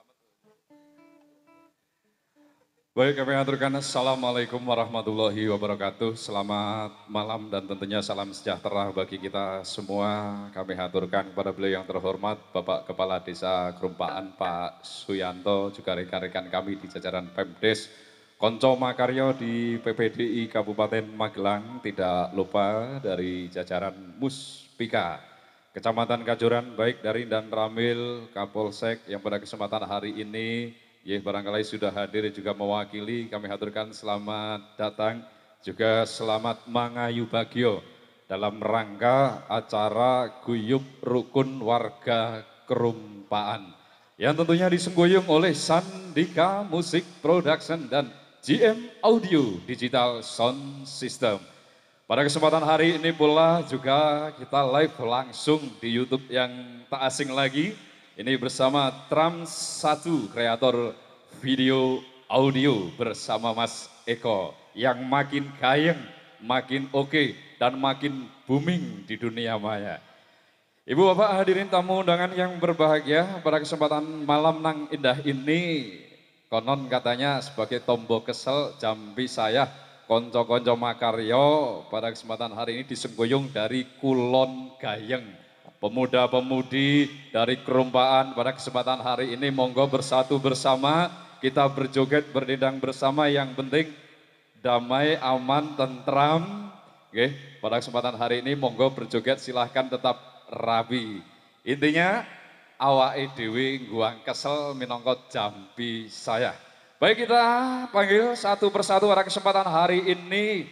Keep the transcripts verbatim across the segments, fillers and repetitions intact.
Baik, kami aturkan Assalamualaikum warahmatullahi wabarakatuh. Selamat malam dan tentunya salam sejahtera bagi kita semua. Kami aturkan kepada beliau yang terhormat, Bapak Kepala Desa Kerumpaan, Pak Suyanto, juga rekan-rekan kami di jajaran Pemdes, Konco Makaryo di P P D I Kabupaten Magelang, tidak lupa dari jajaran Muspika, Kecamatan Kajoran, baik dari dan Ramil, Kapolsek yang pada kesempatan hari ini ya, barangkali sudah hadir juga mewakili, kami haturkan selamat datang, juga selamat mangayu bagio dalam rangka acara Guyub Rukun Warga Kerumpaan yang tentunya disengguyung oleh Sandika Music Production dan G M Audio Digital Sound System. Pada kesempatan hari ini pula juga kita live langsung di YouTube yang tak asing lagi. Ini bersama Trans satu, kreator video audio bersama Mas Eko yang makin gayeng, makin oke, dan makin booming di dunia maya. Ibu bapak hadirin tamu undangan yang berbahagia, pada kesempatan malam nang indah ini, konon katanya sebagai tombol kesel jambi saya, konco-konco makaryo, pada kesempatan hari ini disengguyung dari Kulon Gayeng. Pemuda-pemudi dari Kerumpaan pada kesempatan hari ini monggo bersatu bersama, kita berjoget berdendang bersama, yang penting damai, aman, tentram. Oke, pada kesempatan hari ini monggo berjoget, silahkan tetap rapi. Intinya awake dhewe guang kesel minangka jambi saya. Baik, kita panggil satu persatu pada kesempatan hari ini.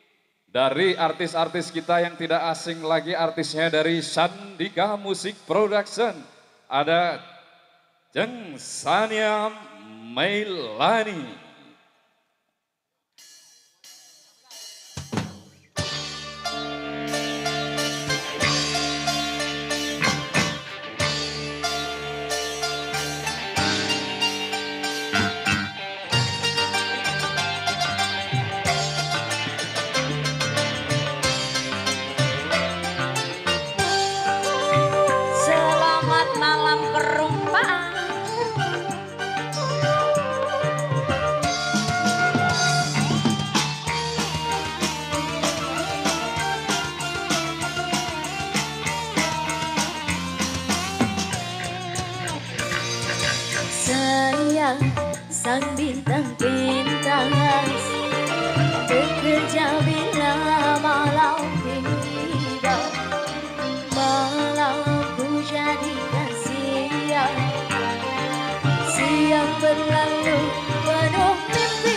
Dari artis-artis kita yang tidak asing lagi, artisnya dari Sandika Music Production. Ada Jeng Sania Mailani. Sang bintang pentas bekerja bila malam tiba, malamku jadikan siang, siang berlalu penuh mimpi.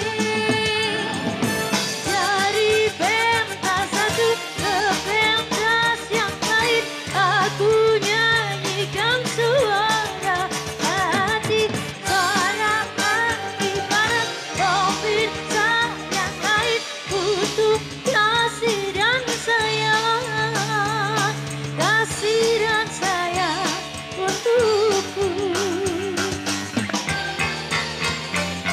Dari pentas satu ke pentas yang lain, aku nyanyikan suara hati. Kasih dan sayang, kasih dan sayang untukku.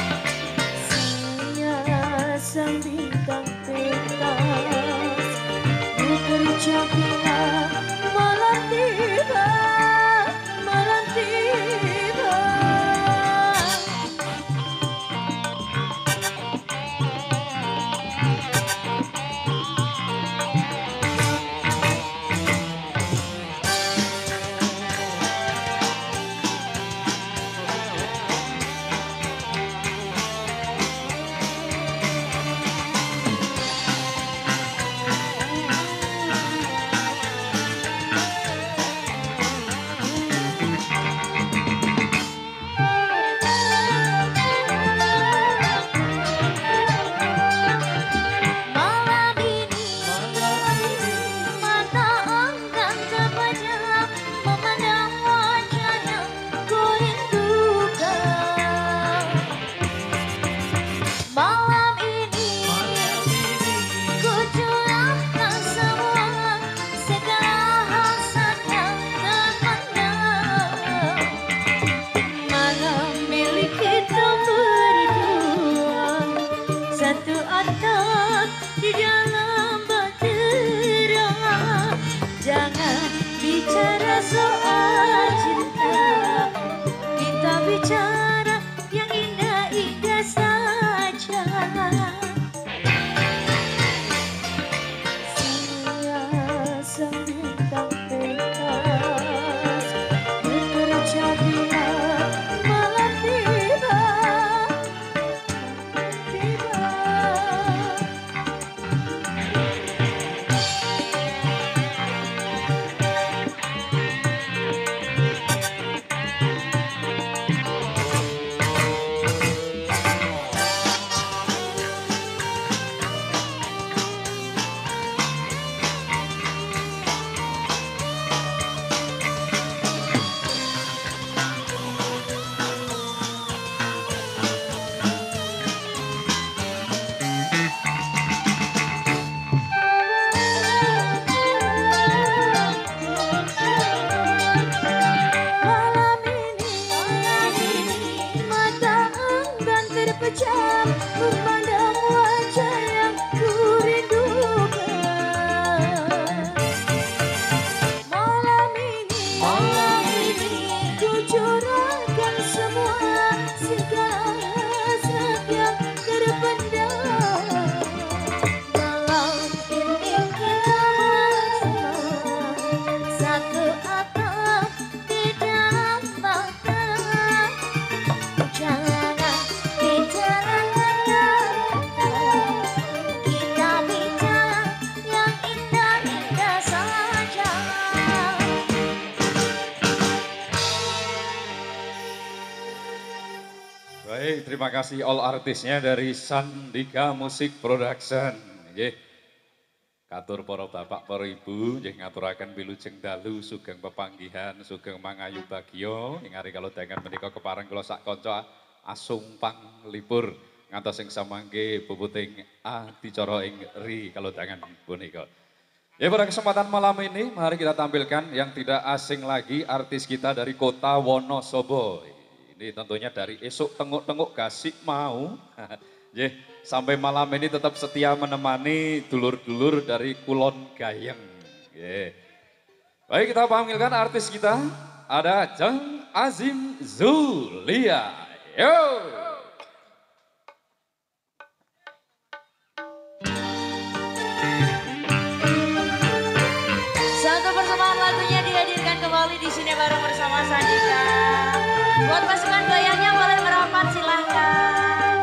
bicara yang indah-indah saja. Saya bintang pentas bekerja bila malam tiba, tiba. Malam ini mata enggan terpejam memandang wajah yang ku rindukan. Malam ini, malam ini ku curahkan semua segala hasrat yang terpendam. Malam ini kita bersama satu atap di dalam mata. Jangan bicara kata-kata, kita bicara yang indah-indah saja. Baik, terima kasih all artisnya dari Sandika Music Production. Nggih. Katur para bapak, para ibu, nggih ngaturaken wilujeng dalu sugeng pepanggihan, sugeng mangayu bagya ing ari kalodhangan menika kepareng kula sak kanca asumpang lipur ngantos sing samangke puputing adicara ing ri kalodhangan punika. Ya, pada kesempatan malam ini mari kita tampilkan yang tidak asing lagi artis kita dari kota Wonosobo. Ini tentunya dari esuk tenguk-tenguk gasik mau. Nggih, sampai malam ini tetap setia menemani dulur-dulur dari Kulon Gayeng. Nggih. Baik, kita panggilkan artis kita. Ada Jeng Azim Zulia. Yo. Satu persembahan lagunya dihadirkan kembali di sini bareng bersama Sandika. Buat pasukan goyangnya boleh merapat, silahkan.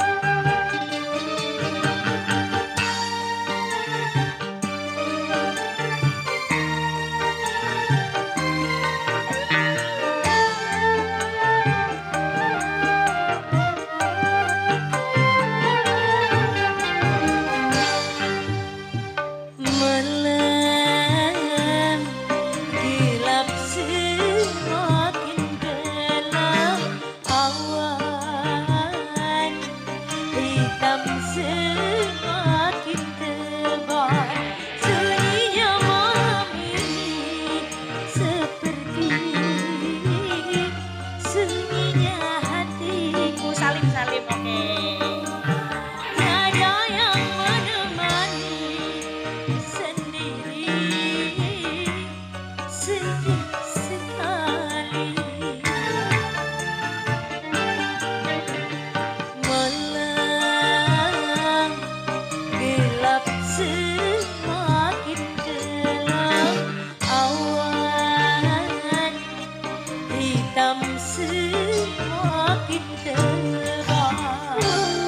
Malam gelap semakin gelap, awan hitam semakin tebal. Sunyinya malam ini seperti sunyinya hatiku. Salim-salim, oke. Tiada yang menemani, sendiri, sedih sekali. Malam gelap semakin gelap, awan hitam semakin tebal.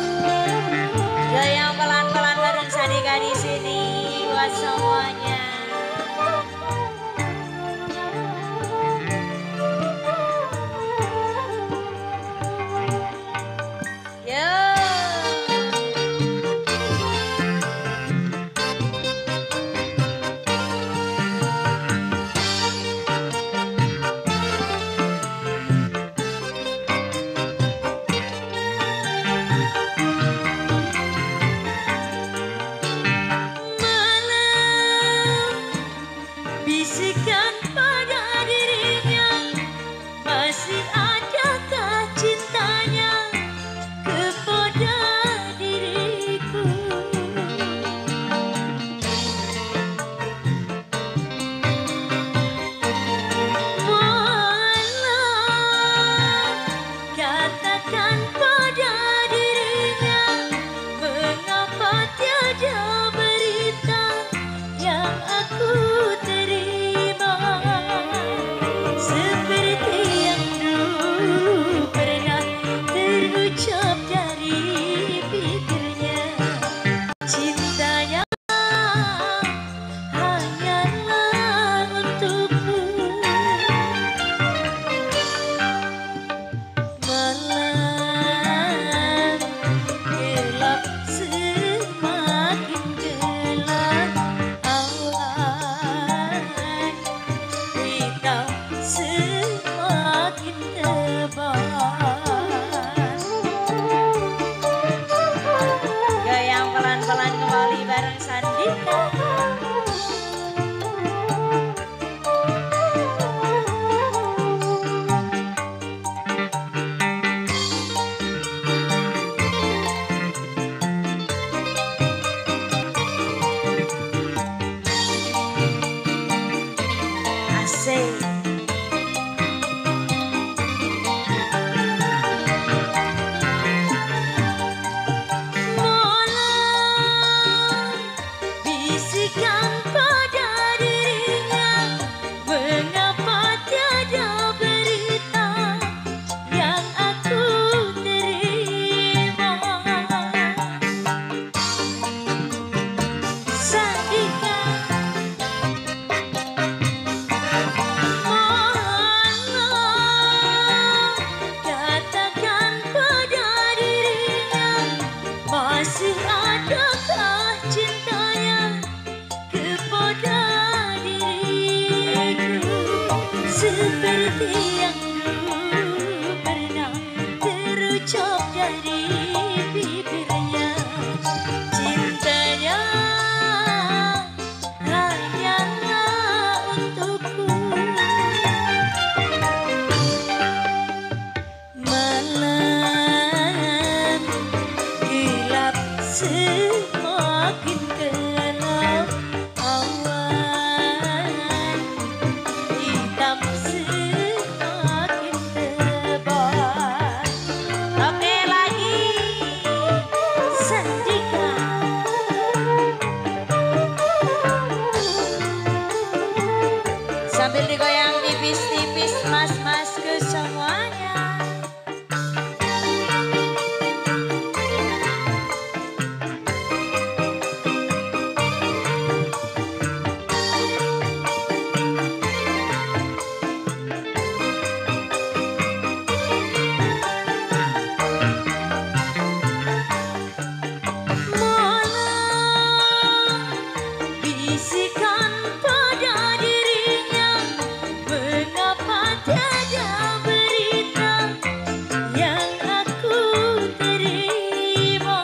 terucap dari bibirnya. Cintanya hanyalah untukku. Malam gelap semakin gelap, awan hitam semakin tebal. Oke lagi, Sandika. Sambil digoyang tipis-tipis mas-masku semuanya. Bisikan pada dirinya, mengapa tiada berita yang aku terima.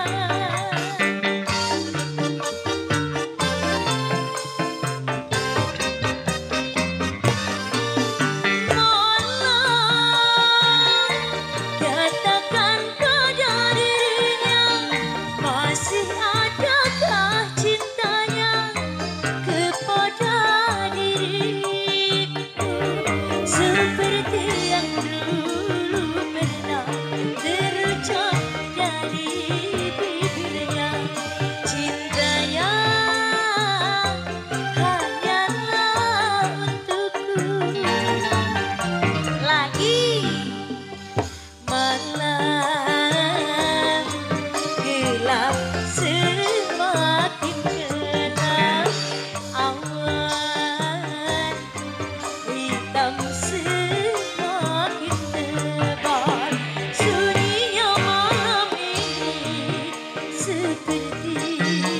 Malam katakan pada dirinya, masih adakah cintanya kepada diriku, seperti yang dulu pernah terucap dari bibirnya. Cintanya hanyalah untukku. Lagi. Malam gelap semakin gelap, awan hitam semakin tebal. Sunyinya malam ini seperti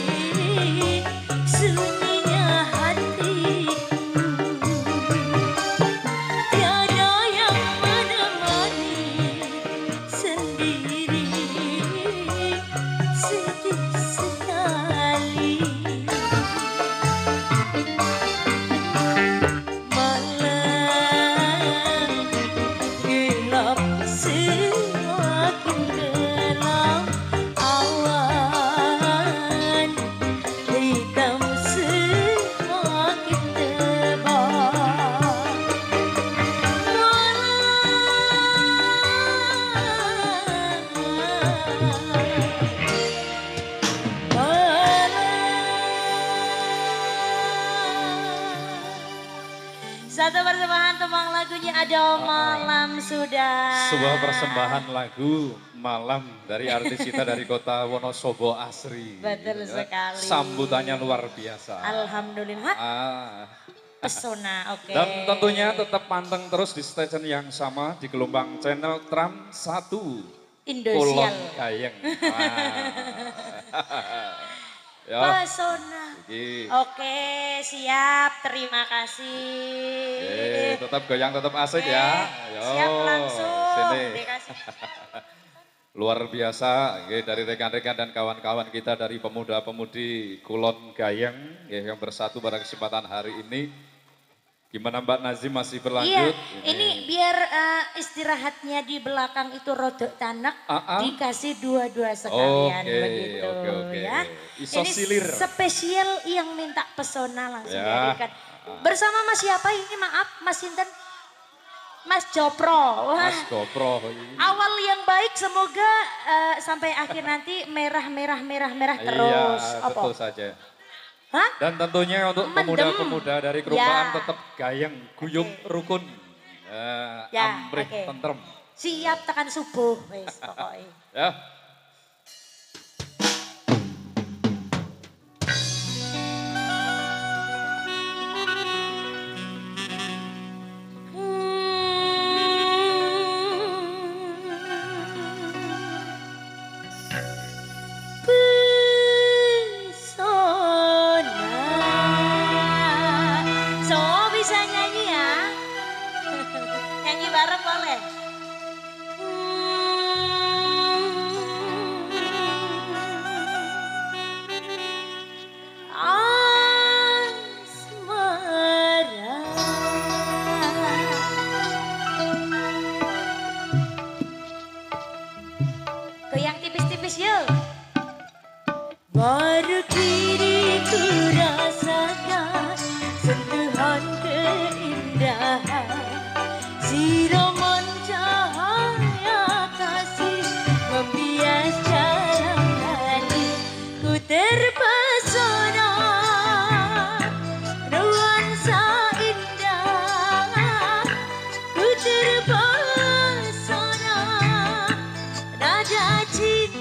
sunyinya hatiku. Tiada yang menemani, sendiri sedih sekali. Malam gelap semakin gelap, awan hitam semakin tebal. Satu persembahan tembang lagunya Ada Malam Sudah. Sebuah persembahan lagu Malam dari artis kita dari kota Wonosobo asri. Betul Gitu ya. sekali. Sambutannya luar biasa. Alhamdulillah. Ah. Pesona, oke. Dan tentunya tetap panteng terus di stasiun yang sama di gelombang channel Tram satu. Indosial. Kulon Gayeng. Ya. Pesona. Iki. Oke, siap. Terima kasih. Oke, tetap goyang, tetap asik Oke, ya. Yo, siap langsung. sini. Dikasih. Luar biasa oke, dari rekan-rekan dan kawan-kawan kita dari pemuda-pemudi Kulon Gayeng oke, yang bersatu pada kesempatan hari ini. Gimana Mbak Nazim masih berlanjut? Iya, ini biar uh, istirahatnya di belakang itu rodok tanak, Ah, ah. dikasih dua-dua sekalian Oke, begitu oke, oke. ya. Iso Ini silir. spesial yang minta pesona langsung Ya. dihadirkan. Bersama Mas siapa ini maaf Mas Sinten? Mas Jopro. Wah, Mas GoPro. awal yang baik semoga uh, sampai akhir nanti merah merah merah merah terus. Iya, Apa? betul saja. Hah? Dan tentunya untuk Mendem. pemuda-pemuda dari kerumpahan Ya. tetap gayeng, guyung, Oke. rukun, eh, Ya, amrih, oke. tentrem. Siap tekan subuh wis pokoknya. Ya. Bareng boleh. tipis yuk. Baru kini ku rasakan sentuhan keindahan siraman cahaya kasih membias jalan hati. Ku terpesona nuansa indah, ku terpesona nada cinta.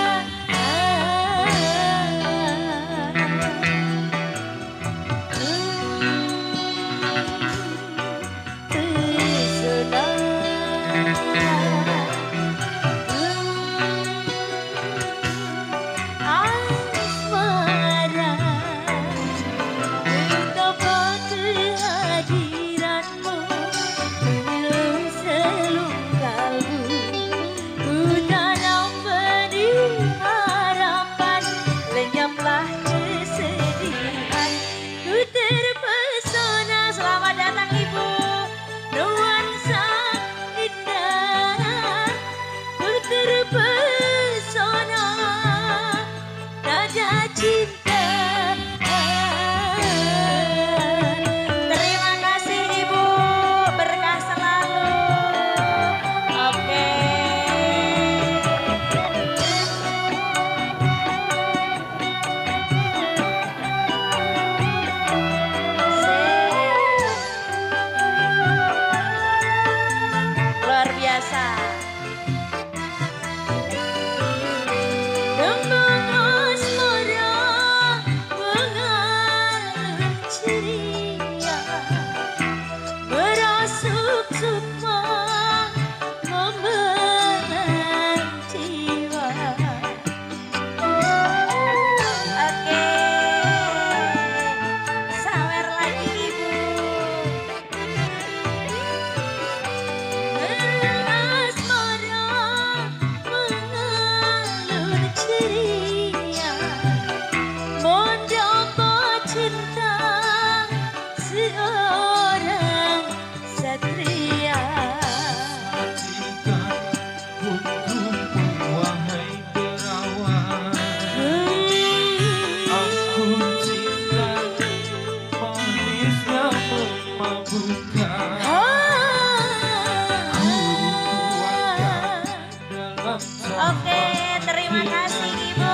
Oke, terima kasih Ibu.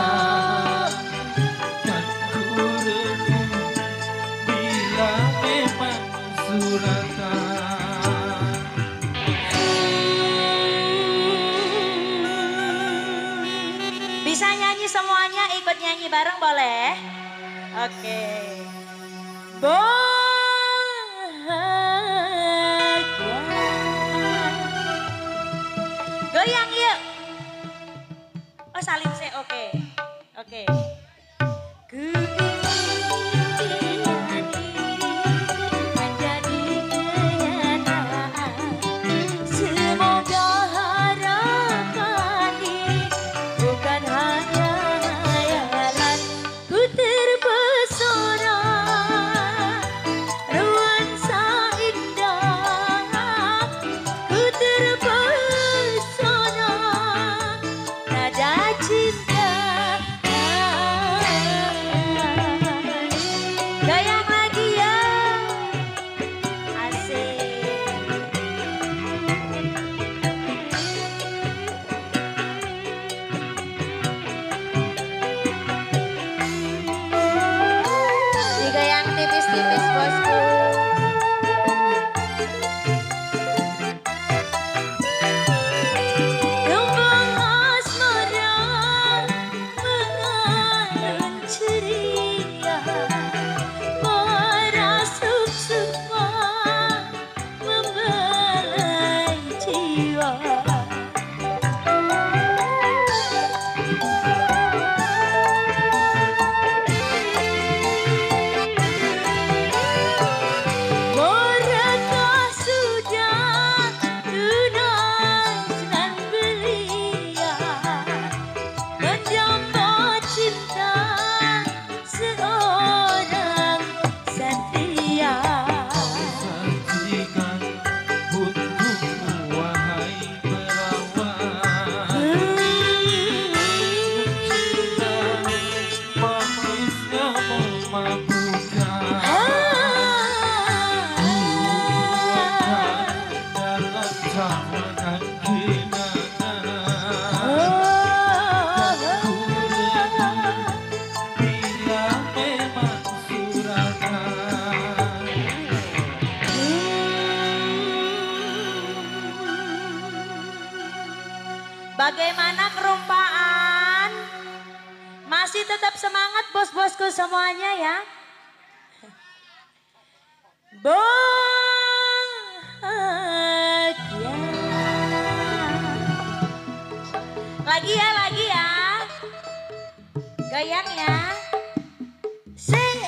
Bila memang suratan. Bisa nyanyi semuanya, ikut nyanyi bareng boleh? Oke. Bahagia. Goyang yuk. Oh salim sih, oke. Oke. Ku ingin menjadi kenyataan. Semoga harapan ini bukan hanya hayalan. Ku terpesona nuansa indah. Ku terpesona nada cinta. Bagaimana kerumpaan? Masih tetap semangat bos-bosku semuanya ya. Bahagia. Lagi ya, lagi ya. Goyang ya. Sing.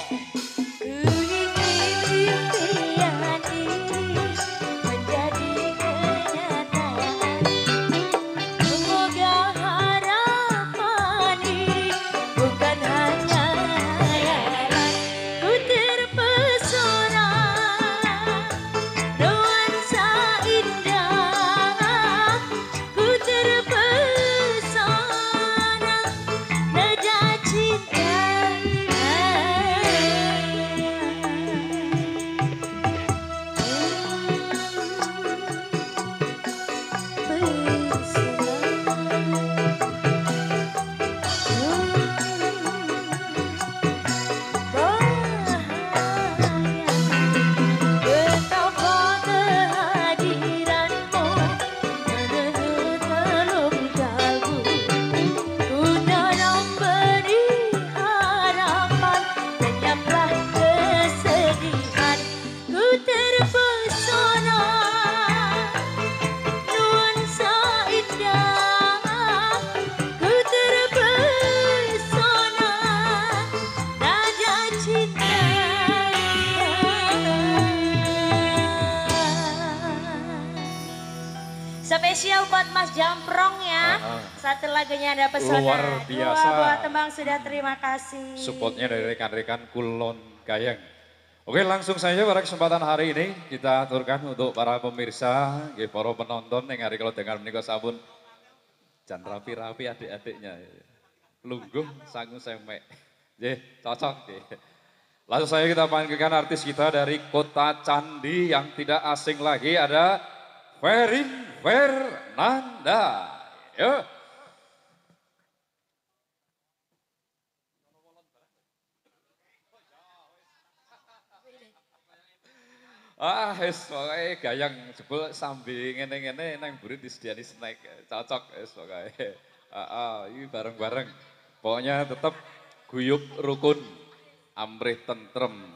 Spesial buat Mas Jamprong ya. Uh, uh. Satu lagunya ada pesona. Luar biasa. Dua buat tembang sudah terima kasih. Supportnya dari rekan-rekan Kulon Gayeng. Oke, langsung saja pada kesempatan hari ini kita aturkan untuk para pemirsa, para penonton yang hari kalau dengar menikah sabun. Jangan rapi-rapi adik-adiknya. Lungguh, sanggup semek. Jadi cocok. Langsung saja kita panggilkan artis kita dari Kota Candi yang tidak asing lagi, ada Ferry Fernanda. Yuk. Ah, wis pokoke gayang jebul sambil ngene-ngene nang mburi disediani snack. Cocok wis pokoke. Heeh, iki bareng-bareng. Pokoknya tetap guyub rukun, amrih tentrem.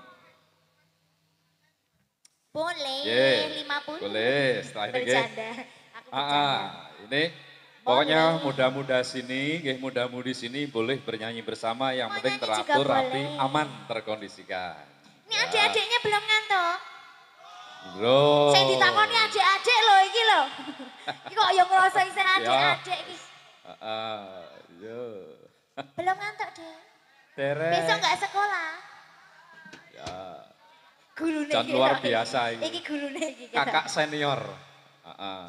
Boleh, yeah, lima puluh. Boleh, setelah ini bercanda. Aku bercanda. Ah, ini pokoknya muda-muda sini, nggih muda-mudi sini boleh bernyanyi bersama, yang Mau penting nyanyi teratur, juga rapi, boleh. aman, terkondisikan. Ini ya. Adik-adiknya belum ngantuk. Bro. Saya ditakoni adik-adik loh iki loh. Iki kok yang ngerasa isen adik-adik iki. Heeh, yo. Belum ngantuk, Dek. Derek. Besok enggak sekolah. Ya. Gulune Dan luar biasa ini. Iki gulune iki. Kakak senior. Heeh.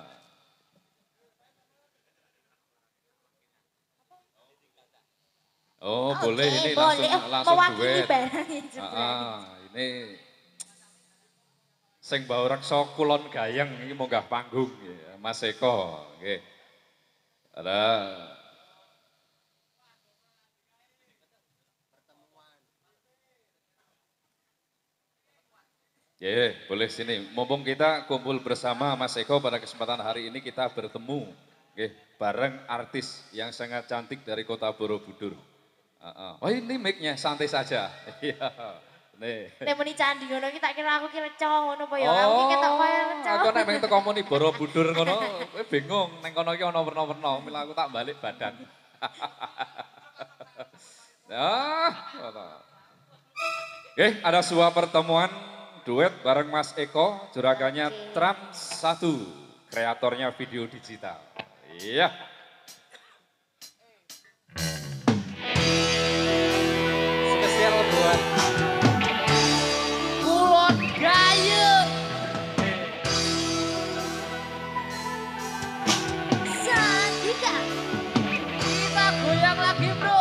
Oh, Oke, boleh ini boleh. langsung Oh, langsung mewakili duet. barang itu. Heeh, ini sing bau reksa Kulon Gayeng ini munggah panggung ya, Mas Eko nggih. Ada Ya, boleh sini. Mumpung kita kumpul bersama Mas Eko pada kesempatan hari ini kita bertemu nggih, bareng artis yang sangat cantik dari Kota Borobudur. Uh, uh. Oh ini mic-nya santai saja. Iya. Nih. Nek muni candi ngono iki tak kira aku kira cowok ngono apa ya. Oh, aku ketok koyo cowok. aku nek meng teko muni Borobudur ngono, kowe bingung ning kono iki ana werna-werna, mila aku tak balik badan. Nah, oke, ada sebuah pertemuan duet bareng Mas Eko, juragannya okay. Trans satu, kreatornya video digital. Iya. Spesial buat Kulon Gayeng. Sandika. Kita goyang lagi, Bro.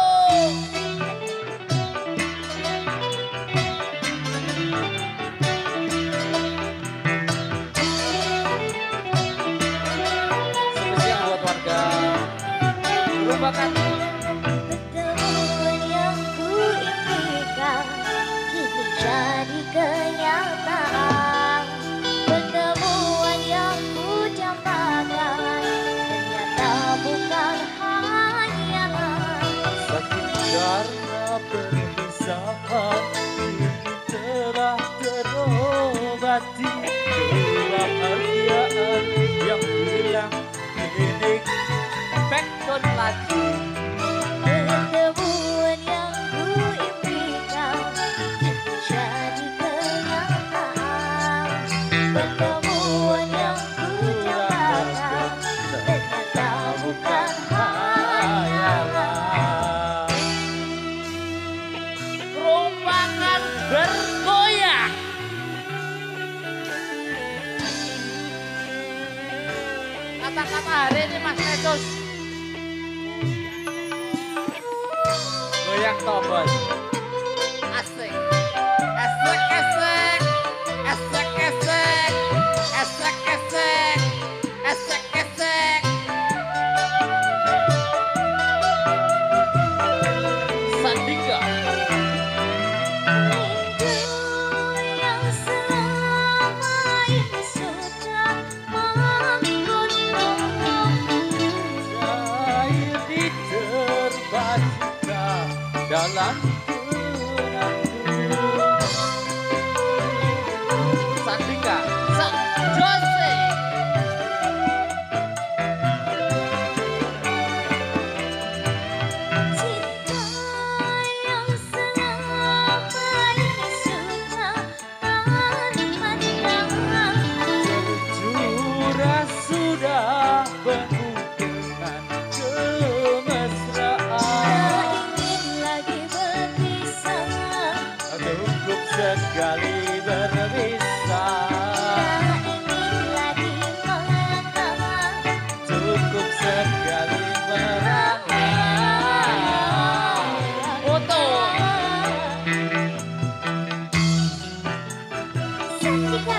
Pertemuan yang kuimpikan kini jadi kenyataan. Pertemuan yang ku dambakan ternyata bukan ini Mas Nesus. Goyang tobel. Asik. Esek esek. Esek esek. Esek esek. Esek esek. Sandika. Yang selama ini sudah menggunung. Air diterbangkan dalam kenangan. Sandika, Sa Jose. Cinta yang selama ini sudah memandang. Curah sudah penuh dengan kemesraan. Tak ingin lagi berpisah. Cukup sekali berpisah. Tak ingin lagi mengenang. Cukup sekali merana. Foto. Sandika.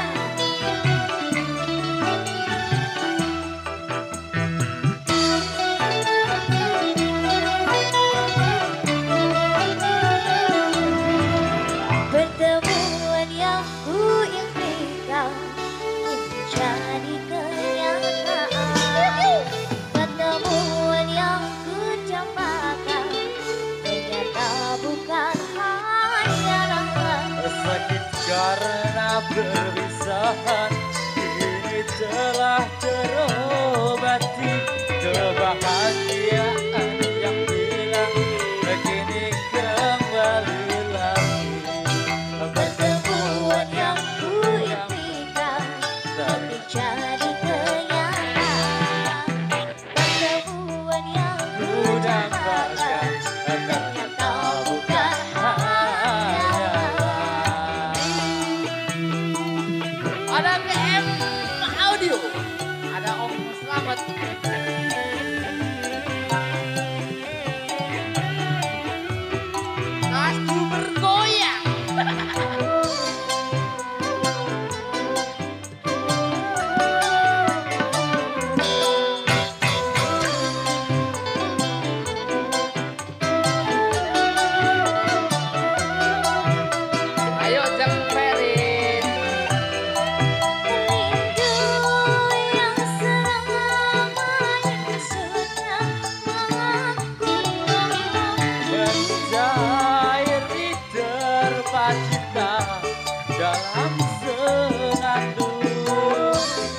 Pertemuan yang ku impikan kini jadi kenyataan. Pertemuan yang ku dambakan ternyata bukan hayalan. Sakit karena perpisahan kini telah terobati. Kebahagiaan yang hilang kini kembali lagi. Pertemuan yang ku impikan kini jadi kenyataan. Pertemuan yang ku dambakan ternyata bukan hayalan. Ada B M Audio, ada Om Slamet. Kasku bergoyang. Ayo Jeng Ferin. Rindu yang selama ini sudah menggunung. Mencair di terpa cinta dalam senandung.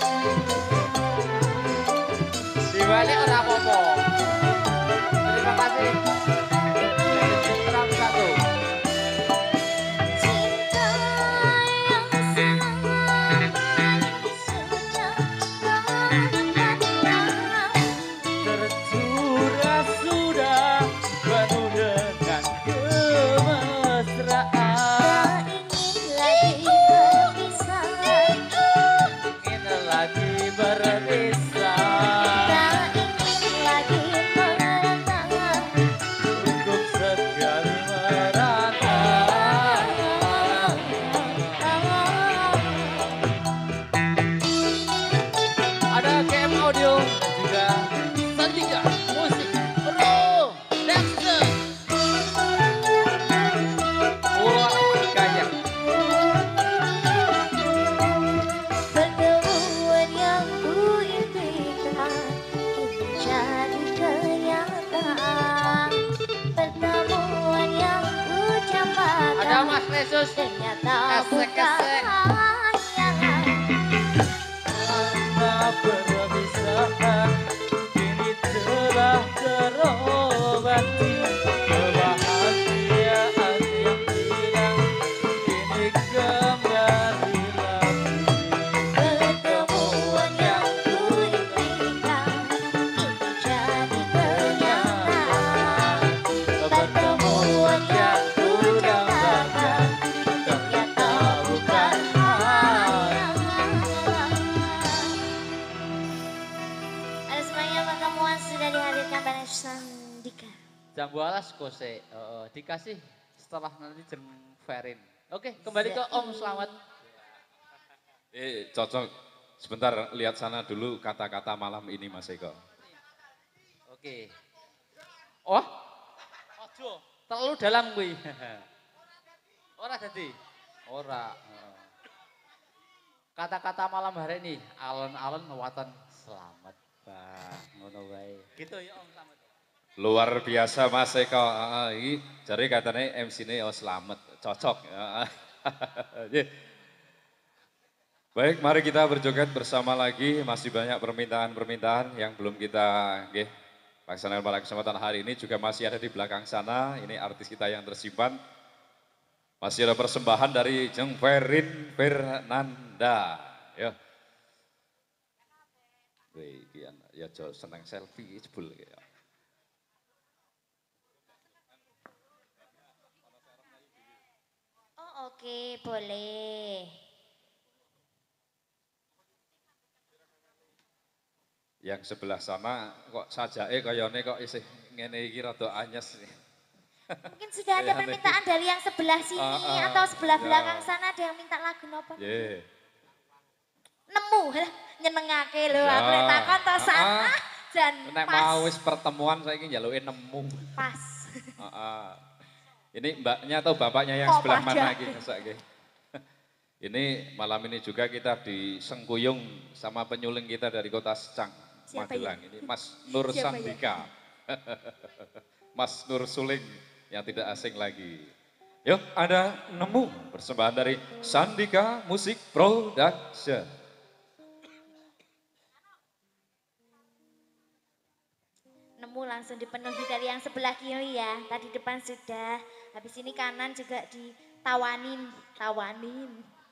Di balik orang popo. Terima kasih. Dari Citra satu. Cinta yang selama ini sudah menggunung. Tercurah sudah penuh dengan kemesraan. Tak ingin lagi berpisah. Ingin lagi berpisah. Tak ingin lagi mengenang. Cukup sekali merana. Ada K M Audio dan juga Sandika Musik Pro Dancer. Pulau Gajah. Pertemuan yang ku impikan kini jadi kenyataan. Pertemuan yang ku dambakan Ada Mas Nesus. ternyata Esek, bukan esek. hayalan. Karena perpisahan kini telah terobati. Kebahagiaan yang hilang kini kembali lagi. Pertemuan yang ku impikan kini jadi kenyataan. Pertemuan yang ku dambakan ternyata bukan hayalan. Sandika. Jambu alas kose uh, dikasih setelah nanti jeng Ferin. Oke, kembali ke Om Slamet. Eh, cocok. Sebentar, lihat sana dulu kata-kata malam ini Mas Eko. Oke. Oh, ojo, terlalu dalam kuwi. Ora dadi. Ora. Kata-kata malam hari ini, alon-alon waton selamat. Bah, ngono wae. Gitu ya Om Slamet. Luar biasa Mas Eko. Heeh, iki jare katanya M C-ne oh selamat, cocok. Heeh. Baik, mari kita berjoget bersama lagi. Masih banyak permintaan-permintaan yang belum kita nggih laksanakan pada kesempatan hari ini, juga masih ada di belakang sana. Ini artis kita yang tersimpan. Masih ada persembahan dari Jeng Ferin Fernanda. Ya. Wih, kian ya jo seneng selfie jebul ya. Oh oke, boleh. Yang sebelah sana kok sajake kayane kok isih ngene iki rada anyes. Mungkin sudah ada Eh, permintaan dari yang sebelah sini Ah, ah, atau sebelah ya. belakang sana ada yang minta lagu nopo? Ye. Nemu, lah, nyenengake lho. Ya. Aku lek takon to Ah, sana ah. jan Nek pas. mau wis pertemuan saiki njaluke nemu. Pas. Heeh. Ini mbaknya atau bapaknya yang Kok sebelah pajak? mana iki ngesake? Ini malam ini juga kita disengkuyung sama penyuling kita dari kota Secang, Siapa Magelang. Ini Mas Nur Siapa ya? Sandika. Mas Nur Suling yang tidak asing lagi. Yuk, ada nemu persembahan dari Sandika Musik Production. Nemu langsung dipenuhi dari yang sebelah kiri ya. Tadi depan sudah. Habis ini kanan juga ditawanin, tawanin.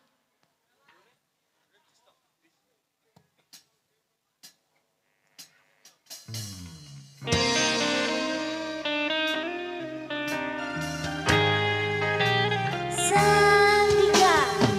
Sandika.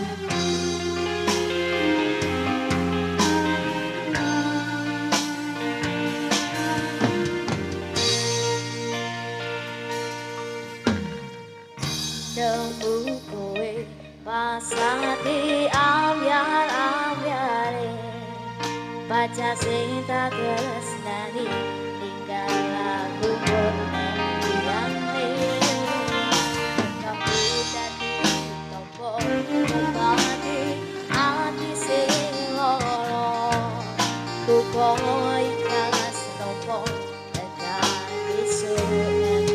Nemu kowe pasati ambyar-ambyare baca sing tak tresnani tinggal lagu bonane kamu dadi tombo mati ati sing loro kuko ikhlas tombo tekan besok.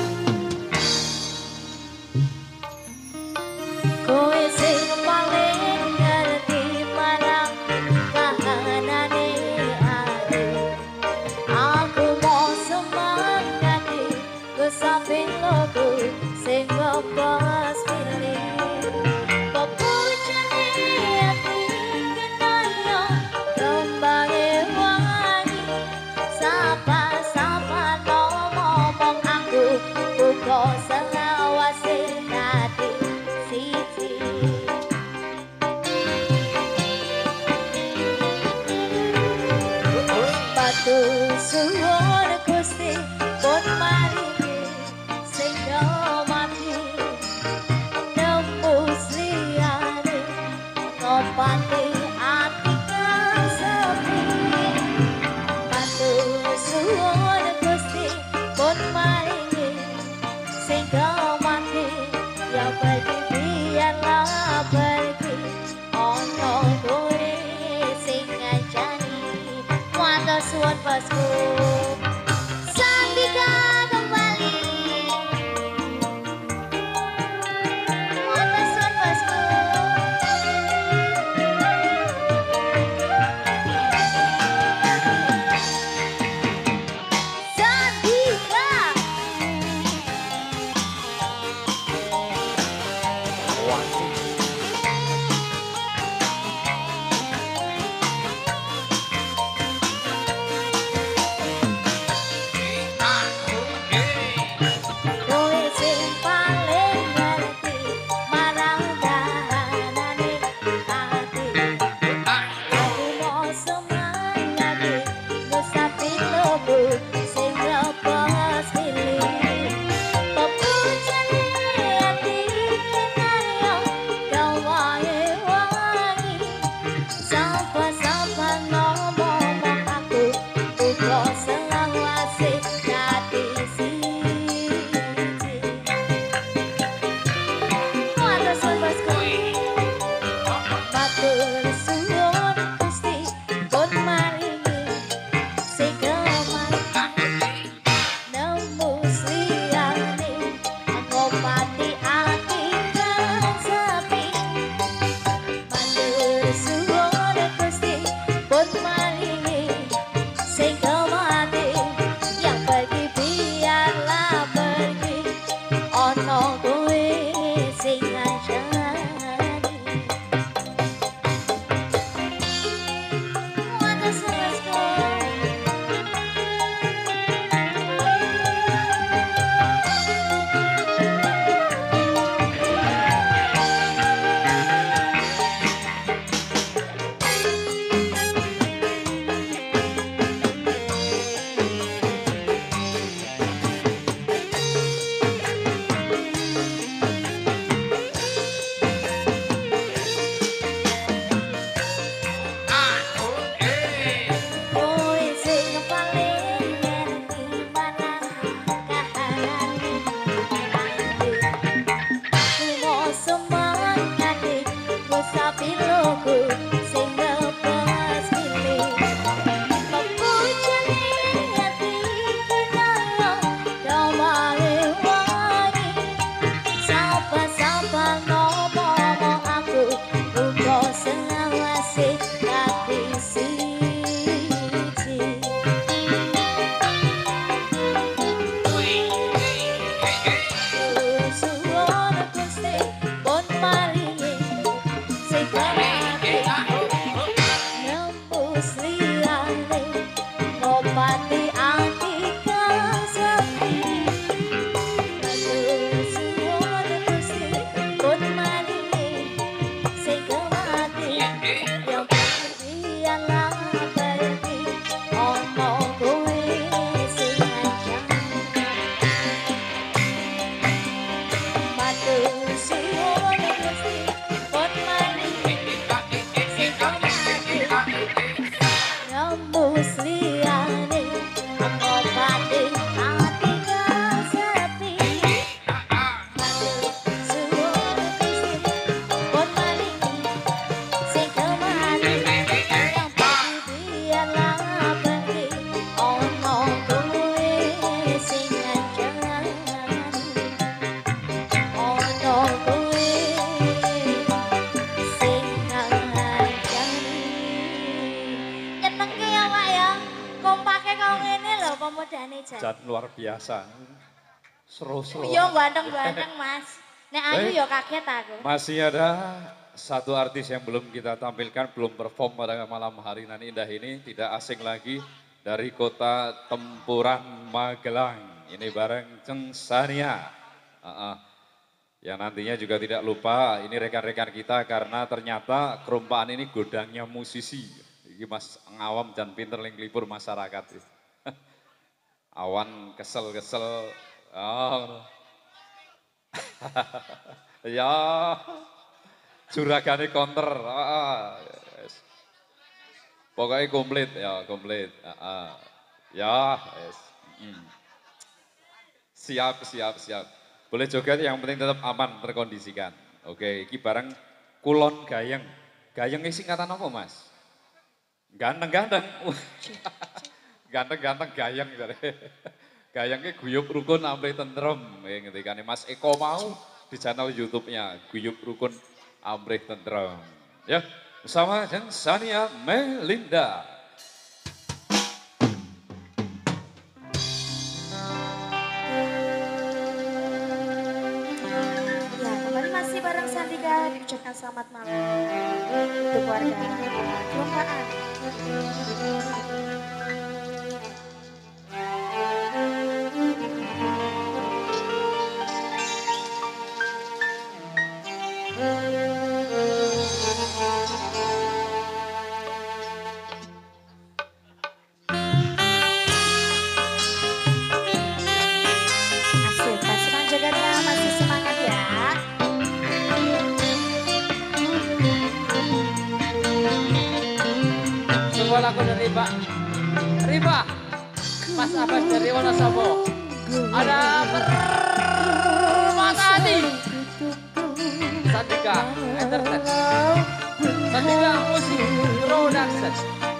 Kowe sing paling ngerti marang kahanane ati. Aku mau semangati ku samping loku sing lepas pilih. Pepujane ati kenayo kembali wangi. Sapa-sapa ngomong aku buka selawase hati. Batu suwun Gusti pun maringi sing mati nembus liyane ngopati ati kang sepi. Batu suwun Gusti pun maringi sing mati ya pergi biarlah pergi ono kowe sing ngajani matur suwun bosku. pemudane Jan. Jan luar biasa. Seru-seru. Yo ganteng-ganteng Mas. Nek ayu Baik. yo kaget aku. Masih ada satu artis yang belum kita tampilkan, belum perform pada malam hari nan indah ini. Tidak asing lagi dari kota Tempuran Magelang. Ini bareng Ceng Sania. Uh -uh. Yang nantinya juga tidak lupa, ini rekan-rekan kita karena ternyata kerumpaan ini godangnya musisi. Ini Mas ngawam dan pinter ling libur masyarakat. Awan kesel-kesel. Oh. Ya, juragane counter. Ah, yes. Pokoknya komplit ya, komplit. Ah, ah. Ya, yes. Hmm. Siap, siap, siap. Boleh joget yang penting tetap aman, terkondisikan. Oke, iki barang kulon gayeng. Gayeng ini singkatan apa Mas? Ganteng-ganteng. Ganteng-ganteng gayeng. Gayengnya guyup rukun amri tentrem. Ngerti Mas Eko mau di channel YouTube-nya. Guyup rukun amri tentrem. Ya, bersama dengan Sania Melinda. Diucapkan selamat malam untuk keluarga Kerumpaan. Asik, pasukan jagatnya masih semangat ya. Sebuah lagu dari Riba. Riba. Mas Abbas dari Wonosobo. Ada Permata-Hati. Sandika Entertainment. Sandika Musik Production.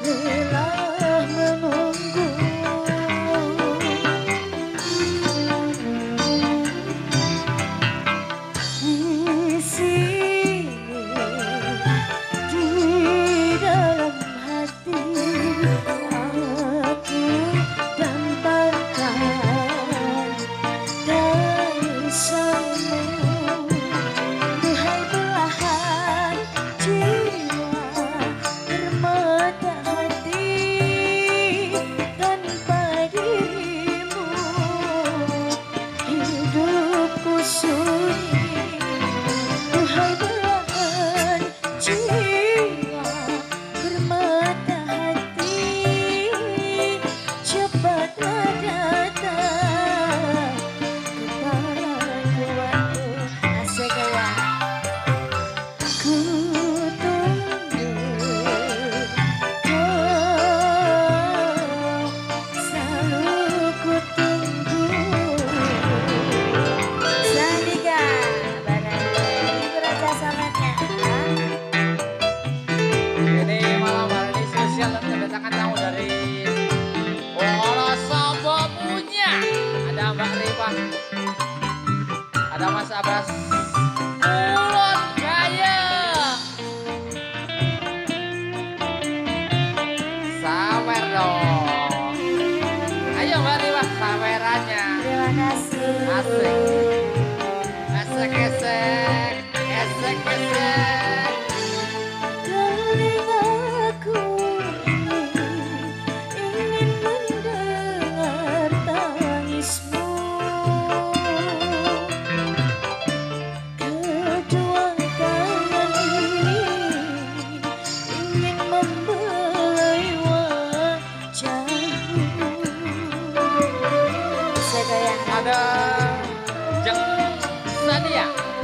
Ada Mas Abbas Kulon Gayeng. Sawer dong. Ayo Mbak Riwa, sawerannya. Terima kasih. Asik. Esek esek, esek esek. Telingaku ingin mendengar tangismu. Kedua tangan ini ingin membelai wajahmu. Ada Jeng Sania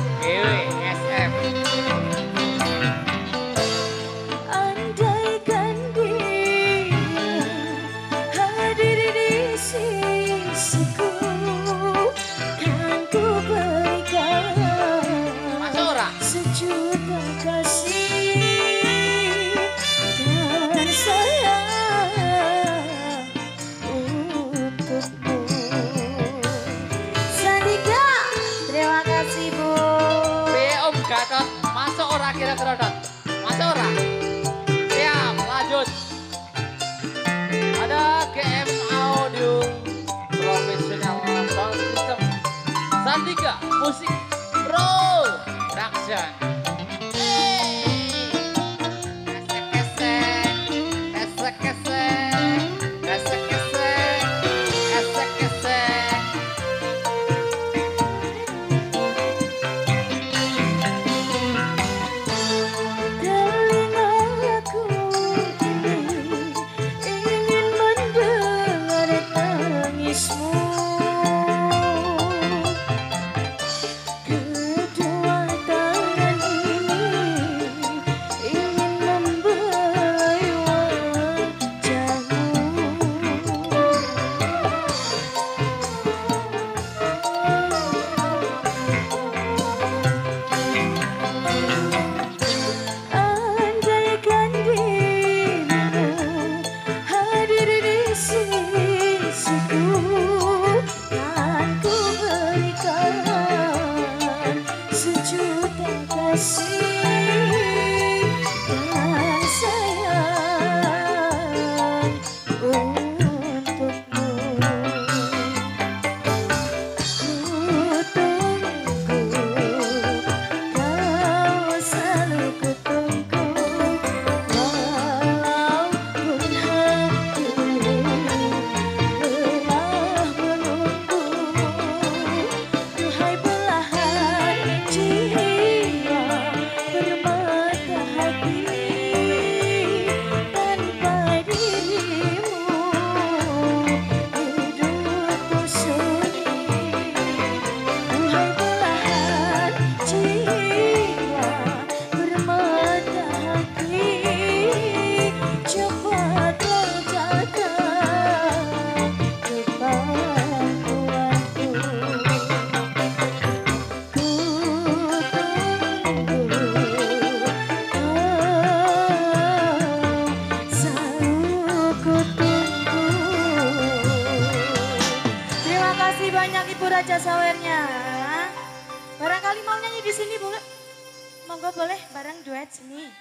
kasih banyak Ibu Raja Sawernya. Barangkali mau nyanyi di sini boleh? Monggo boleh bareng duet sini.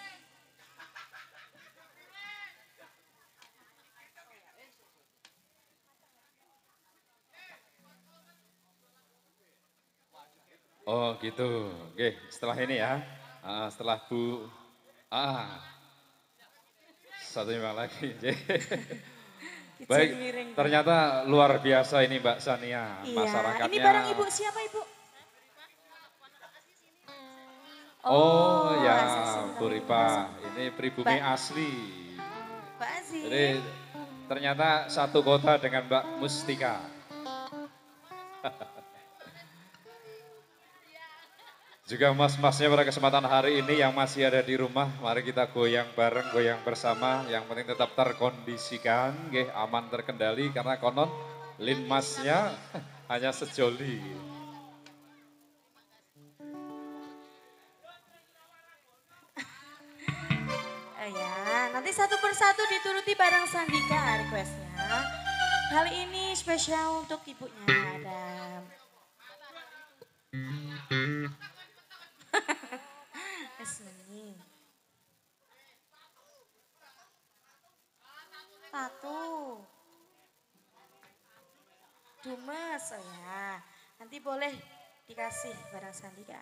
Oh gitu. Oke, setelah ini ya. Ah, setelah Bu Ah. Satu nyumbang lagi. Baik, ternyata luar biasa ini Mbak Sania. Iya, Masyarakatnya. ini barang Ibu siapa Ibu? Oh, ya, asli. Bu Ripa. Ini pribumi Mbak- asli. Mbak Aziz. Jadi ternyata satu kota dengan Mbak Mustika. Juga mas-masnya pada kesempatan hari ini yang masih ada di rumah, mari kita goyang bareng, goyang bersama. Yang penting tetap terkondisikan, nggih, aman terkendali karena konon linmasnya hanya sejoli. Eh, ya, nanti satu persatu dituruti bareng Sandika requestnya. Kali ini spesial untuk ibunya ada. Sini. Satu. Dumes, oh ya. Nanti boleh dikasih barang Sandika.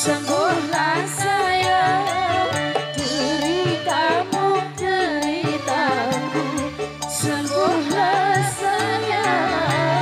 Sembuhlah sayang, deritamu, deritaku. Sembuhlah sayang.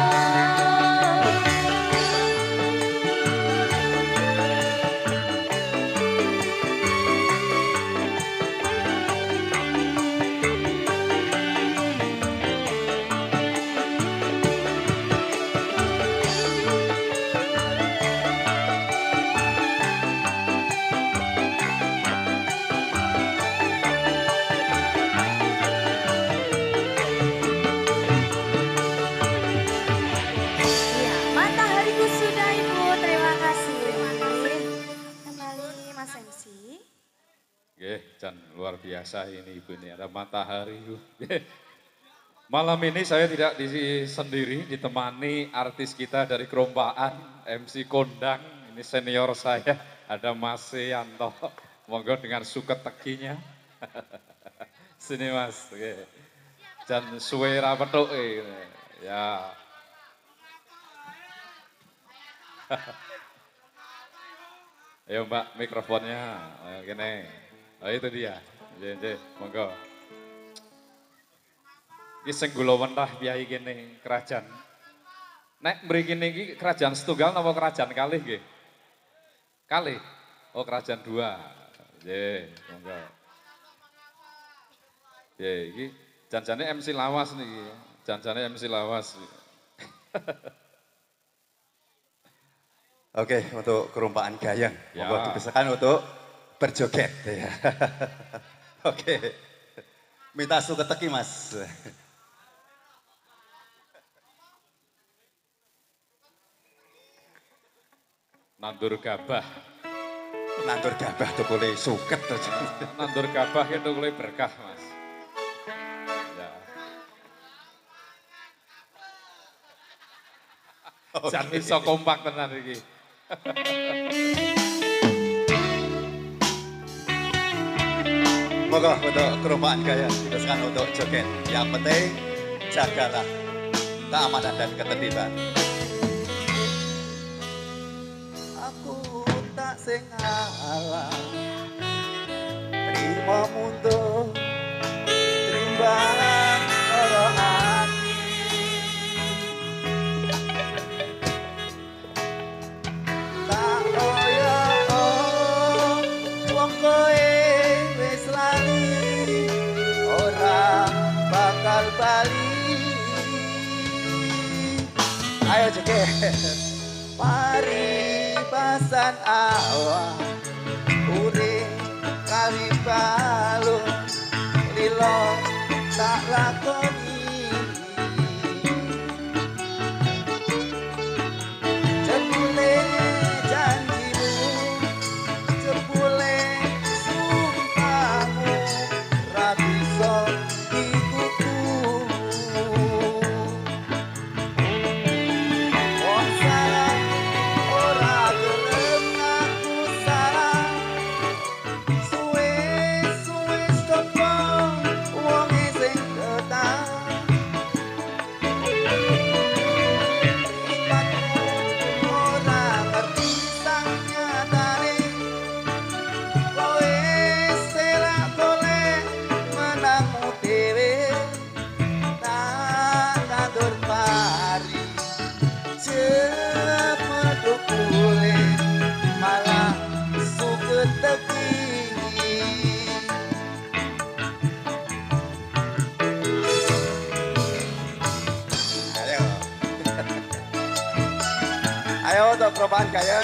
Ya, matahariku sudah ibu, terima kasih. Kembali Mas M C. Oke, Jan luar biasa ini ibu ini ada matahari. Oke. Malam ini saya tidak di sendiri, ditemani artis kita dari Kerompaan, M C Kondang, ini senior saya, ada Mas Yanto. Monggo dengan suket tekinya. Sini Mas, oke. Jan suwe ra petuk e. Ya. Ayo Mbak, mikrofonnya. Ayo gini. Oh itu dia. Jadi, monggo. Iki sing kula wentah piyai kene kerajaan. Nek mriki niki kerajaan setunggal napa kerajaan kalih nggih? Kalih. Oh kerajaan dua. Nggih, monggo. Nggih, iki janjane M C Lawas niki. Janjane M C Lawas. Oke, untuk kerumpaan gayeng, Ya. monggo dipesakan untuk berjoget. Ya. Oke, minta suket teki mas. Nandur gabah. Nandur gabah tuh boleh suket. Nandur gabah itu kuwi berkah, Mas. Ya. Oke. Jan iso kompak tenan iki. Monggo untuk kerumpaan gayeng, dipesakan untuk joget. Yang penting jagalah keamanan dan ketertiban. Aku tak sing ngalah, terima mundur, terimbang lara hati. Tak kaya wong kowe wis lali, ora bakal bali. Ayo joget. Paribasan awak urip kali balung lilo tak lakoni jebule janjimu jebule sumpahmu ra bisa dikuku. Wong salah ora gelem ngaku salah, suwe-suwe stopo wonge sing ketah. Mripatmu ora ngerti sang nyatane, kowe selak golek menangmu dhewe. Tak nandur pari cepet kulit malah suket teki. Ayo. Ayo untuk perubahan gayeng.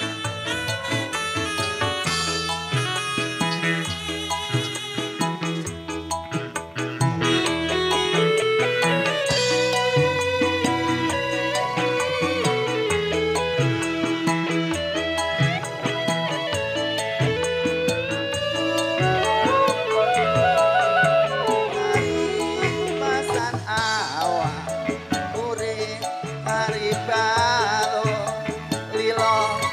Paribasan awak urip kari balung lilo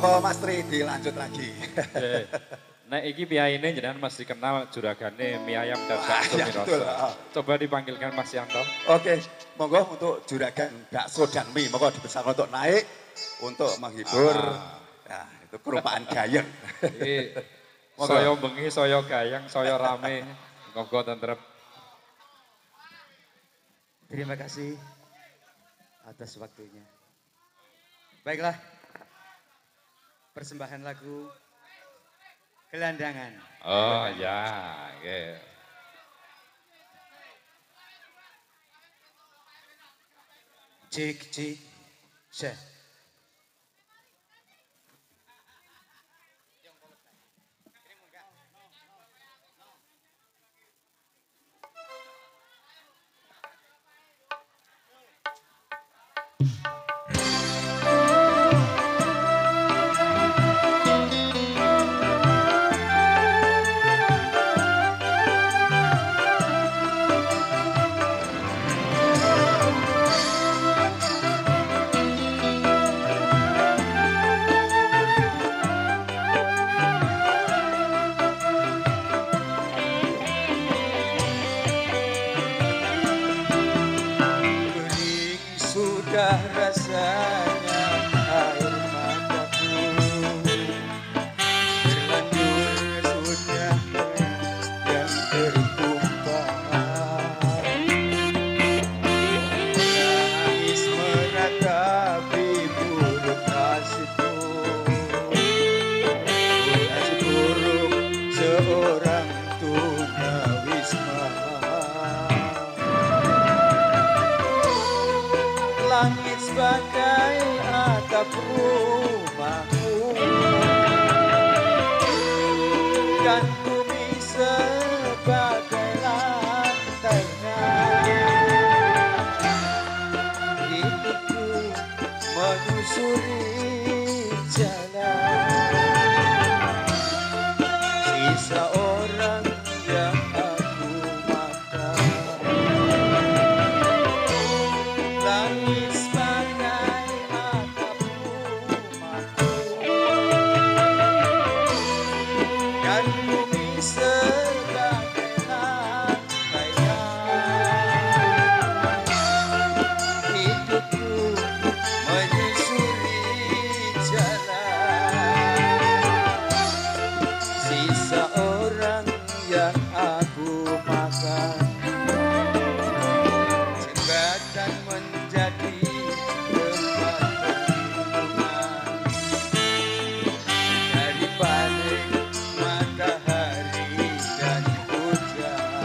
monggo Mas Tri dilanjut lagi. Eh, Nek iki piyaine jenengan mesti kenal juragane mie ayam dan bakso ya, mie betul, rasa. oh. Coba dipanggilkan Mas Yanto. Oke, monggo untuk juragan bakso dan mie, monggo dipesan untuk naik untuk menghibur. Nah, itu kerumpaan gayeng. Iki Monggo. saya bengi, saya gayang, saya rame. Monggo tentrep. Terima kasih atas waktunya. Baiklah, persembahan lagu Gelandangan. Oh ya, oke. Cik, cik, cek. Kuning sudah rasanya air mataku, terlanjur sudah yang tertumpah. Nangis meratapi buruk nasibku, nasib buruk seorang tunawisma. Langit sebagai atap rumahku dan bumi sebagai lantainya. Hidupku menyusuri jalan sisa orang yang aku makan. Langit sebagai atap rumahku dan bumi sebagai lantainya. Hidupku menyusuri jalan sisa orang yang aku makan. Jembatan menjadi tempat perlindungan dari balik matahari dan hujan.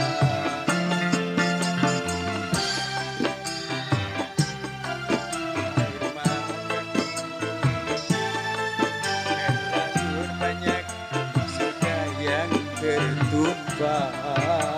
Air mataku terlanjur banyak sudah yang tertumpah.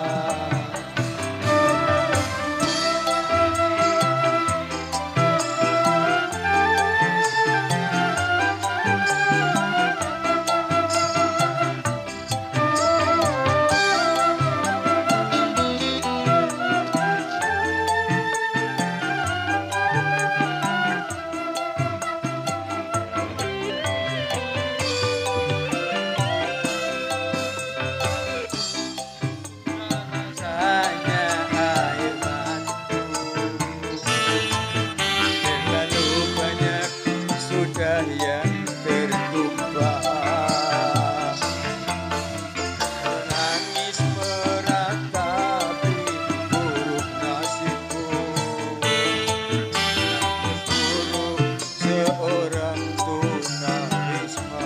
Rasanya air mataku terlalu banyak sudah yang tertumpah. Nangis meratapi buruk nasibku, nasib buruk seorang tunawisma.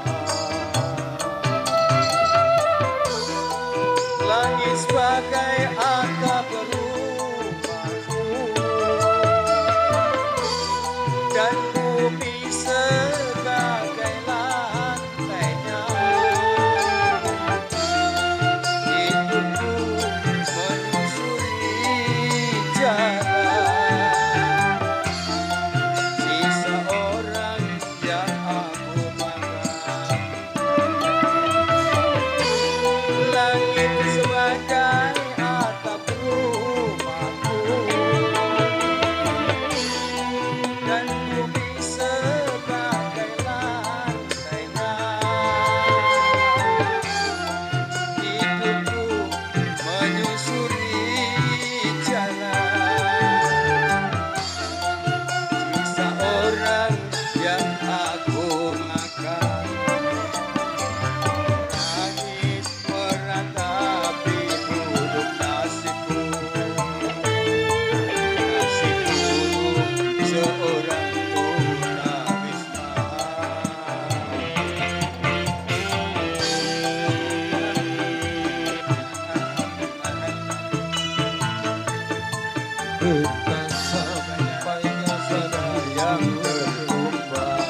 Langit sebagai atap rumahku dan bumi sebagai lantainya. Hidupku menyusuri jalan sisa orang yang aku makan. Langit sebagai atap entah sampainya yang tertumbang.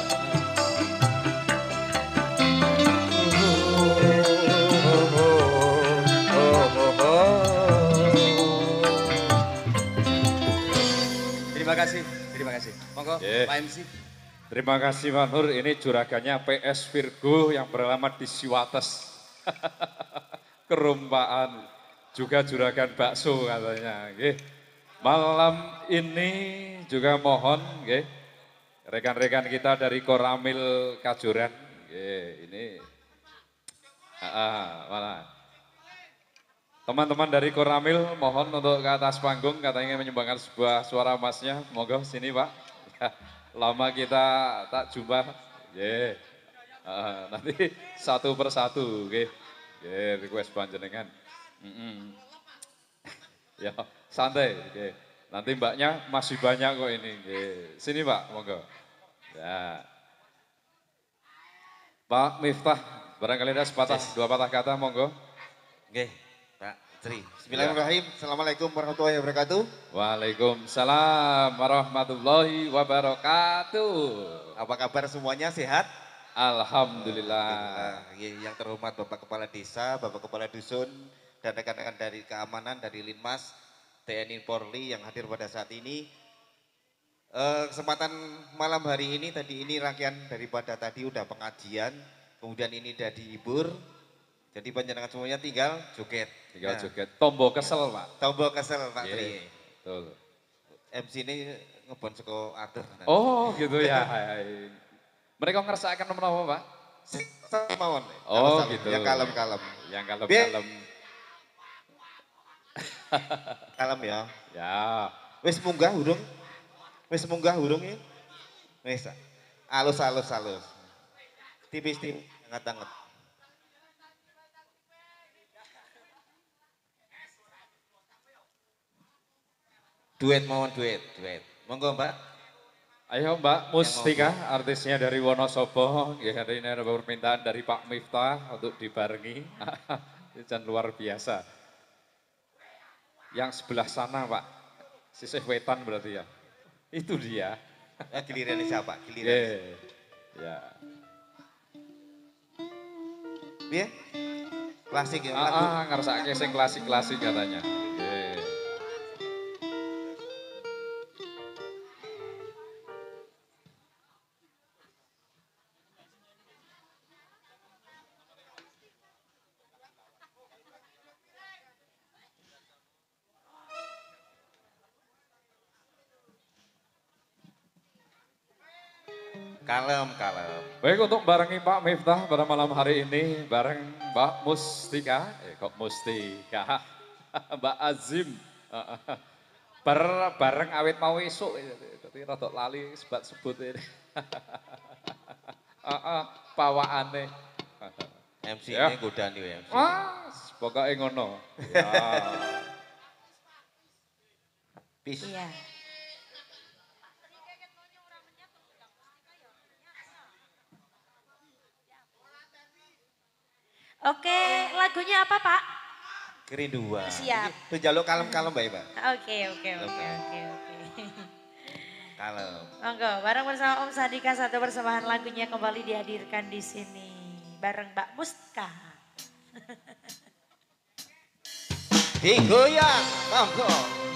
Terima kasih, terima kasih. Monggo, Yeah. Pak M C. Terima kasih Pak Nur, ini juragannya P S Virgo yang beralamat di Siwates. Kerumpaan, juga juragan bakso katanya. Nggih. Malam ini juga mohon nggih, rekan-rekan kita dari Koramil Kajoran. Nggih, ini ah, ah, mana? Teman-teman dari Koramil mohon untuk ke atas panggung, katanya ingin menyumbangkan sebuah suara emasnya. Monggo sini Pak. Lama kita tak jumpa. Yeah. Uh, nanti satu persatu, oke. Yeah, request panjenengan. Mm -mm. Ya, santai, oke. Okay. Nanti mbaknya masih banyak kok ini. Okay. Sini Pak, monggo. Ya. Pak Miftah, barangkali ada sepatah, yes. dua patah kata, monggo. Oke, Pak Tri. Bismillahirrahmanirrahim. Assalamualaikum warahmatullahi wabarakatuh. Waalaikumsalam warahmatullahi wabarakatuh. Apa kabar semuanya, sehat? Alhamdulillah. Alhamdulillah. Yang terhormat Bapak Kepala Desa, Bapak Kepala Dusun, dan rekan-rekan dari keamanan, dari Linmas, T N I Polri yang hadir pada saat ini. Eh, kesempatan malam hari ini, tadi ini rangkaian daripada tadi udah pengajian, kemudian ini udah dihibur. Jadi panjenengan semuanya tinggal joget. Tinggal Nah, joget. Tombol kesel Pak. tombol kesel Pak Yeah, Tri. betul. M C ini ngebon seko Arthur. Oh gitu ya. Mereka ngerasakan menapa Pak? Mawon. Oh Kalem-kalem. gitu. Yang kalem-kalem. Yang Biar- kalem-kalem. Kalem ya. Ya. Wis munggah hurung? Wis munggah hurung ya? Wis. Alus alus alus. Tipis tipis hangat-hangat. Duet mawon duet, duet. Monggo Mbak. Ayo Mbak Mustika, artisnya dari Wonosobo. Ya, hari ini ada permintaan dari Pak Miftah untuk dibarengi. Ini luar biasa. Yang sebelah sana Pak, sisih wetan berarti ya. Itu dia. Ya, giliran siapa? Giliran. Yeah. Ya. Piye? Klasik ya, Ah, lagu. ah, ngersake sing klasik-klasik katanya. Yeah. Kalem, kalem. Baik, untuk barengi Pak Miftah pada malam hari ini bareng Mbak Mustika, eh kok Mustika, Mbak Azim, bar bareng awet mau esuk, tapi rada lali sebat sebut ini. Pawakane. M C Ya. ini godani ya. M C. Wah, pokoknya ngono. Ya. Peace. Iya. Oke, lagunya apa Pak? Kerinduan. Siap. Itu jaluk kalem-kalem baik Pak. Oke, oke, oke, oke, oke. Kalem. Monggo, bareng bersama Om Sandika satu persembahan lagunya kembali dihadirkan di sini. Bareng Mbak Mustika. Digoyang, monggo.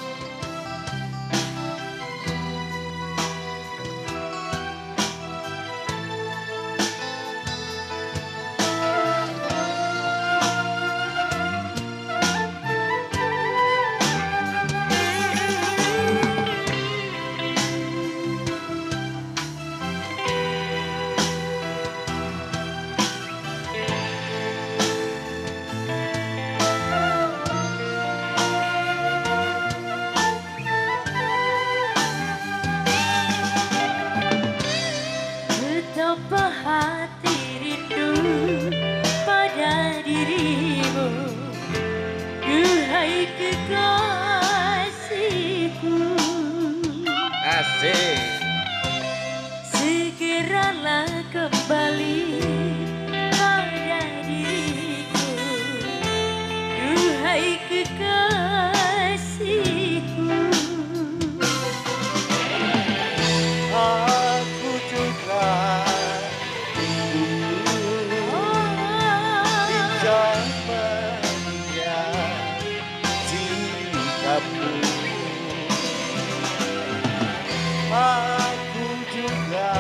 Betapa hati rindu pada dirimu, duhai kekasihku. Asik. Segeralah kembali pada diriku, duhai kekasihku. kamu. Aku juga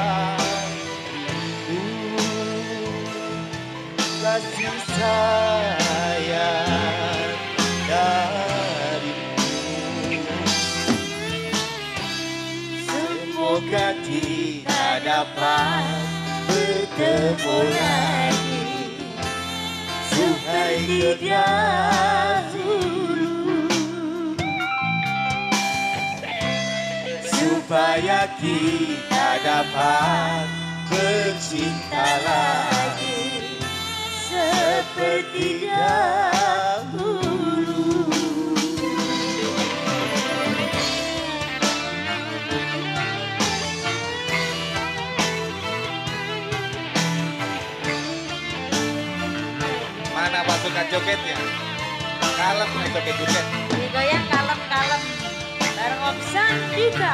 kasih sayang darimu. Semoga kita dapat bertemu lagi seperti dahulu, supaya kita dapat bercinta lagi seperti dahulu. Mana pasukan jogetnya? Kalem nih joget-joget. Digoyang kalem-kalem bareng Om Sandika.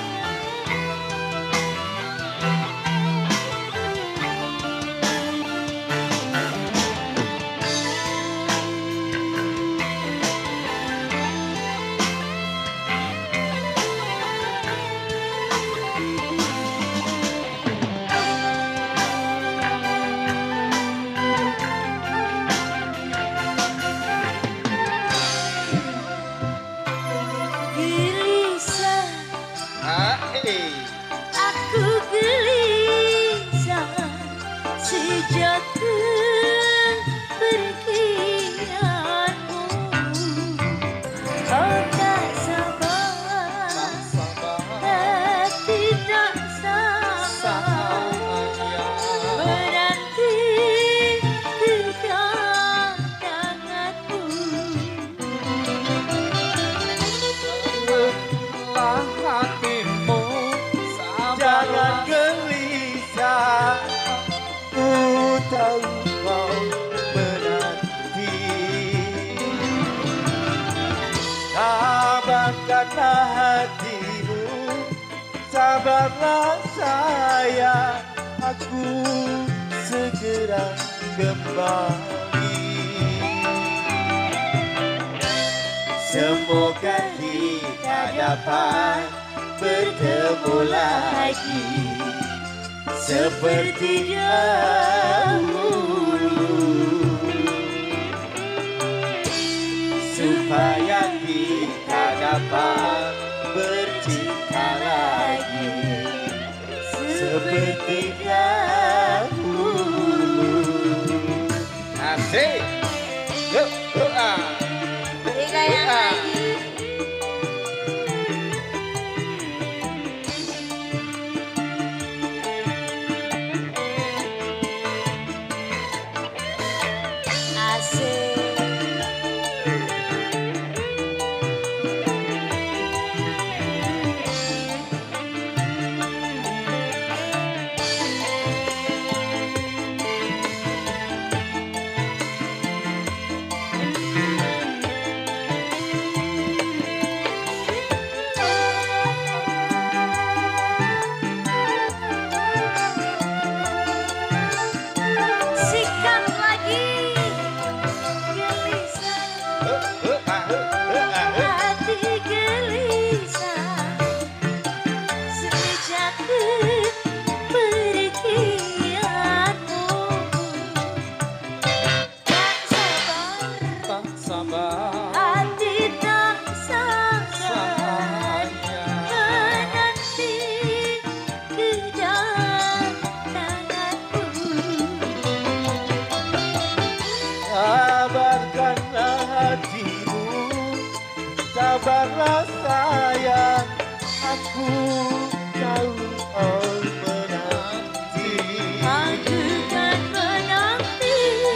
Gelisah, Ah, eh. aku gelisah sejak kepergianmu. Kau tak sabar, hati tak sabar menanti kedatanganmu. Lah hatimu jangan gelisah, ku tahu kau menanti. Sabarkanlah hatimu, sabarlah sayang, aku segera kembali. Semoga kita dapat bertemu lagi seperti dahulu, supaya kita dapat bercinta lagi seperti dahulu. Asik. Yuk, yuk ah. Digoyang lagi. Asik. Sikat lagi gelisah, Yuk, yuk, ah, yuk, yuk, ah, yuk. hati gelisah sejak kepergianmu. Tak sabar, Tak sabar hati tak sabar menanti kedatanganmu. sabarkanlah hatimu, sabarlah sayang, aku tahu kau menanti. Aku kan menanti.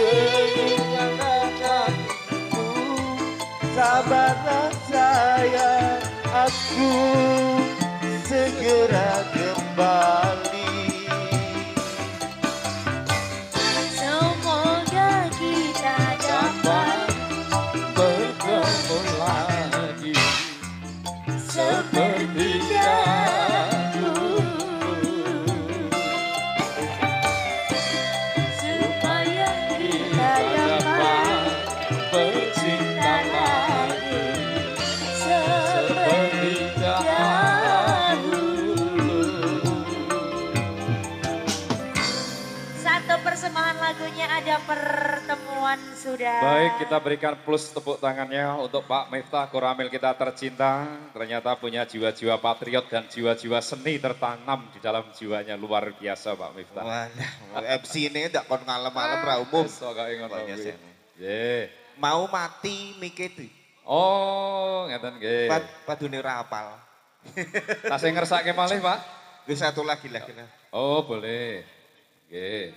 Sabarlah sayang, aku segera kembali. Semoga kita dapat Bertemu lagi seperti dahulu, supaya kita dapat bercinta lagi pertemuan sudah. Baik, kita berikan plus tepuk tangannya untuk Pak Miftah Koramil kita tercinta. Ternyata punya jiwa-jiwa patriot dan jiwa-jiwa seni tertanam di dalam jiwanya. Luar biasa Pak Miftah. Wah, M C ini tidak kon ngalem-ngalem ra umum. Wis kok ingon Luar biasa. Nggih. Mau mati mikir Oh, ngeten nggih. Pad, padune ora apal. Tasih ngersake malih, Pak? Wis satu lagi lagi. Oh, boleh. Nggih.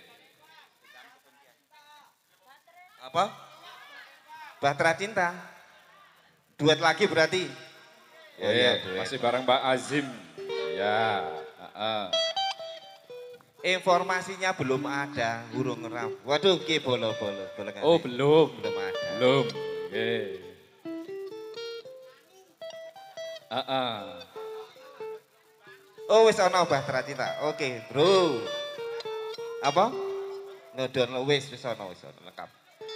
Apa? Bahtera Cinta. Duet lagi berarti. Oh, iya, masih bareng Mbak Azim. Ya, heeh. Informasinya belum ada, burung ngerap. Waduh, ki bolo-bolo. Oh, belum. Belum ada. Belum. Nggih. Heeh. Oh, wis ana Bahtera Cinta. Oke, Bro. Apa? Ngedon wis wis ana wis ana lengkap.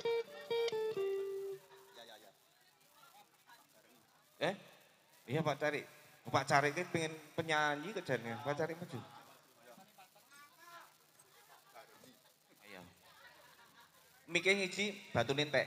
Eh? Iya Pak Cari. Pak Cari ini pengen penyanyi kerjanya. Pak Cari maju. Ayo. Mikir ngiji batu nintek.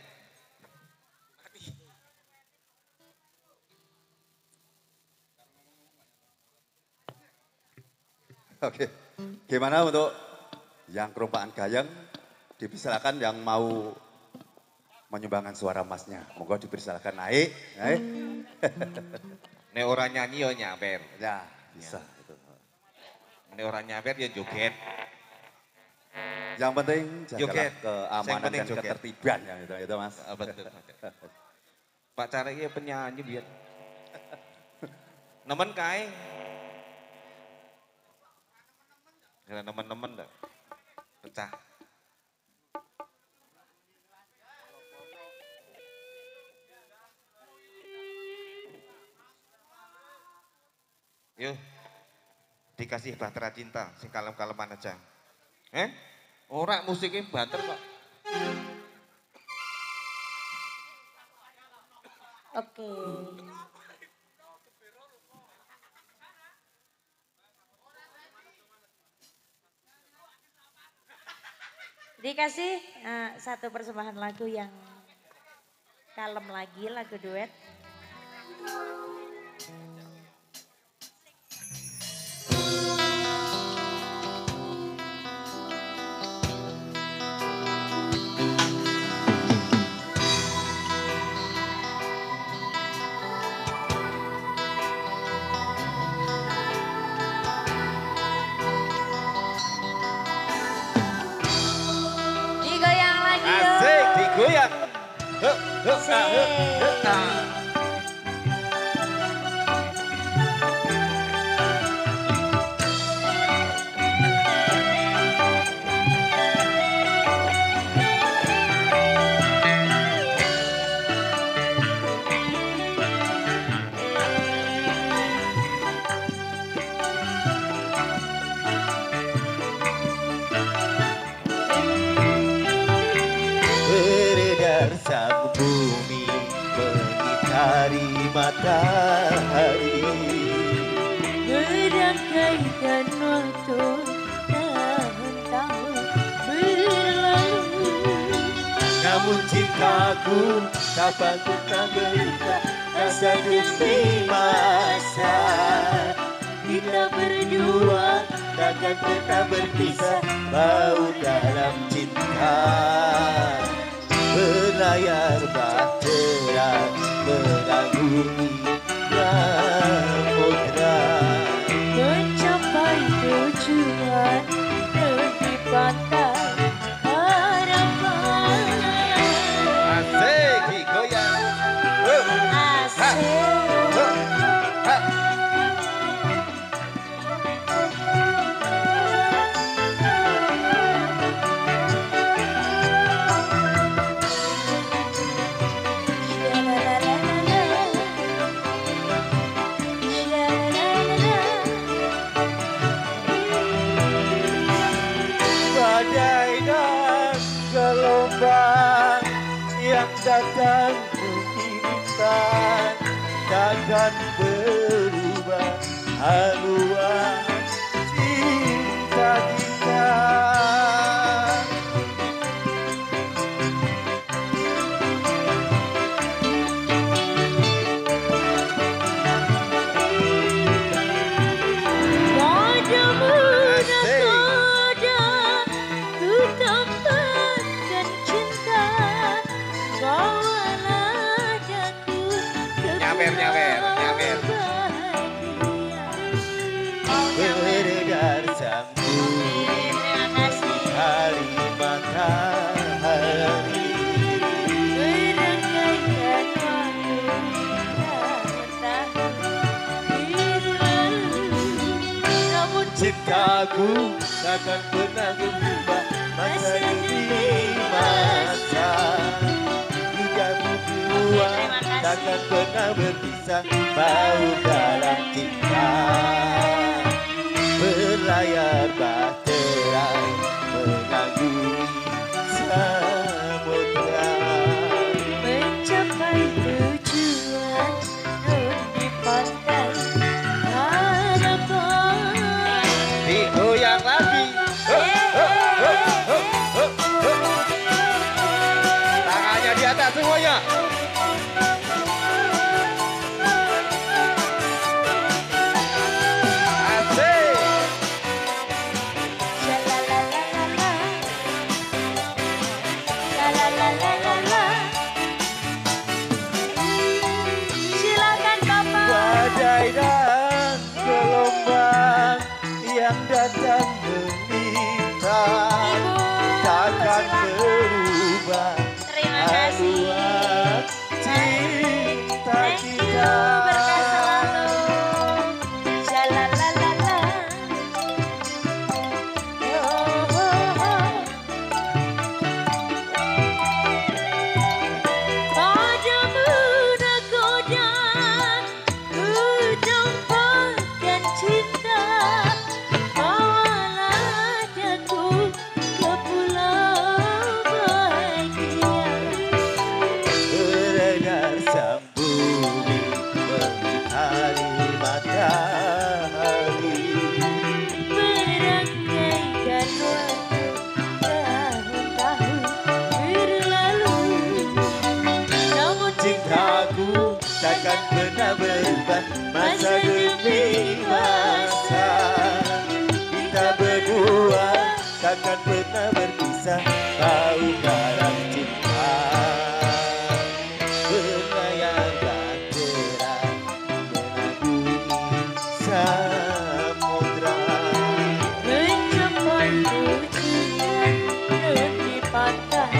Oke, gimana untuk yang kerumpaan gayeng, dipersilakan yang mau menyumbangkan suara emasnya. Monggo dipersilakan naik. naik. Nek ora nyanyi ya nyawer. Ya, bisa. Itu. Nek ora nyawer ya joget. Yang penting Joget. jagalah keamanan penting dan joget. ketertiban yang itu, itu Mas. Ah, betul. Pak Cari ini penyanyi biar. Nemen kae. Kira nemen-nemen dah. Pecah. Yuk, dikasih Bahtera Cinta, sing kalem-kaleman aja. Eh? Ora musiknya banter kok. Oke. Dikasih eh, satu persembahan lagu yang kalem lagi, lagu duet. Digoyang lagi yuk. Asik, digoyang. Hup, hup, Asik. ah, hup, hup, ah. Beredar sang bumi mengitari matahari. Berangkaikan waktu tahun-tahun berlalu. Namun cintaku kapan ku tak berita rasa demi masa. Kita berdua takkan pernah berpisah, bau dalam cinta. Berlayar bahtera menanggungi samudra. Mencapai tujuan tepi pantai harapan. Asik, digoyang. Hup, Asik. hup, ha. Badai dan gelombang yang datang mengirimkan takkan berubah haluan cinta kita. nyawer, nyawer. Beredar sang bumi Terima kasih. hari matahari. Berangkaikan namun Cintaku takkan pernah berubah masa demi masa. Tiga berdua takkan pernah berpisah bau dalam cinta. Berlayar bahtera mengagumi samudra. mencapai tujuan nun di pantai harapan. Digoyang lagi. Tangannya di atas semuanya. Asik. Shalalalalala. Shalalalalala. Silakan Bapak. Badai dan gelombang yang datang meminta Ibu, takkan silakan. berubah Terima kasih. haluan cinta Thank you, kita. berkah selalu. Shalalalala. Yo, ho, ho. Padamu nakoda, ku tumpahkan cinta. Bawalah aku ke pulau bahagia. Beredar sang bumi hari matahari. Berangkaikan waktu tahun-tahun berlalu. Namun Cintaku takkan pernah berubah masa demi masa. Kita berdua takkan pernah berpisah bau dalam cinta. Berlayar bahtera mengagumi samudra. mencapai tujuan nun di pantai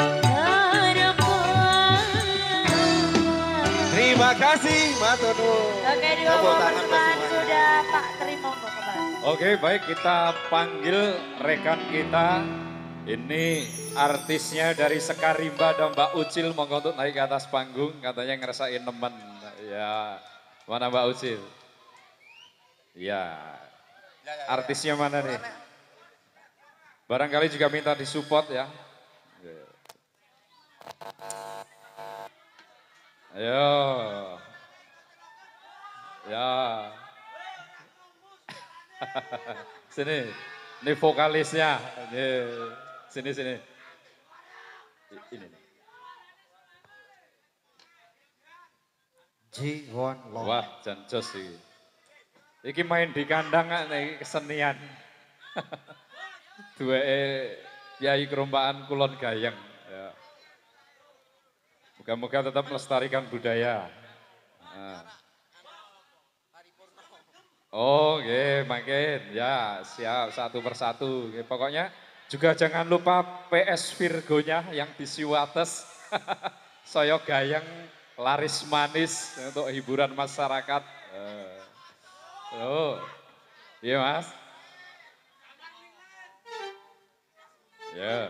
harapan. Terima kasih Matur Nuwun. Oke, dua Tepuk buah tangan buat persembahan semuanya. sudah Pak terima kok kembali. Oke, baik kita panggil rekan kita. Ini artisnya dari Sekarimba dan Mbak Ucil monggo untuk naik ke atas panggung, katanya ngerasain nemen. Ya, mana Mbak Ucil? Ya, artisnya mana nih? Barangkali juga minta disupport ya. Ayo. Ya. Sini, ini vokalisnya. Ini, sini sini. I- Ini. nih. Ji Won Long. Wah, jan jos iki. Iki main di kandang nih kesenian. Dueke Yai Kerompaan Kulon Gayeng. Ya. Moga-moga tetap melestarikan budaya. Nah. Oh, oke, makin ya siap satu persatu. Oke, pokoknya juga jangan lupa P S Virgonya yang di Siwates. Soyo Gayeng laris manis untuk hiburan masyarakat. Eh. Oh, iya mas. Ya.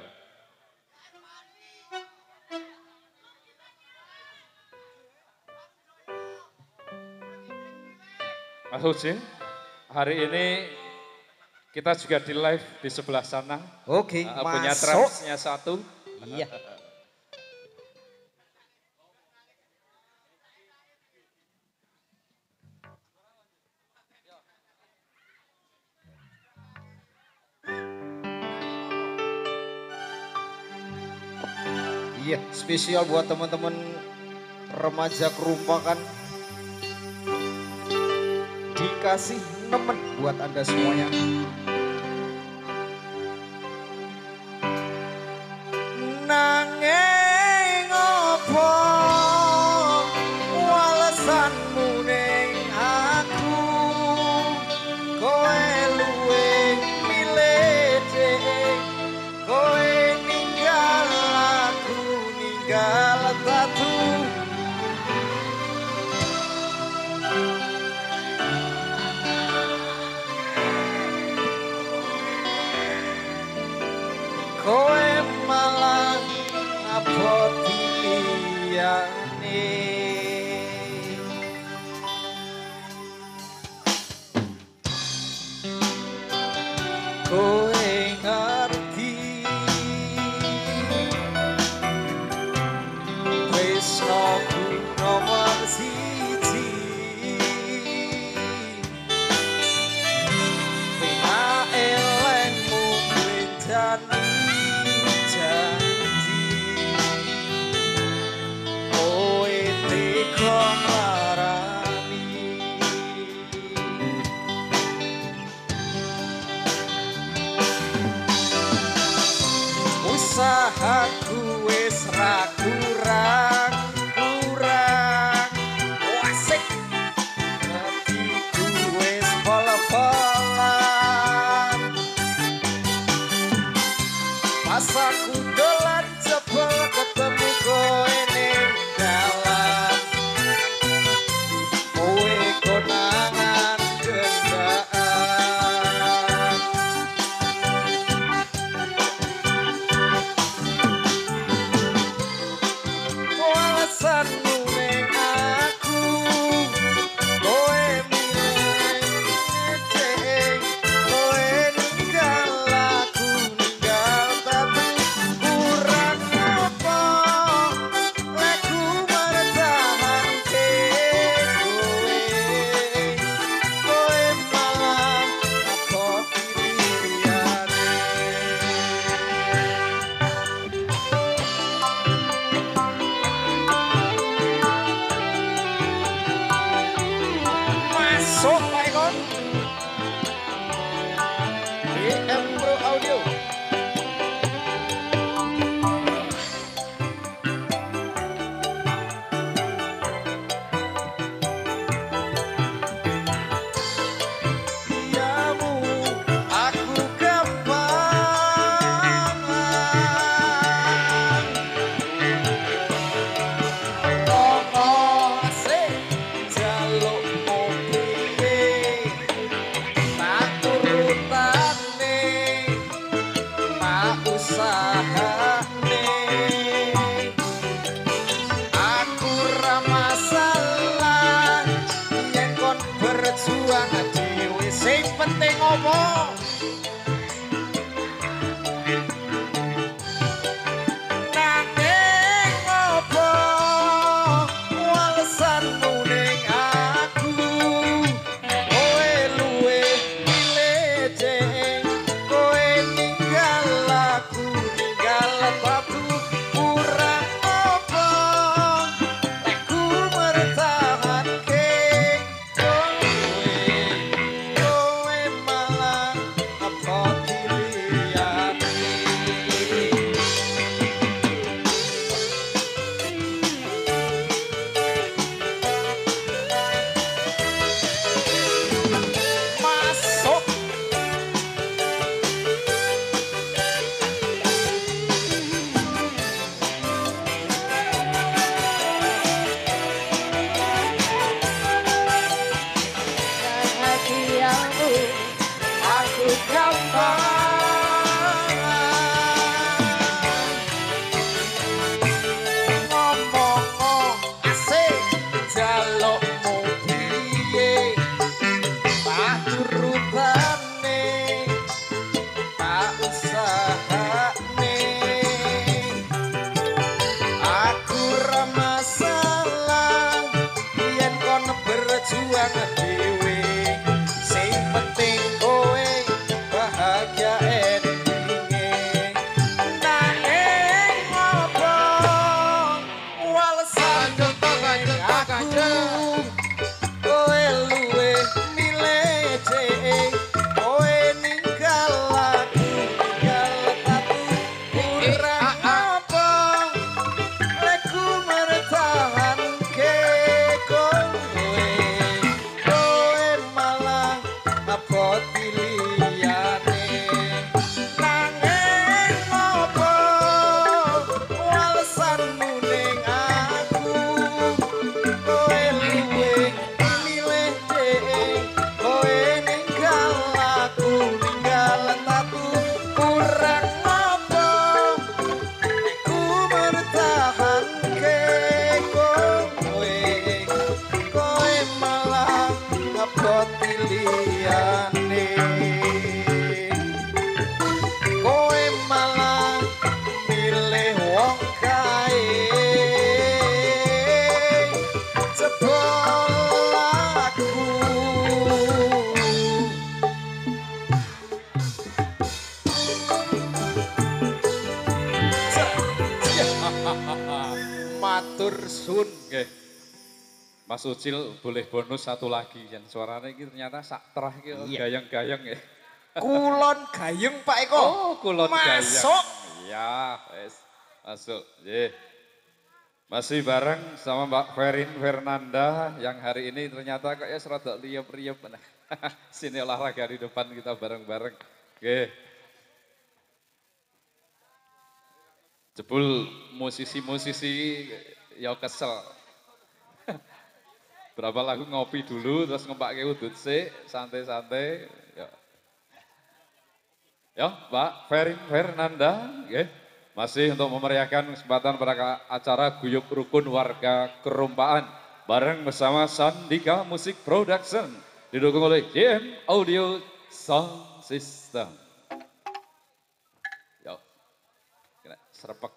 Mas Ucin, hari ini kita juga di live di sebelah sana. Oke, Uh, punya masuk. transnya satu. Iya. Iya, spesial buat teman-teman remaja kerumpakan. Dikasih nemen buat Anda semuanya. Nanging opo walesan kowe ngerti tresnaku nomor siji pena elengmu menjani janji kowe teko marani usahaku wis ra kurang kurang wasik hatiku wis pol-polan pas aku dolan jebol ketemu kowe ning dalan kowe konangan gendaan alasanmu ning aku kowe milih kowe ninggal aku ninggal tapi kurang apa lagu mertahanke kowe kowe malah apa pilihane masuk Pak Ekon D M Pro Audio diamu aku gampang ngomong sing jaluk mobil tak turutane tak usahane aku ra masalah yen kon berjuang dhewe sing penting ngomong nanging apa alasanmu ning aku kowe luwe milih jeng kowe ninggal aku ninggal batu kurang apa lek ku mertahanke kowe kowe malah apa pilihane masuk bahagiamu aku gampang ngomong asik jalukmu piye tak turutane tak usahane aku ra masalah yen kon berjuang dhewe sing penting kowe bahagia endinge nanging apa alasan aku kowe luwe milih jeng kowe ninggal aku ninggal aku kurang apa lek ku mertahanke kowe kowe Sun, nggih. Mas Ucil boleh bonus satu lagi yang suaranya ini ternyata sak terah iki gayang-gayang ya. Kulon gayeng Pak Eko. Oh, kulon gayang. Masuk. Ya, wes. Masuk. Nggih. Masih bareng sama Mbak Ferin Fernanda yang hari ini ternyata kok ya serada riup-riup. Sini olahraga di depan kita bareng-bareng. Oke. Jebul musisi-musisi ya kesel. Berapa lagu ngopi dulu terus ngempake udut sik, santai-santai. Ya. Ya, Mbak Ferin Fernanda, nggih. Masih untuk memeriahkan kesempatan pada acara Guyub Rukun Warga Kerumpaan bareng bersama Sandika Music Production didukung oleh J M Audio Sound System. Yo. Kena serepek.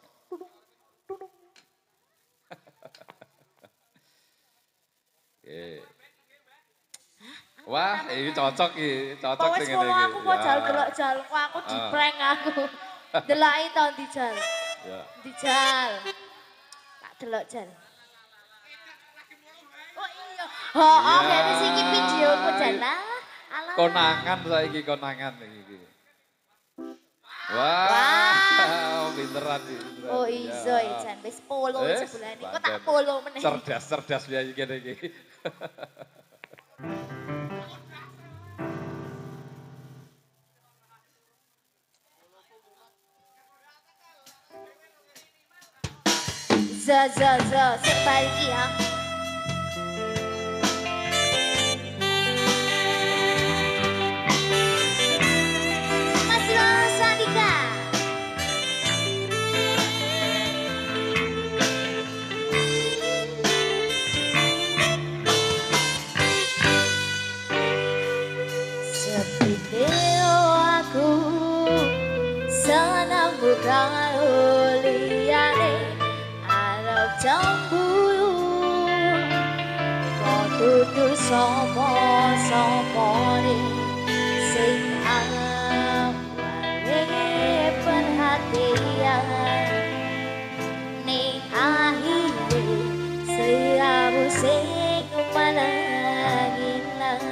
Oke. Wah, ini cocok iki, cocok Pokoknya dengan sepuluh iki. aku mau Ya. jal delok jal, kok aku Ah. diprank aku. Delaki tau ndi jal. Ya. Ndi jal. Tak delok jal. Oh iya. Oh, oh, Iya. berarti siki videoku jal lah. Alah. Konangan saiki konangan iki. Wah, Wah. pinteran iki. pinteran. Oh iso Ya. ya jan wis polo Eh, sebulan iki. Kok tak pancen. polo meneh. Cerdas-cerdas ya iki kene iki. Zo zo zo, sebalik ya. Mas Roro Sandika. Seperti aku senang bukan liane arep cemburu kok dudu sapa-sapane sing awale perhatian ning akhire siabu sing malah ngilang.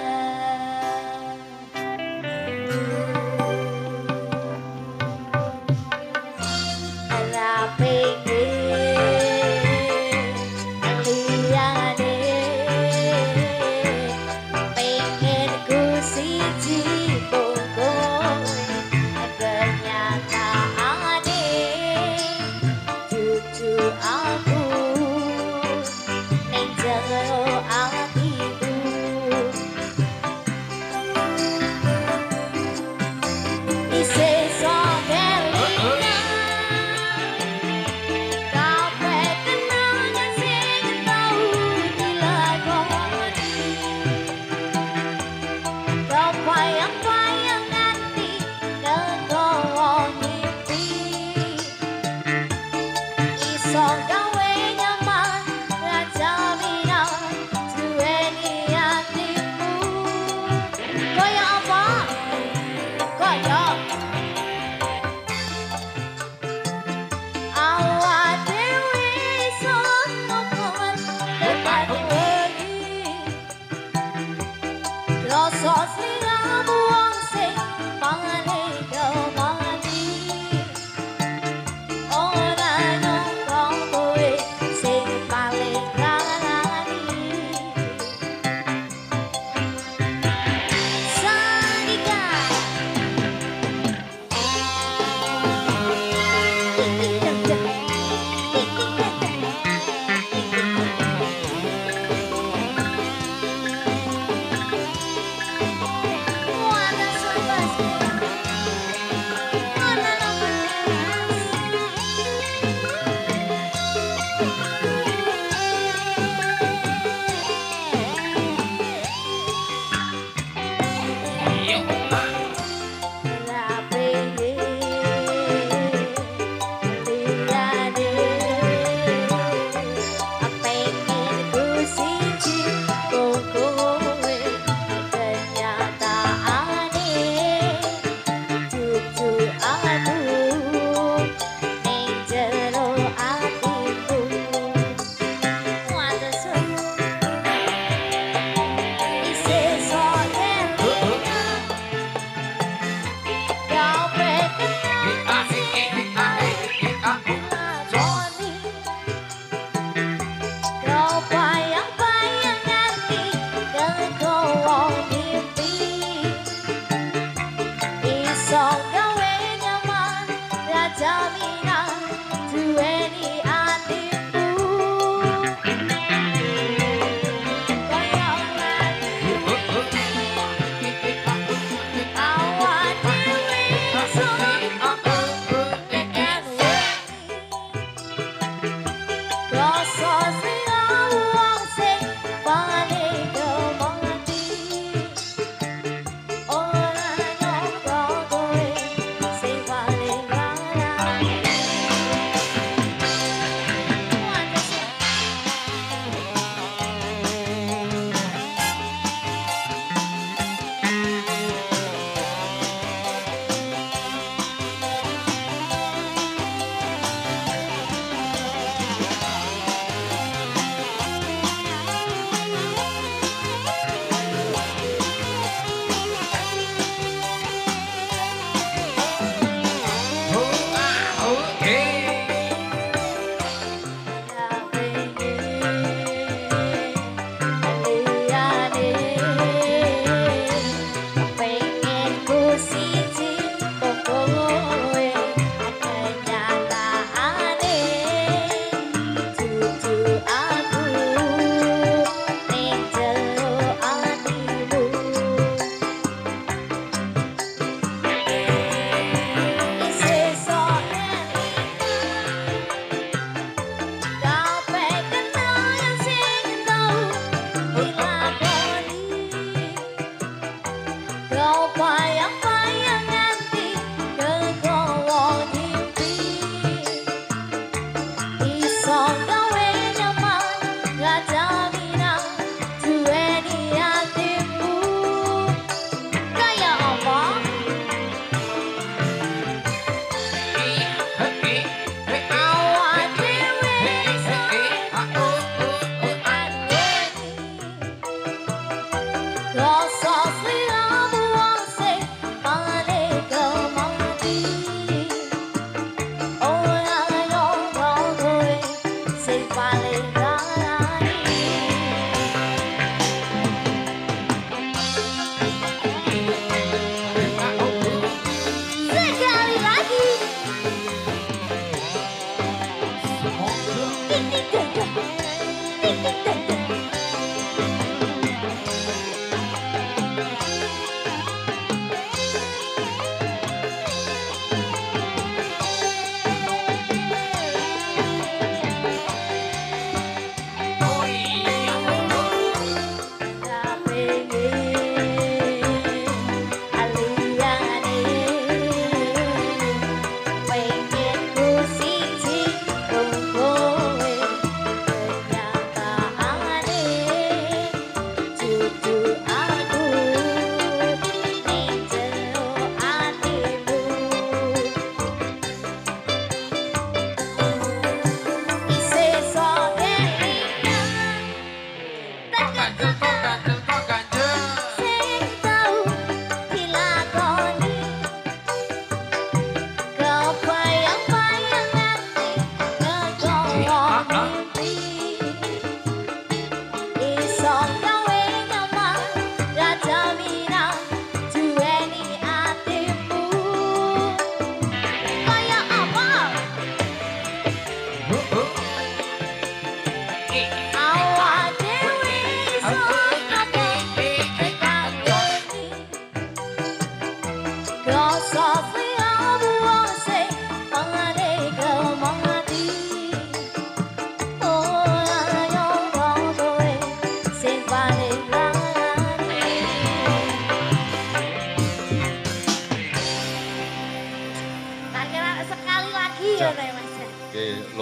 Wadah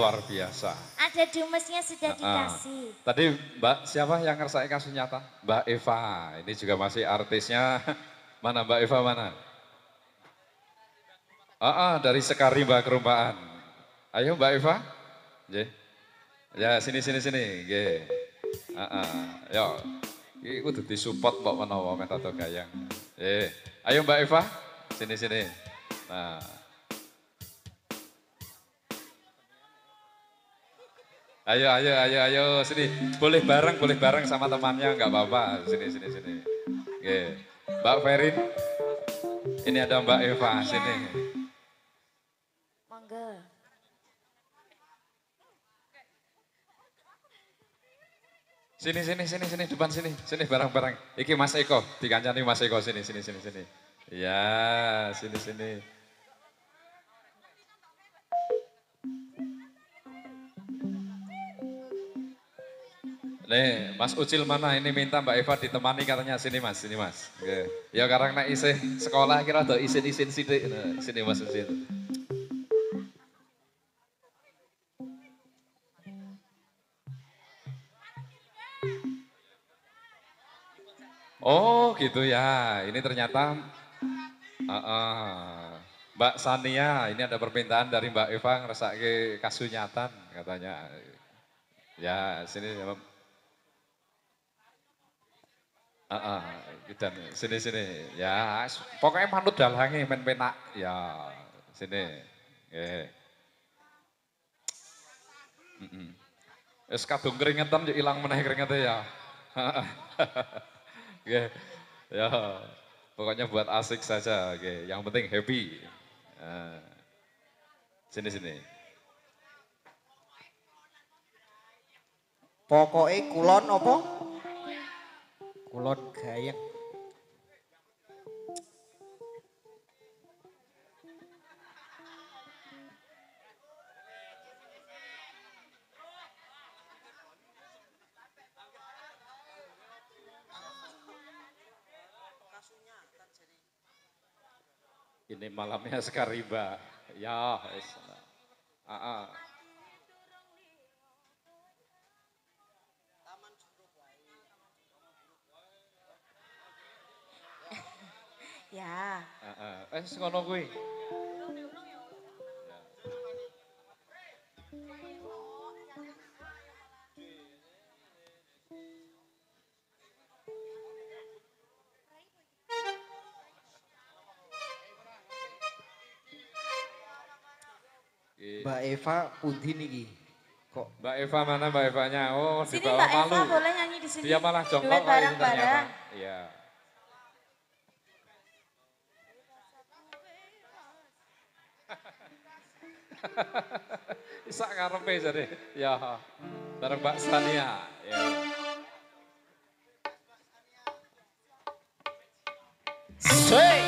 luar biasa. Ada dumesnya sudah Ah, dikasih. Tadi Mbak siapa yang ngersai kasus nyata? Mbak Eva, ini juga masih artisnya. Mana Mbak Eva mana? Ah, ah, dari Sekari Mbak Kerumpaan. Ayo Mbak Eva. Nggih. Ya sini sini sini, nggih. Heeh. Yo. Iki kudu disupport mbok menawa metato gayang. Eh, ayo Mbak Eva. Sini sini. Nah. Ayo ayo ayo ayo sini. Boleh bareng, boleh bareng sama temannya enggak apa-apa. Sini sini sini. Oke. Mbak Ferin. Ini ada Mbak Eva sini. Monggo. Sini sini sini sini depan sini. Sini bareng-bareng. Iki Mas Eko, dikancani Mas Eko sini sini sini sini. Ya, sini sini. Nih, Mas Ucil mana ini minta Mbak Eva ditemani katanya sini Mas, sini Mas. Oke. Ya karena nek isih sekolah kira do isin-isin sithik. Nah, sini Mas Ucil. Oh gitu ya, ini ternyata uh, uh, Mbak Sania, ini ada permintaan dari Mbak Eva ngeresake kasunyatan katanya. Ya sini uh, uh, dan sini sini ya pokoknya manut dalange men penak ya sini. Nggih. Heeh. Wis kadung keringetan yo ilang meneh keringete ya. Oke, ya pokoknya buat asik saja, oke. Yang penting happy. Nah, sini sini. Pokoknya kulon apa? Kulon gayeng. Ini malamnya sekali Mbak. Ya, wis. Ah, ah. Ya. Ah, ah. Eh, ngono kuwi. Mbak Eva pundi niki? Kok Mbak Eva mana Mbak Evanya? Oh, di Sini bawah Mbak Eva malu. boleh nyanyi di sini. Dia malah jongkok Duet kok ini bareng-bareng. ternyata. Iya. Isak ngarepe jadi. Ya. Bareng Mbak Sania. Ya. Sweet.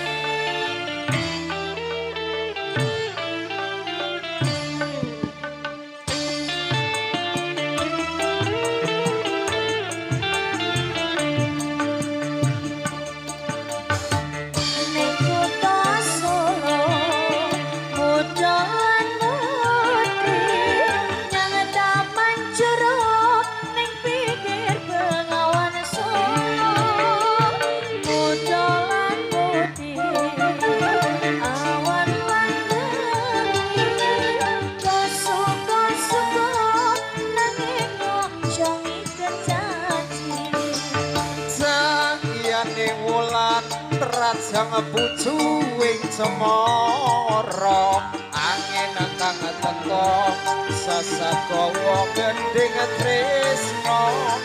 Ning kutha Solo, mudahan mutri, nyang taman jeruk, ning pinggir Bengawan Solo. Mudahan putih, awan lan bengi, kasuka-suka, nanging ojo ngiket janji. Sangyane wulan terajang bucu ing cemara angin kang teka sasagawa gending tresna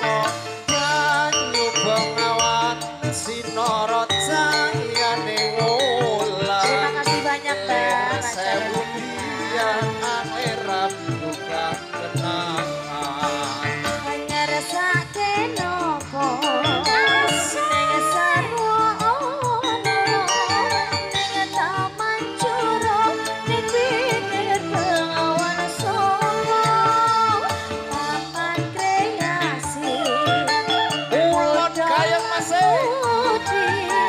banyu bengawan sinara sangyane wulan Terima kasih banyak Mbak. sewu biyan akhirat buka kenangan Hanya resake nopo ning sarwa ono ning taman curug ning pinggir Bengawan Solo papan kreasi Ulon gayeng masih. putih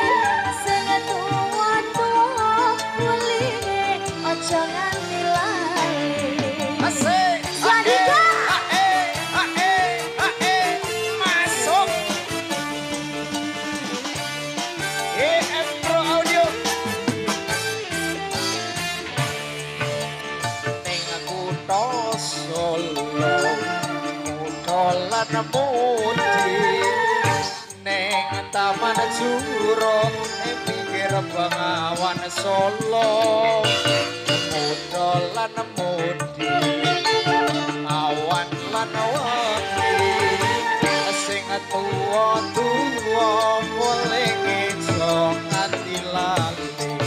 mudi neng taman jurong ing pinggir Bengawan Solo mudolan mudi awan lan wengi sing tuwa-tuwa mulih ngejo nganti lali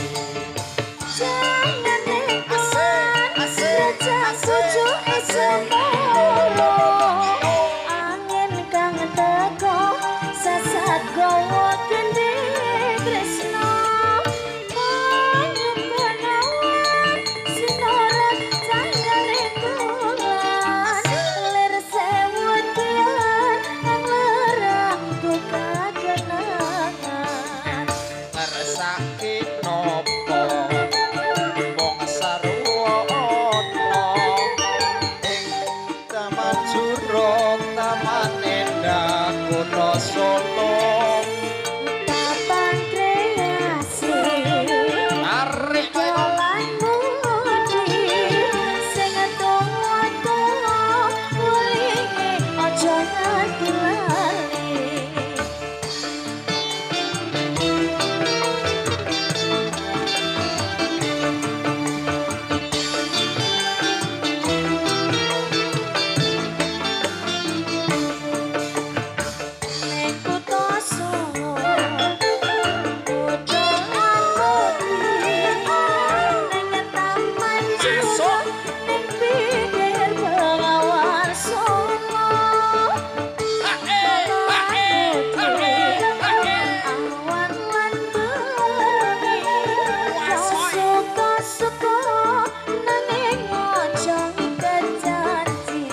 asik asik asik angin kang teko sesat gowo gende tresno panjenengan sinoran candare tulan lir sewut kian lerah buka kenangan ngersake nopo wong sarwa ana ing taman jurong taman endah kutha Solo tapan kreasi arek jalan mudi sing tuwa-tuwa mulinge aja nganti lali ning kutha Solo kudu amudi ning taman jurong ning pinggir Bengawan Solo awan lan bengi suka-suka nanging aja kejanji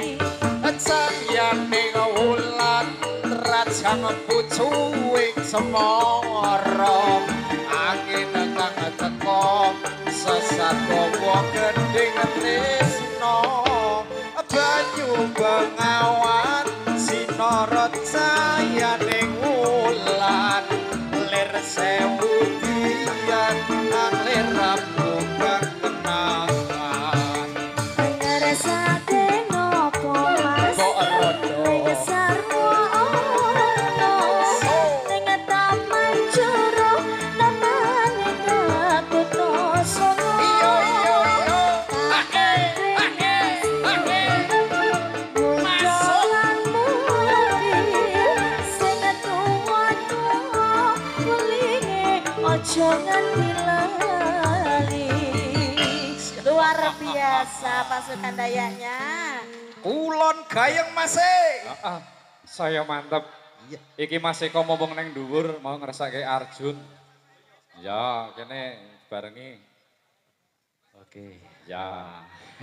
sayane wulan rajang pucuwing semara angin kang teko sesat gowo gending tresno banyu bengawan sinorot sayane wulan lir sewu dian nang lir buka kenangan ngrasake nopo mas kok rodo ning sarwa ono ning taman jurong taman endah kutha Solo iyo iyo iyo ake ake ake mudolan mudi sing tuwa-tuwa mulinge aja nganti lali luar biasa pasukan Dayaknya. kulon gayeng masih Ah, ah, saya mantep. Iki Mas Eko ngomong neng dhuwur mau ngrasake Arjun. Ya, kene barengi. Oke. Ya.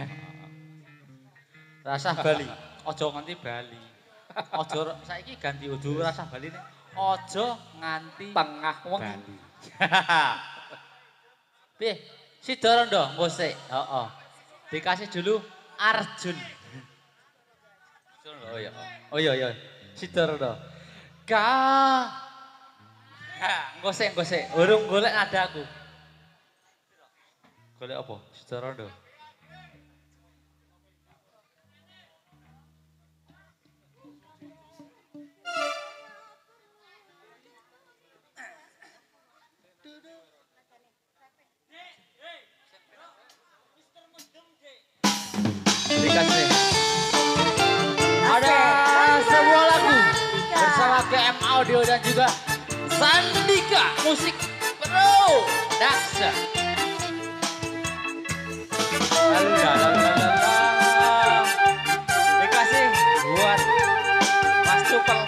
Rasa Bali. Ojo nganti Bali. Ojo saiki ganti udu rasa Bali nih. Ojo nganti Tengah wong. Bali. Piye? Sidorondo musik. Heeh. Dikasih dulu Arjun. Oh iya. Oh iya iya. Sidorondo. Ka. Ha, engko sik engko sik. Urung golek nadaku. Golek apa? Sidorondo. Dikasih. Ada sebuah lagu bersama G M Audio dan juga Sandika Musik Pro Daksa. Lalalala. Dikasih buat Mas Tupel.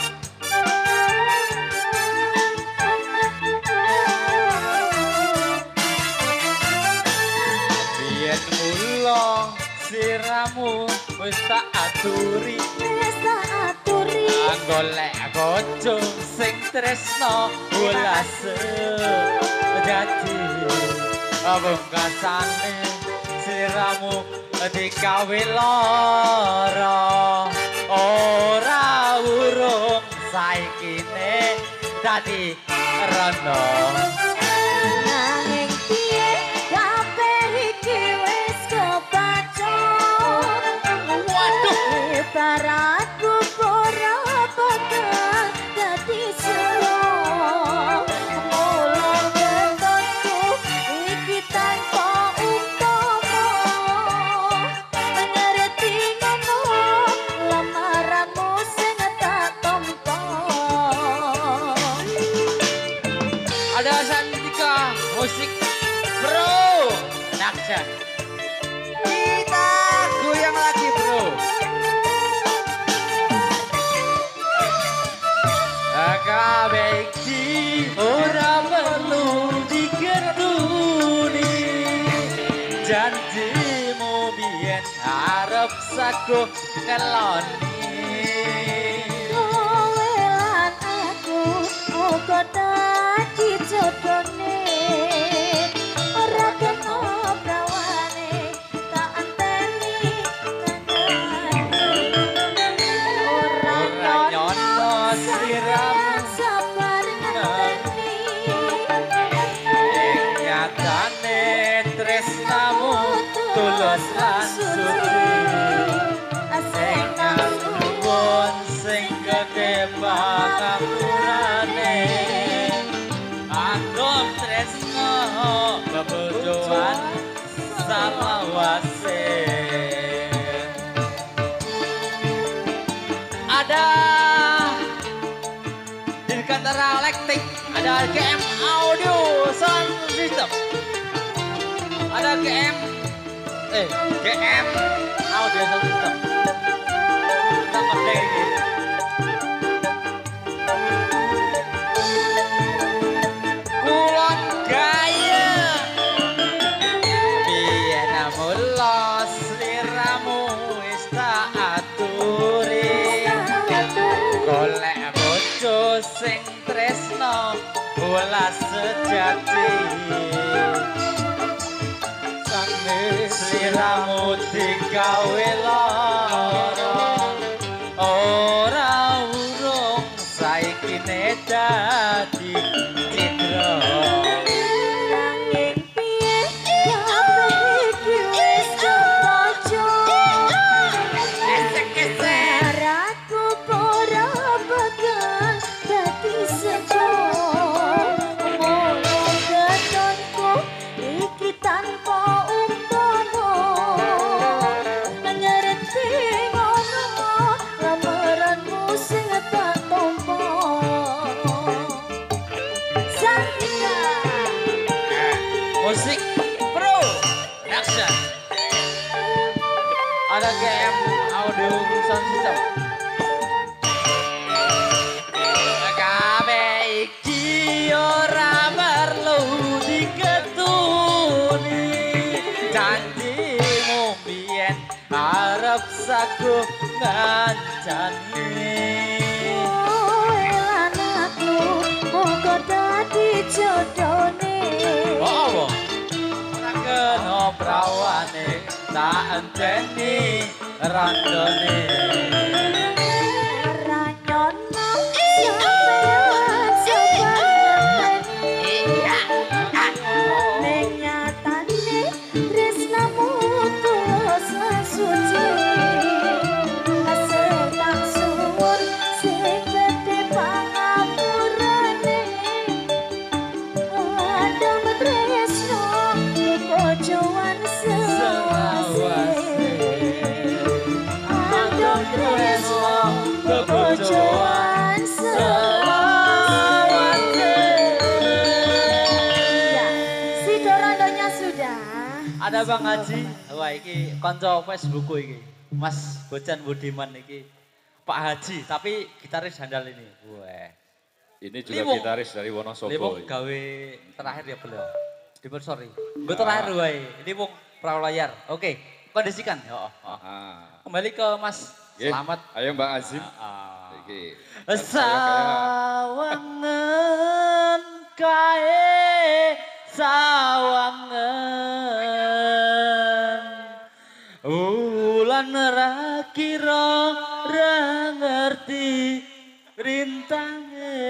Biyen mula siramu wis tak aturi. Wis tak aturi Golek bojo sing tresno welase dadi pungkasane siramu digawe lara ora urung saikine dadi rono nanging piye kabeh iki wis kebaca waduh ibarat bubur musik bro. Naksa. Kita goyang lagi bro. Kabeh iki ora perlu digetuni. Janjimu biyen arep sago ngeloni. Kowe lan aku muga dadi jodone. Ora kena prawane tak anteni kandhani. Ora nyono sliramu sabar ngenteni. Nyatane tresnamu tulus lan suci. Sing ngawon sing gede pangapurane. Aku tresno bebojoan sama wase. Ada Dirgantara Electric, ada G M Audio Sound System, ada G M eh G M Audio Sound System. Kita pakai ini. Kulon gaya, biyen mula sliramu wis tak aturi. Golek bojo sing tresno welas sejati. Sange sliramu digawe lara. Ora urung saiki dadi citra. Nanging piye kabeh iki wis kepacu. Esek-esek ora bakal dadi sejo. Ngomong ketonku iki tanpa umpama. Ngerti ngono lamaranmu sing tak tampa. Sandika Musik Pro Production. Ada G M Audio Sound System. Kabeh iki ora perlu digetuni. Janjimu biyen arep sago ngancani. kowe lan aku muga dadi jodone. Oh, ora kena prawane tak enteni randone. Ora nyono sampeyan sabar ngenteni. Ning nyatane tresnamu tulus lan suci. Asal suwun sing gedhe pangapurane. Adem tresno bojoan selawase. Adem tresno bojoan selawase. Ya, si Dorandonya sudah. Ada Bang Haji, wah iki konco Facebookku iki. Mas Bojan Budiman iki. Pak Haji, tapi gitaris handal ini. Wah. Ini juga Liwong. gitaris dari Wonosobo. Ini gawe terakhir ya beliau. Dimana sorry. Gue terakhir wae. Ini wong pralayar. Oke, kondisikan. Ya, oh, oh. Ah. Kembali ke Mas Nggih, Selamat. Ayo Mbak Azim. Ah. Iki. Sawangen kae sawangen ulan ra kira ra ngerti rintange.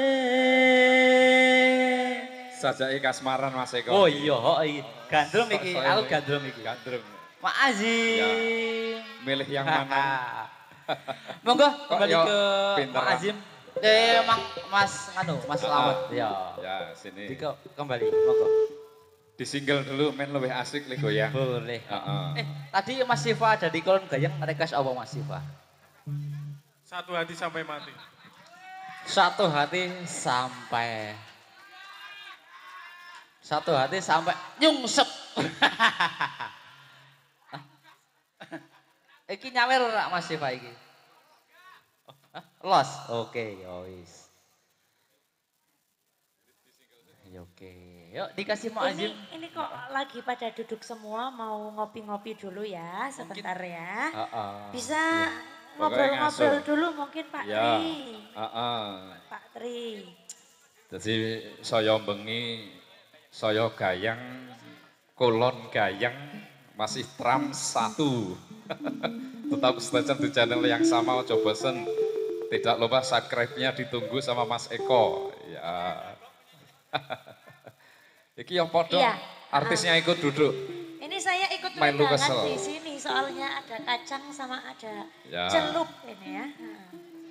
Sajake kasmaran Mas Eko. Oh iya, oh iya. Gandrung iki, Saya- aku gandrung iki. Gandrung. Mak Azim. Milih yang mana? Monggo Kok kembali yo ke pinter, Pak ah? Azim. Eh, Mang Mas anu, Mas Selamat. Ya. Ya, sini. Dika kembali, monggo. Di single dulu main lebih asik lho goyang. Boleh. Heeh. Eh, tadi Mas Siva ada di kolom gayang, request apa Mas Siva? Satu hati sampai mati. Satu hati sampai Satu hati sampai nyungsep. Iki nyawer ora Mas Siva iki? Hah? Los. Oke, ya wis. Ya oke. Yuk dikasih Mak Azim. Ini, ini kok lagi pada duduk semua mau ngopi-ngopi dulu ya sebentar ya. Heeh. Bisa Pokoknya ngobrol-ngobrol ngasuh. dulu mungkin Pak Ya, Tri. heeh. Pak Tri. Jadi saya bengi, saya gayang, kulon gayang, masih tram satu. Tetap stay tune di channel yang sama, ojo bosen. Tidak lupa subscribe-nya ditunggu sama Mas Eko. Ya. Iki yang podo, Iya. artisnya ikut duduk. Ini saya ikut Main lu undangan kesel. di sini soalnya ada kacang sama ada Ya. celup ini ya. Nah.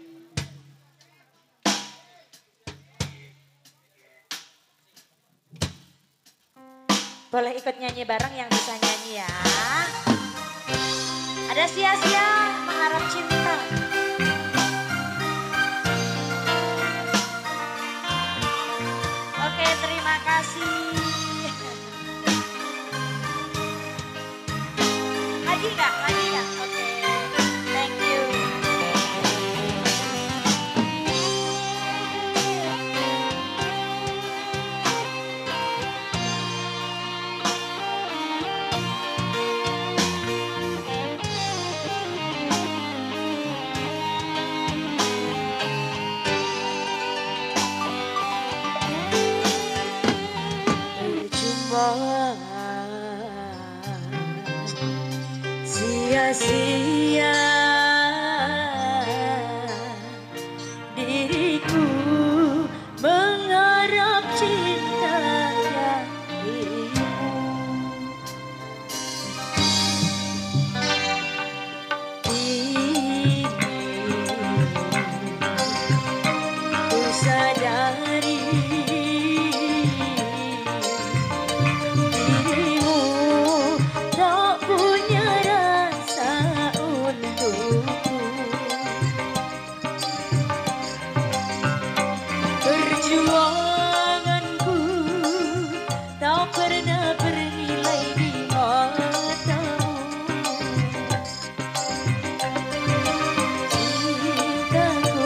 Boleh ikut nyanyi bareng yang bisa nyanyi ya. Ada sia-sia mengharap cinta. Oke, terima kasih. Lagi nggak? Lagi nggak? Oke, thank you. Percuma sia-sia diriku mengharap cinta darimu. Kini ku sadari dirimu tak punya rasa untukku. Perjuanganku tak pernah bernilai di matamu. Cintaku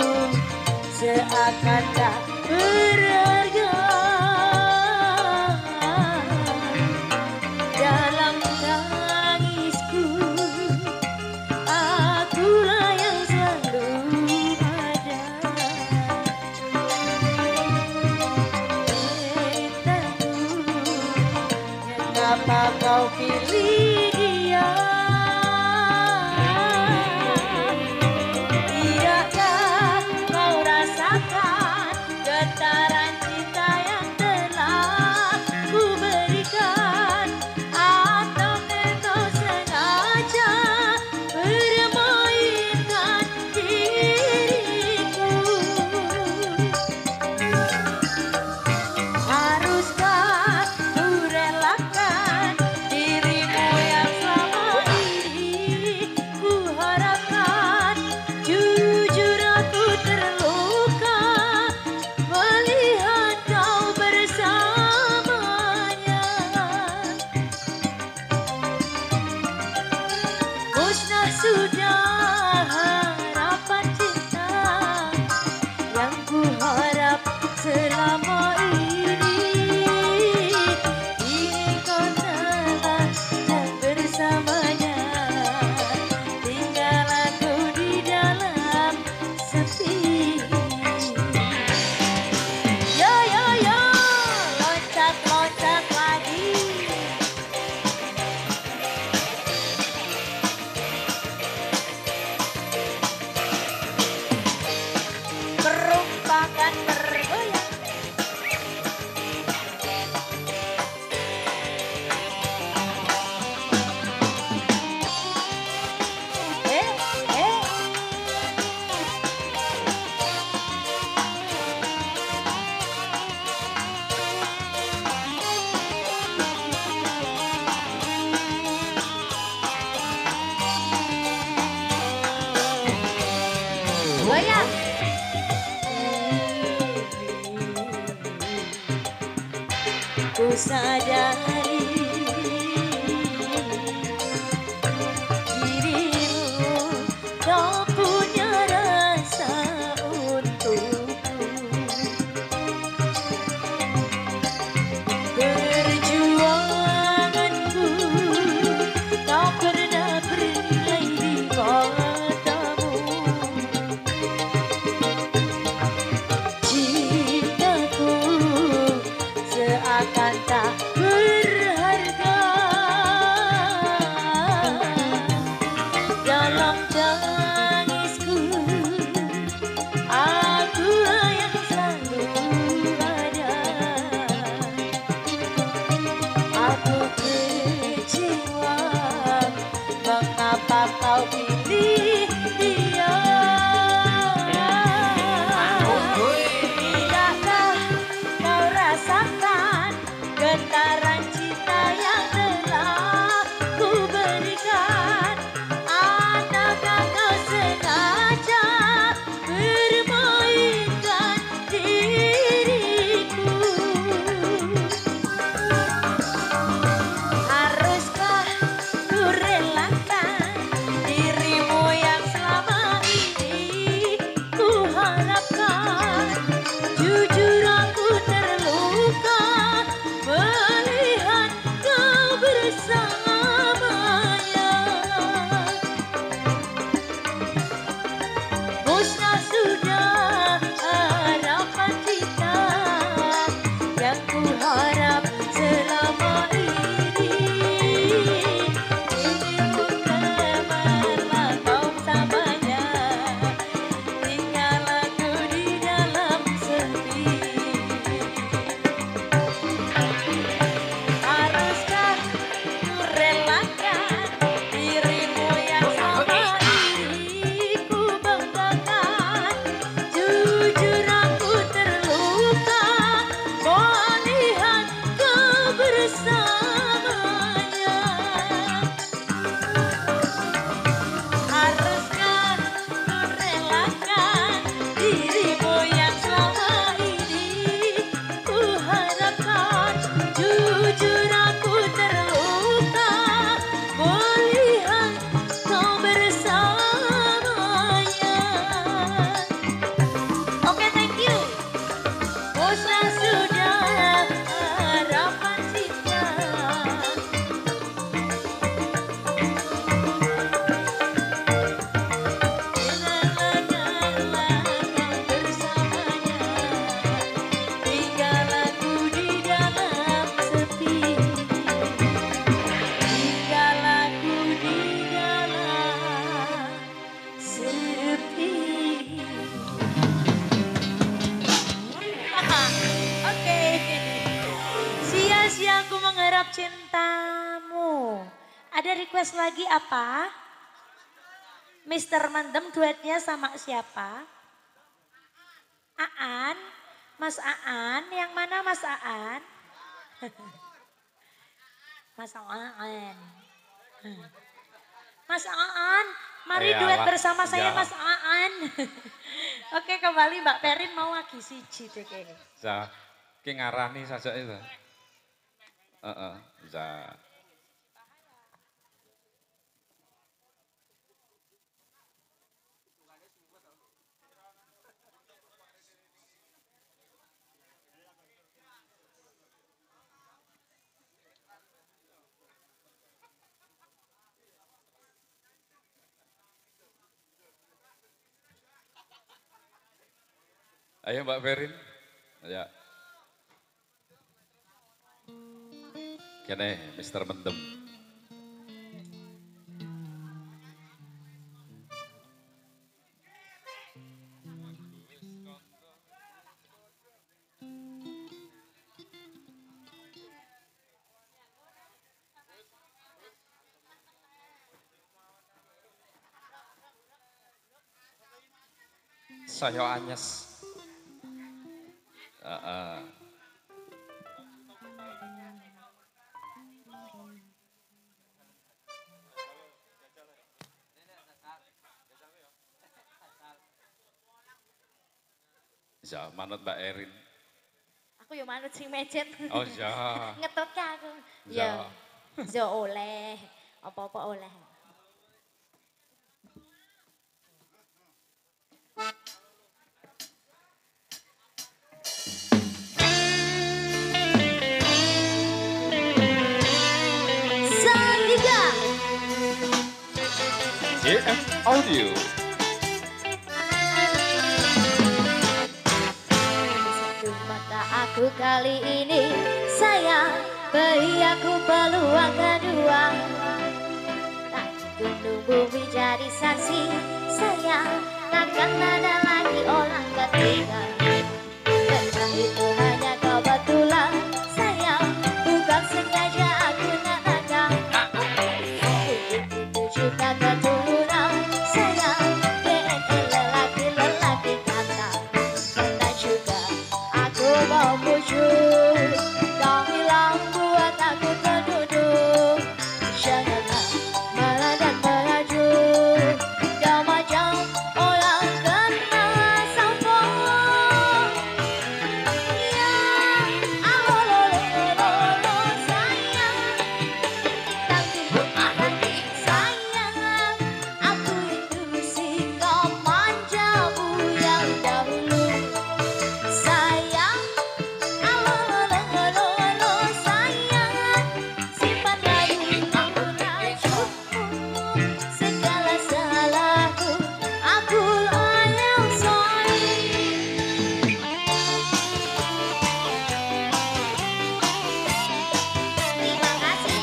seakan tak berharga dalam tangisku. Akulah yang selalu ada. Cintaku, kenapa kau pilih dia? Tidakkah kau rasakan getaran cinta yang telah ku berikan? Atau kau sengaja permainkan diriku? Haruskah ku relakan dirimu yang ku sadari dirimu kau punya rasa untukku. Perjuanganku kau pernah bernilai di matamu. Cintaku seakan tak berharga dalam tangisku. Aku yang selalu ada. Aku kecewa, mengapa kau pilih dia? Tidakkah kau rasakan getaran cinta yang telah ku berikan? Adakah kau sengaja bermainkan diriku? Haruskah ku relakan dirimu yang selama ini ku harapkan? Jujur aku terluka melihat kau bersamanya. Musnah sudah harapan kita yang ku harap selama ini. Ingin ku kemarlah kau samanya, tinggal aku di dalam sepi. Haruskah ku relakan dirimu yang selama ini ku banggakan? Jujur aku terluka melihat kau bersamanya. Haruskah ku relakan dirimu yang selama ini ku harapkan? Jujur aku terluka melihat kau bersamanya. Oke, thank you. Musnah sudah harapan cinta. Kenanganlah kau bersamanya, tinggal aku di dalam sepi. Tinggal aku di dalam sepi. Oke, sia-sia aku mengharap cintamu. Ada request lagi apa? mister Mendem duetnya sama siapa? Aan, Mas Aan, yang mana Mas Aan? Mas Aan. Mas Aan, mari Iyalah, duet bersama saya iyalah. Mas Aan. Oke, kembali Mbak Perin mau lagi siji deh kayaknya. Bisa, ki ngarani saja itu. Heeh, bisa. Ayo Mbak Ferin. Ya. Kene mister Mendem. Saya anyes. Heeh. Bisa manut Mbak Erin. Aku yo manut sing mecet. Oh iya. Ngetutke aku. Iya. Ya. Zo oleh. Apa-apa oleh. Sandika. J M Audio. Sentuh mata aku kali ini sayang, beri aku peluang kedua. Tak gunung bumi jadi saksi sayang, takkan ada lagi orang ketiga. Karena itu hanya kebetulan sayang, bukan sengaja aku nanakan. Itu juga keturunan sayang, D N A lelaki-lelaki kata. Karena juga aku memuju, kau hilang buat aku terduduk. Janganlah malah dan melaju, kau macam orang kena sambung. Ya, alololololo sayang, tapi tapi sayang, aku itu sikap manjamu yang dahulu. Sayang, alololololo sayang, simpanlah dulu racunmu. Segala salahku, akulah yang sorry. Terima kasih.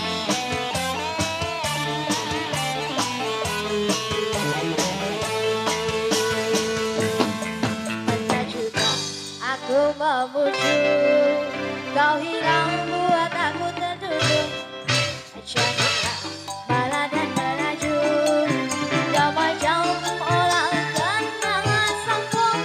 Pernah juga aku memuju, kau hilang buat aku terduduk. Janganlah malah dan melaju, kau macam orang kena sambung.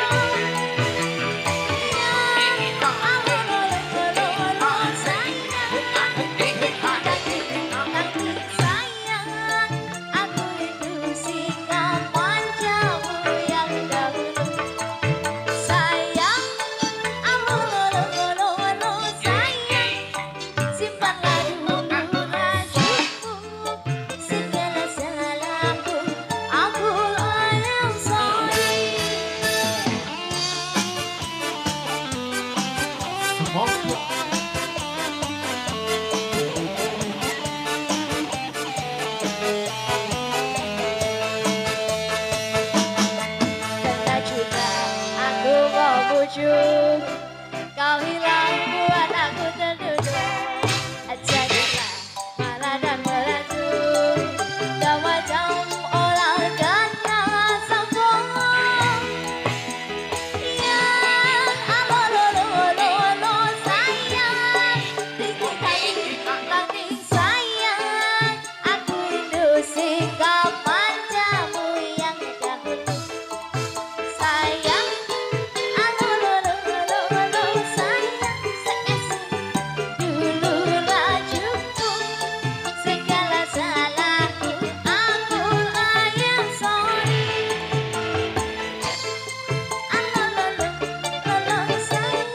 Ya, alololololo sayang, tapi sayang, aku itu sikap manjamu yang dahulu. Sayang, alololololo sayang, simpanlah dulu racunmu. Segala salahku, akulah yang sorry. Pernah juga aku mau bujuk, kau hilang buat aku terduduk. Janganlah malah dan melaju, kau macam orang kena sambung. Ya, alololololo sayang, tinggi tangking sayang, aku rindu sikap manjamu yang dahulu. Sayang, alololololo sayang, seesi dulu racunmu. Segala salahku, akulah yang sorry. Alololololo sayang,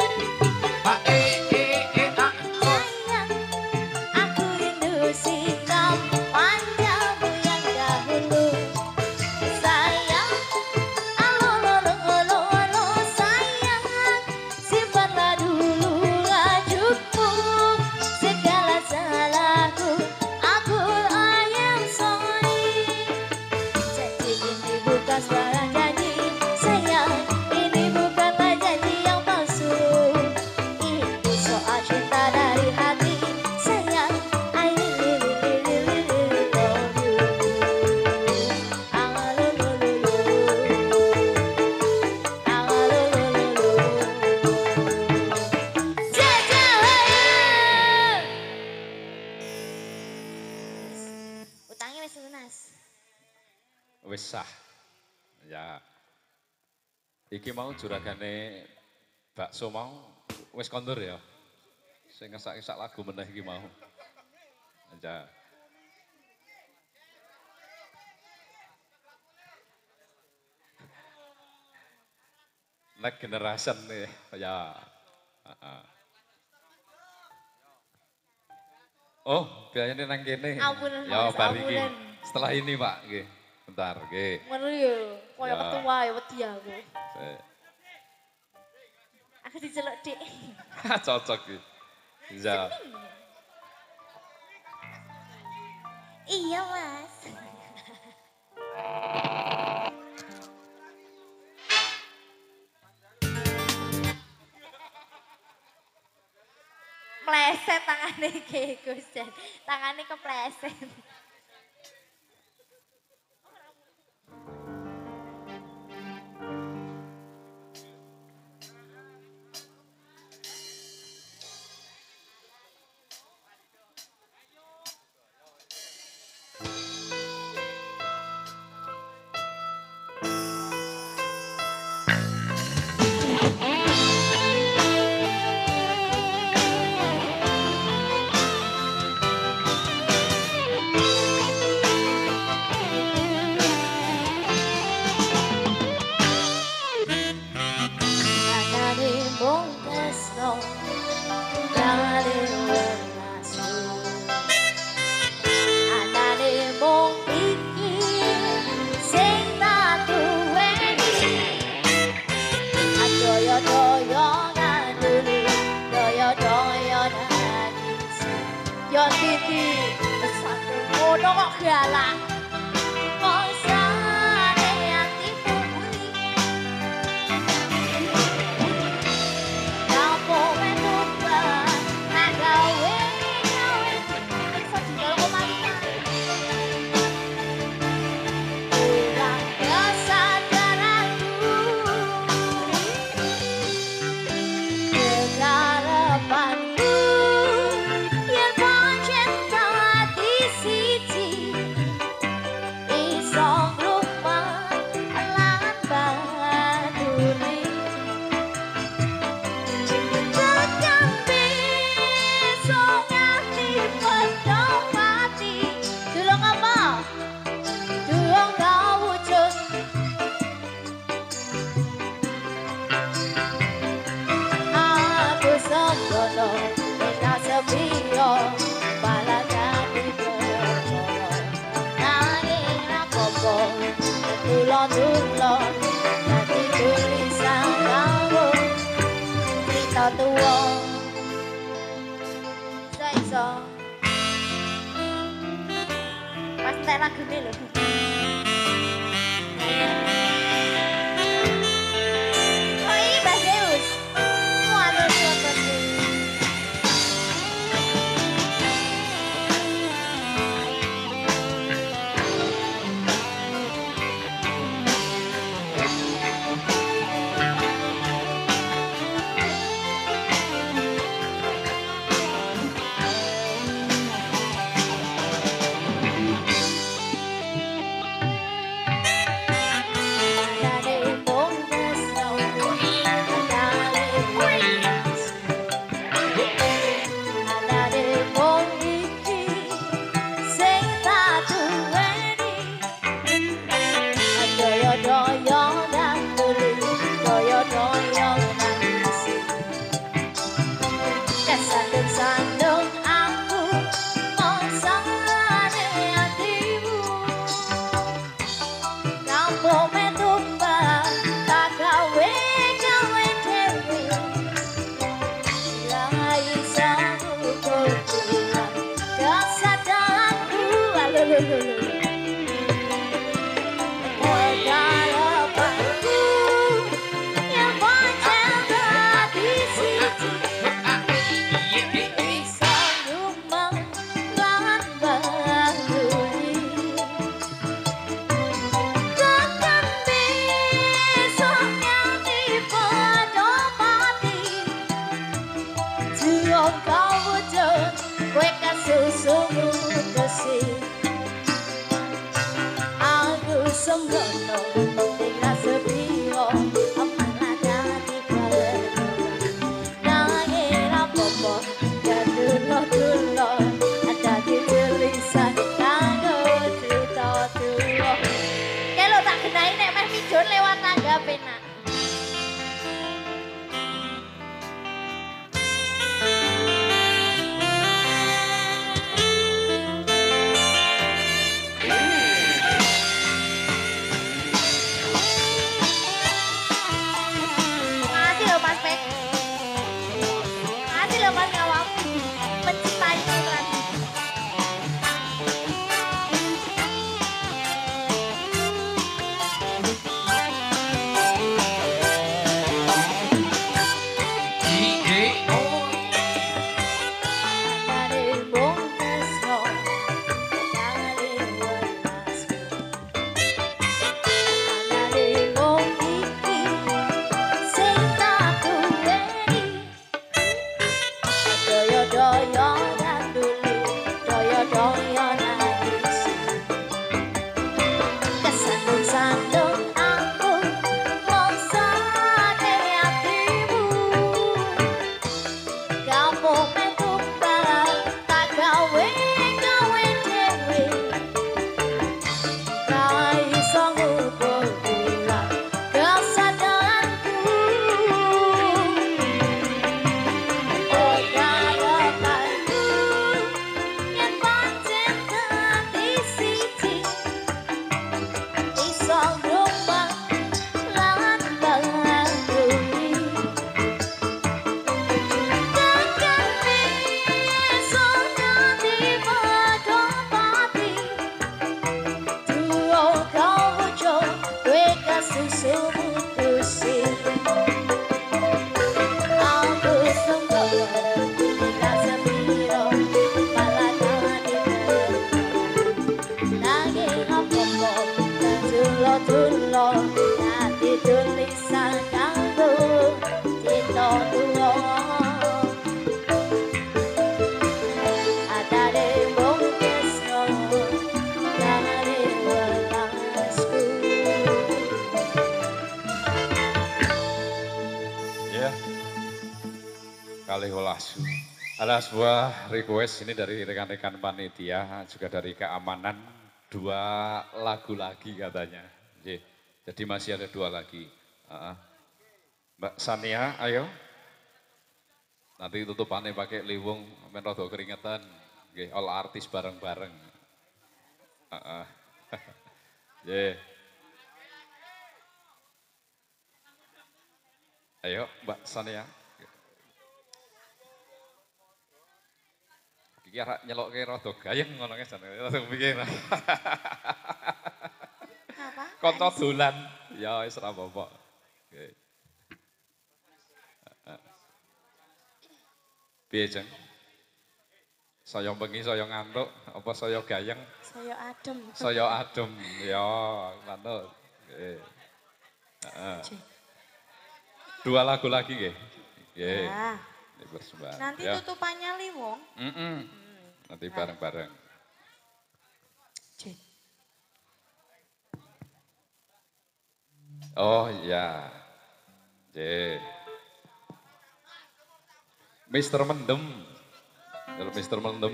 sayang, aku rindu sikap manjamu yang dahulu. Sayang, alololololo sayang, simpanlah dulu racunmu. Segala salahku, akulah yang sorry. Janji ini bukan sembarang janji, sayang, ini bukanlah janji yang palsu. Ini soal cinta dari hati, sayang, I really, really, really, really love you. Alololololo, alololololo. Jaja, hey! Utangnya wis lunas. Wis sah. Ya. Iki mau juragane bakso mau wis kondur ya. Sing ngesak-ngesak lagu meneh iki mau. Ya. Next generation nih. Ya. Oh, biayanya nang kene. Ampunan, Ya, Mas, bar iki. ampunan. Setelah ini, Pak, nggih. Bentar, nggih. Ngono yo, koyo Ya. ketua ya wedi aku. Saya- Aku diceluk Dik. Cocok iki. Bisa. Iya, Mas. Meleset tangane iki Gus Jan. Tangane kepleset. Tangane mung tresno, tangane welasku. Anane mung iki sing tak duweni. Adoyo-doyo nganduli, doyo-doyo nangis. Yo titi, satu ngono kok galak. Kongsane atiku muni. Kamu mencoba, tak gawe gawe. Iso tinggal komandan. Kurang kesadaranku. Kekarepanku yen pancen hati siji. Iso nglumpah lan baduli. Tekan besok nganti padha mati. Durung apa? Durung kawujud. Aku sembrono nek sepiro malah dadi perkara. Nanging apa-apa tulon-tulon dadi tulisan kanggo cerita tua. Iso-iso. Pas entek lagune lho. Oh iya, Mbak Zeus. Waduh, sobat sih. Sandung aku mongsane atimu. Kamu metumbang tak gawe gawe dewi. Lah iso ngukur pulang kesadaranku. Alulululu. Kegalapanku yang pancen hati siji. Iso nyumbang lan baduli. Tekan besok nganti padha mati. Durung kawujud kowe kasusun kesih. Aku sembrono ning sepiro malah dadi perkara. Nanging apa-apa gadulo-dulo dadi tulisan kanggo cerita tua. Kelo tak genai nek meh midun lewat tangga penak. kalih welas. Ada sebuah request ini dari rekan-rekan panitia, juga dari keamanan, dua lagu lagi katanya. Jadi masih ada dua lagi. Mbak Sania, ayo. Nanti tutupannya pakai liwung, men rada keringetan. Nggih, all artis bareng-bareng. Heeh. Nggih. Ayo Mbak Sania. Iki arek nyelokke rada gayeng ngono ke jan. Langsung pikir. Apa? Kanca dolan. Ya wis ora apa-apa. Nggih. Piye, Jeng? Saya bengi, saya ngantuk, apa saya gayeng? Saya adem. Saya adem. Ya, manut. Nggih. Heeh. Dua lagu lagi nggih. Nggih. Ya. Ini persembahan. Nanti ya. tutupannya Liwong. Mm -mm. Nanti bareng-bareng. Oh iya. J. Mister Mendem. Kalau Mister Mendem.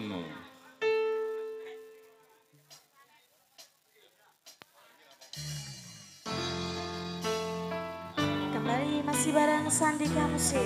Kembali masih bareng Sandika Musik.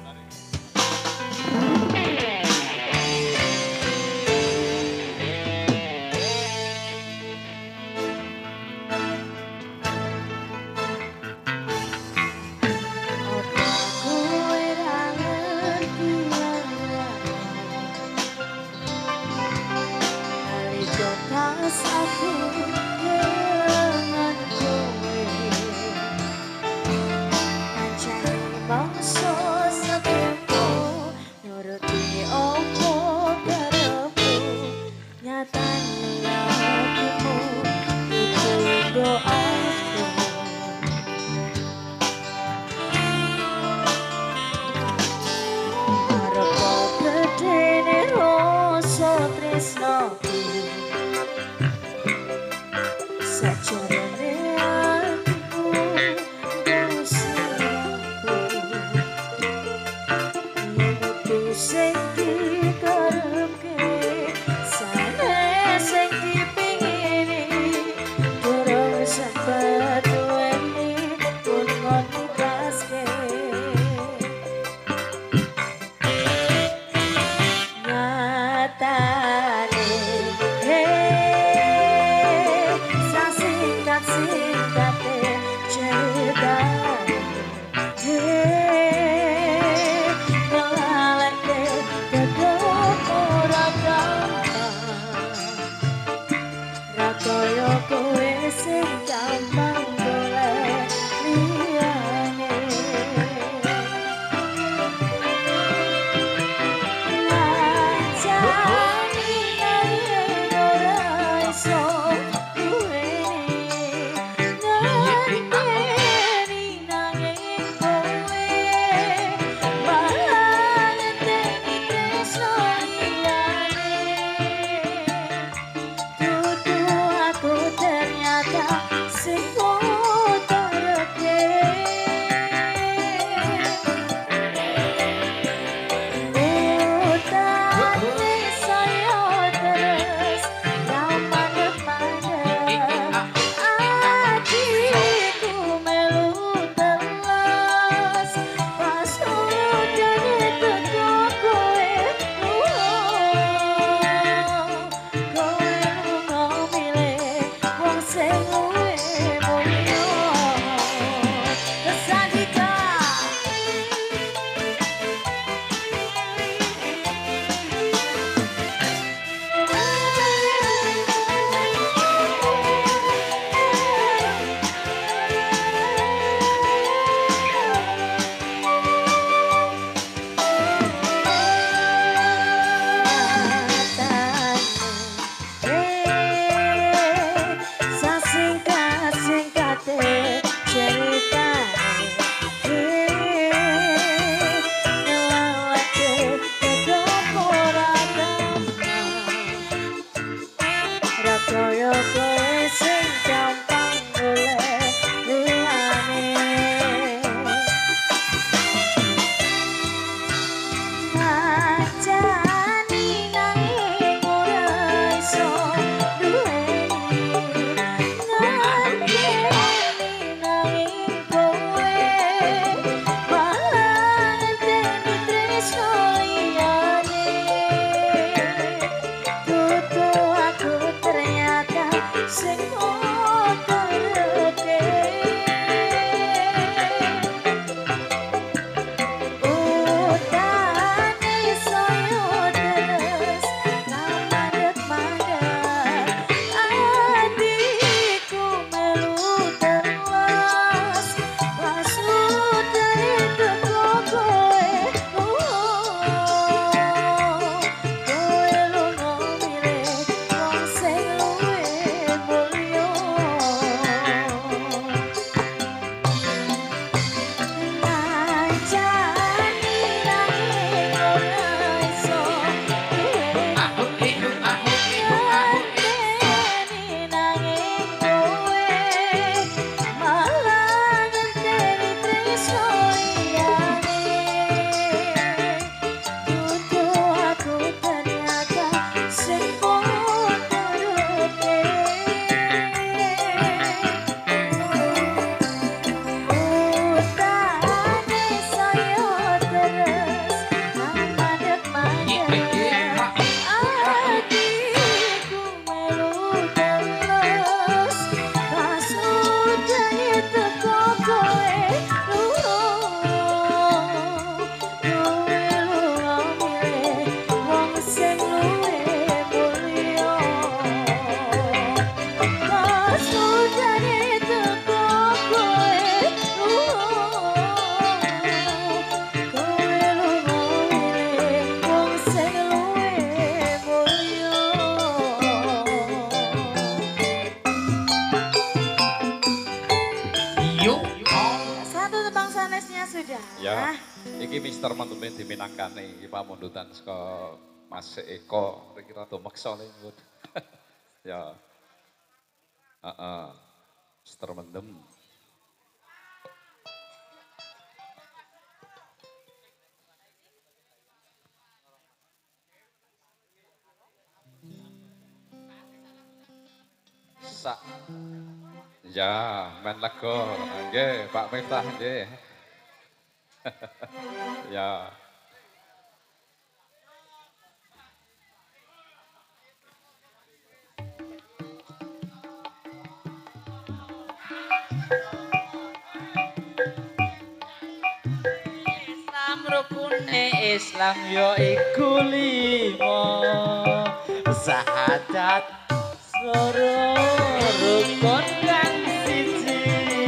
Aku dengan kowe Kancane bangsa setiapku nuruti opo karepku nyatane hatimu itu doaku Arep gedene rasa tresnaku Sajane aku dosaku Yemutu sing dikarepke Sane sing dipingini Durung sempat duweni pun ngono kaske Nyatane singkat-singkate cerita Hei, ngelalekke iki Mister Mendeme diminangkane iki pamundutan saka Mas Eko kira rada meksa le. Ya. Heeh. Mister Mendem. Sak. Ya, men lego. Nggih, Pak Miftah nggih. Ya. Islam rukune Islam yo iku limo sahadat loro rukun kang siji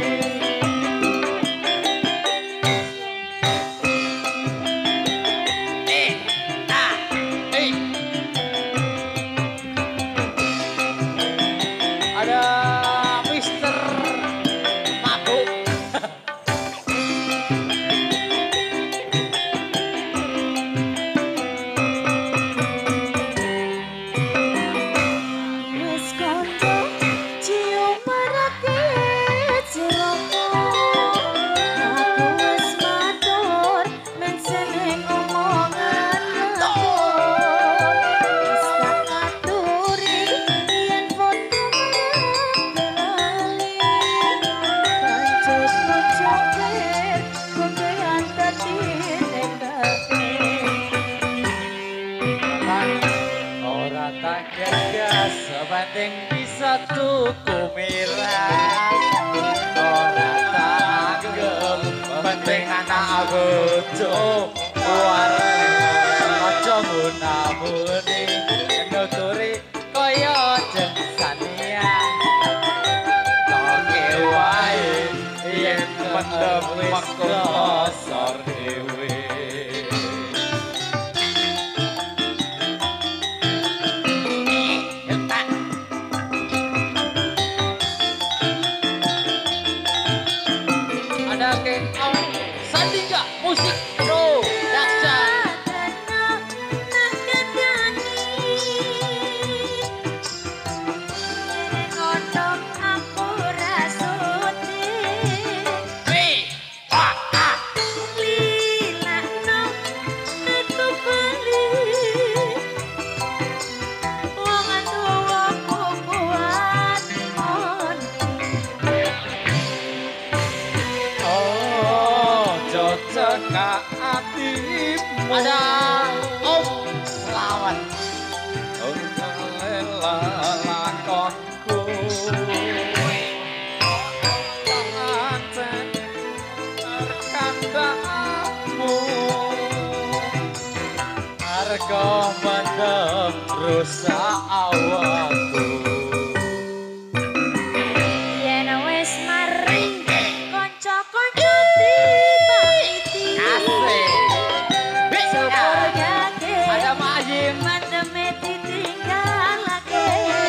eh ah eh ada Mister Mabuk Wis kondo cium marake ciroko. Aku wis matur men seneng omongan ngetur. Wis tak aturi yen foto lali. Kancaku cokir kokean dadi nekake. ora tak gagas sepenting bisa tuku miras ora tak anggap penting anak bojo wareng aja munamuni nuturi kaya jensania toke wae yen mendem wis kosor dhewe. Ada ke Sandika Musik Production. Hei, wah, ah. Oh, cocok ke hatimu. Ada Om Selamat. Lakonku pengantin terkandamu Harga mendem rusak awakku. Yen wis mari kanca-kanca dipamiti. Asik. Syukur gake Ada Mak Yim. mandeme ditinggalake.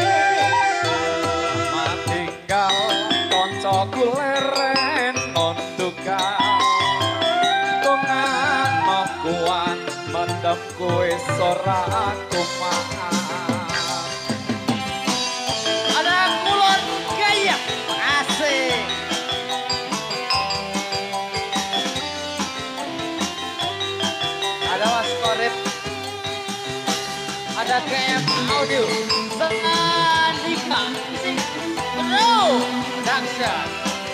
tinggal koncoku leren non tukang tungan mau kuat mendem kue ora kumaha. Ada Kulon Gayak. Asik. Ada Was Korip. Ada K M Audio. Sandika Musik Production.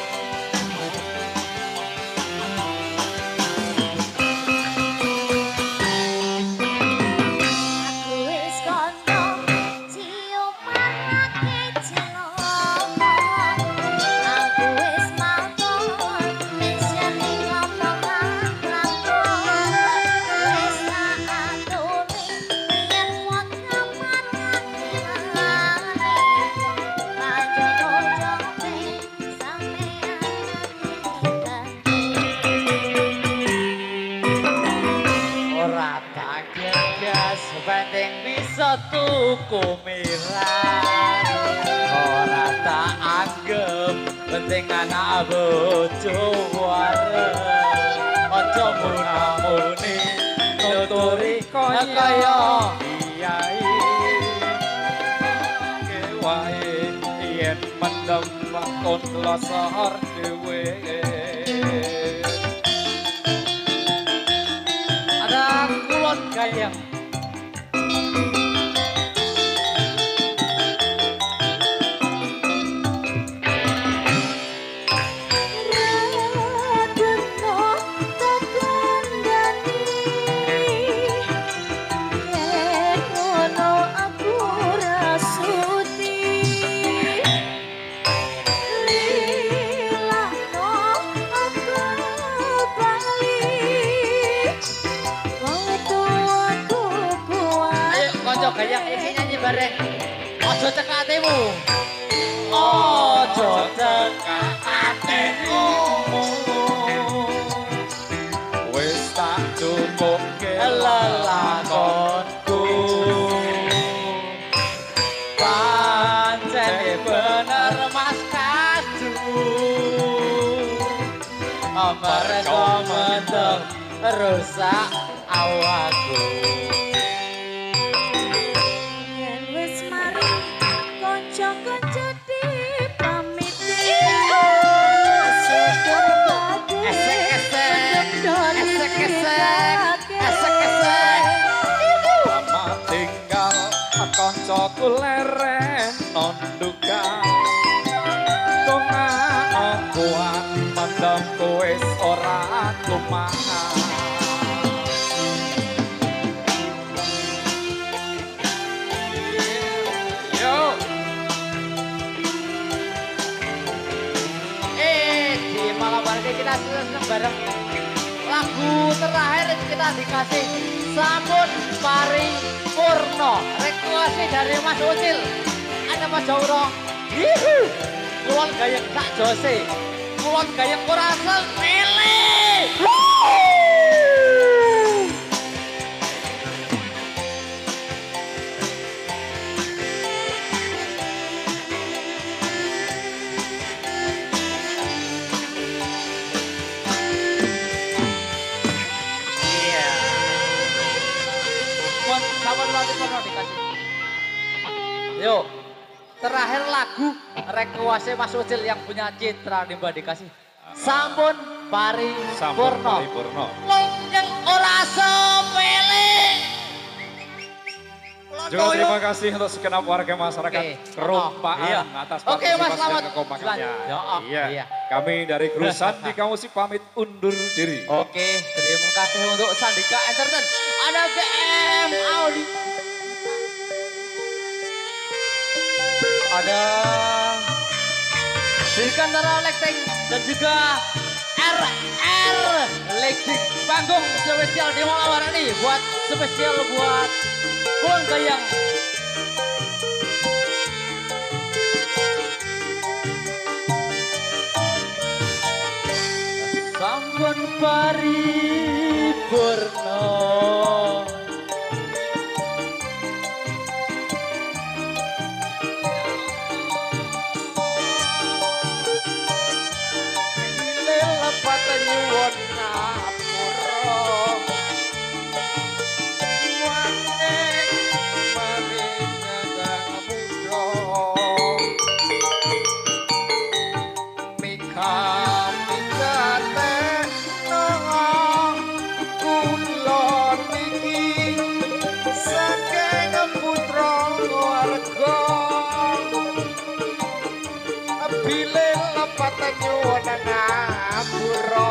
Aku wis kondo cium marake ciloko. Aku wis matur menjadi ngomongan lakon. Wis tak aturi yen foto marake lali. Kancaku cokir sampeyan Ora tak gagas penting bisa tuku miras ora tak anggap penting anak bojo wareng aja muni nuturi kaya kiai kewae yen mendem kon losor dhewe ada kulon gayang kayak ini nyanyi bareng. Ojo cekak atimu. Ojo cekak atimu. wis tak cukup lelakonku. Pancen bener Mas Kaju. Mereka mendem rusak awakku. kancaku leren nondukan tongano kuat mendem wis ora kumaha yo eh di malam hari ini kita seneng bareng lagu terakhir kita dikasih Sampun Paripurno request dari Mas Ucil ada Mas Jauro hihu kulon gayeng tak jose kulon gayeng kurasel pilih Yuk, terakhir lagu request Mas Ucil yang punya Citra Nimba dikasih. Sampun Paripurno. Sampun Paripurno. Yang ora sepele. Juga terima kasih untuk segenap warga masyarakat Oke, Kerumpaan iya. atas Oke, Mas, partisipasi selamat. dan kekompakannya. Ya, oh, Iya. iya. Kami dari Grusan di Musik pamit undur diri. Oke, terima kasih untuk Sandika Entertain. Ada G M Audi. Ada Dirgantara Lighting dan juga R R Lighting. Panggung spesial di malam hari ini buat spesial buat Kulon Gayang. Sampun Paripurno. Nyuwun ngapura wanging maring nang muda mika mikate nang kula niki saking putra warga bile lepat nyuwun ngapura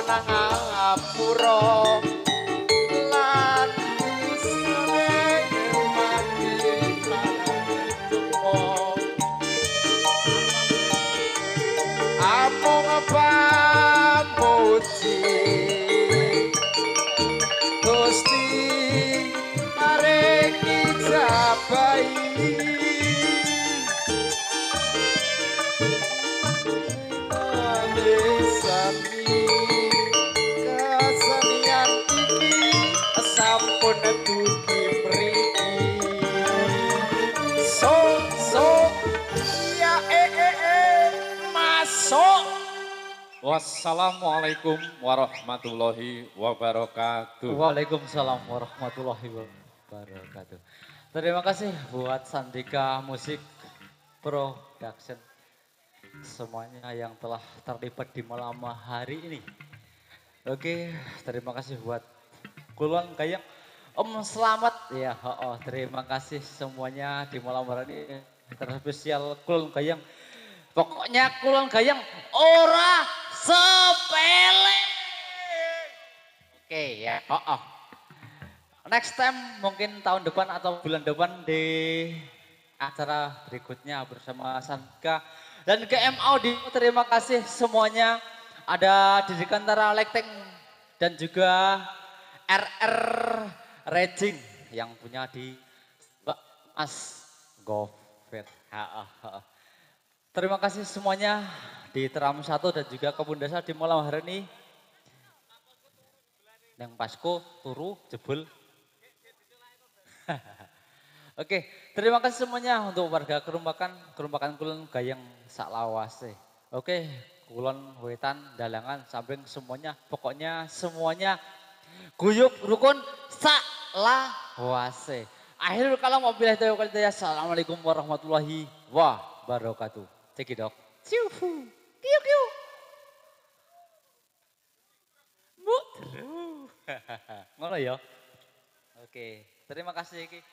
nang ngapura lan sore mati among pamuji Gusti maringi jabahi sami kesenian iki sampun dugi mriki so so ya eh eh eh masuk. Wassalamualaikum warahmatullahi wabarakatuh. Waalaikumsalam warahmatullahi wabarakatuh. Terima kasih buat Sandika Musik Production. Semuanya yang telah terlibat di malam hari ini. Oke, terima kasih buat Kulon Gayeng. Om selamat ya, oh, terima kasih semuanya di malam hari ini. Terspesial Kulon Gayeng. Pokoknya Kulon Gayeng ora sepele. Oke ya, oh, oh. Next time mungkin tahun depan atau bulan depan di acara berikutnya bersama Sandika dan G M Audio. Terima kasih semuanya. Ada Didikantara Lighting dan juga R R Racing yang punya di Mas Gofet. Terima kasih semuanya di Teram satu dan juga Kebun Desa di malam hari ini. Yang Pasko turu jebul. Oke, terima kasih semuanya untuk warga Kerumbakan, Kerumbakan Kulon Gayeng saklawase. Oke, Kulon Wetan, Dalangan, Samping semuanya, pokoknya semuanya guyup rukun saklawase. Akhirul kalam wabillahi taufiq wal hidayah. Assalamualaikum warahmatullahi wabarakatuh. Cekidok. Ciufu. Kiu kiu. Bu. Ngono ya. Oke, terima kasih iki.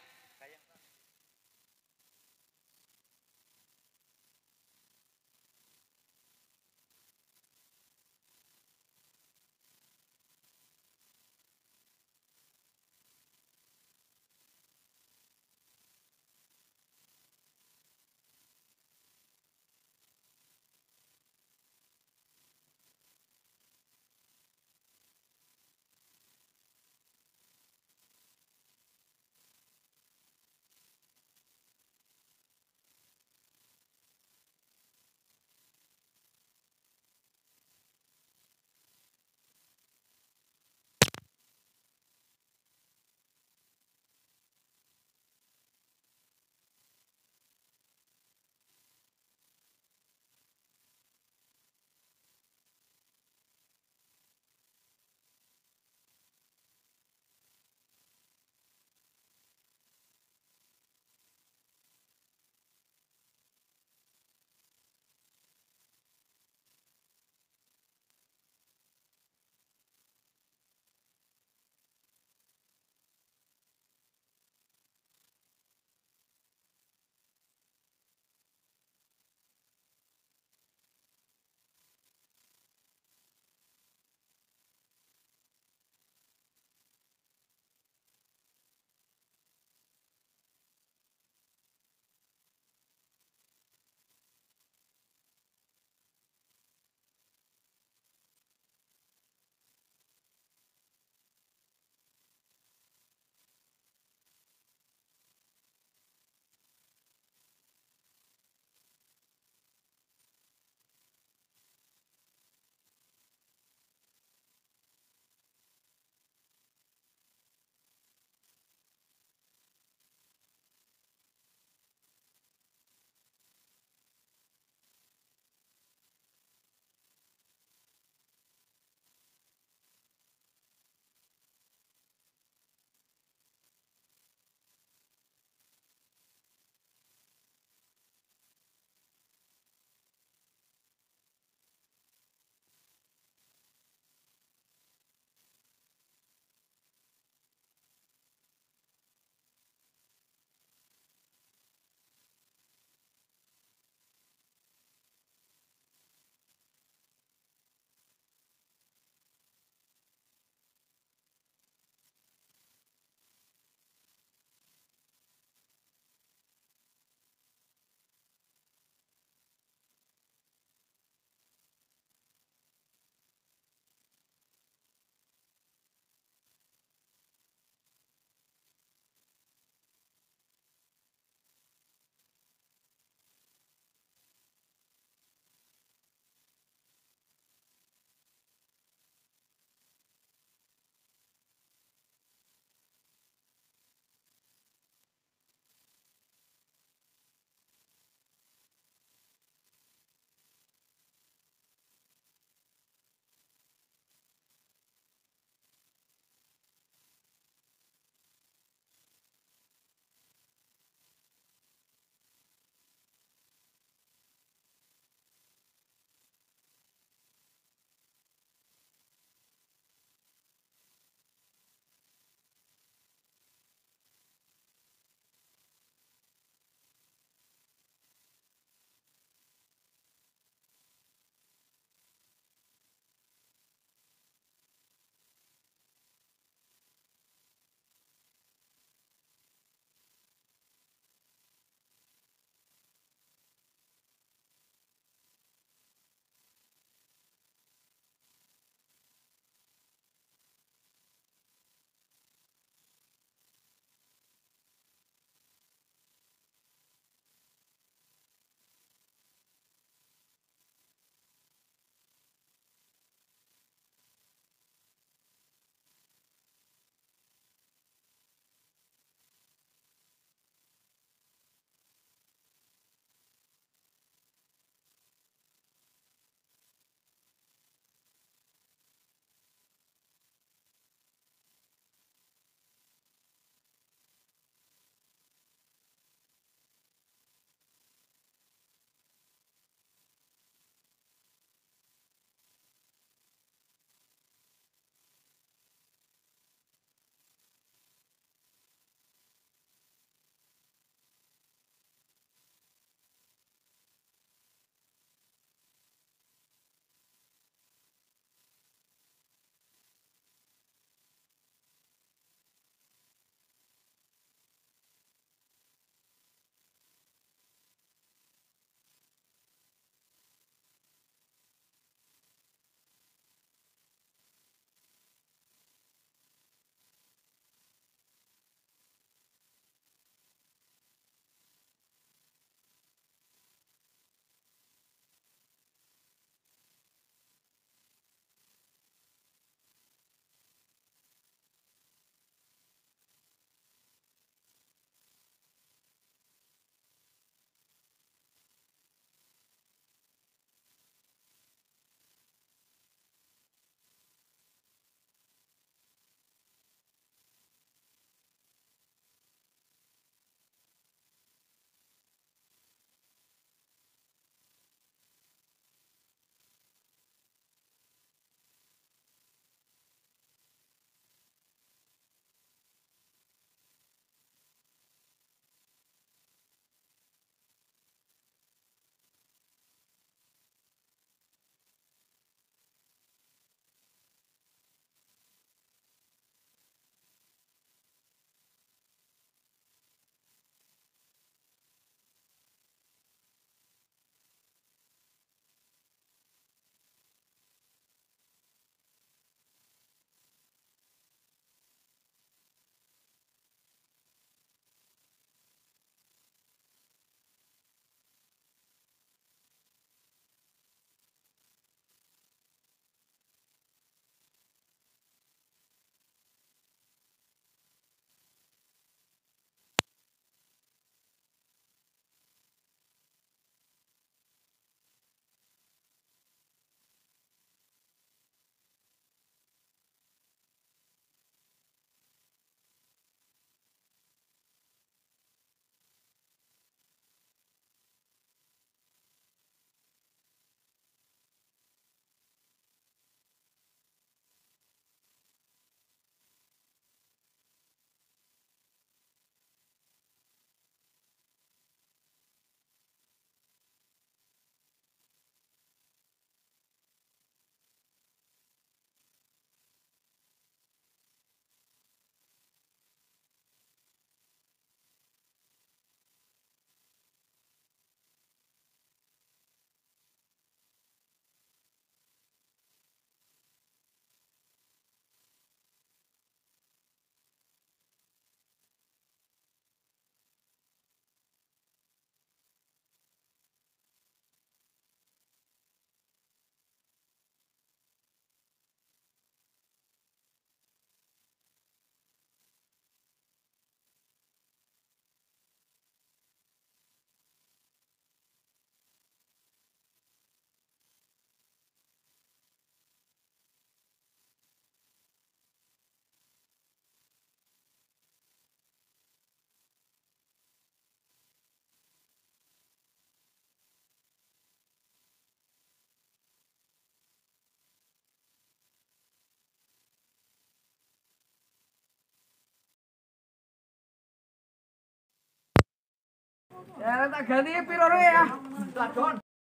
Ya tak ganti piro ya. Lagon.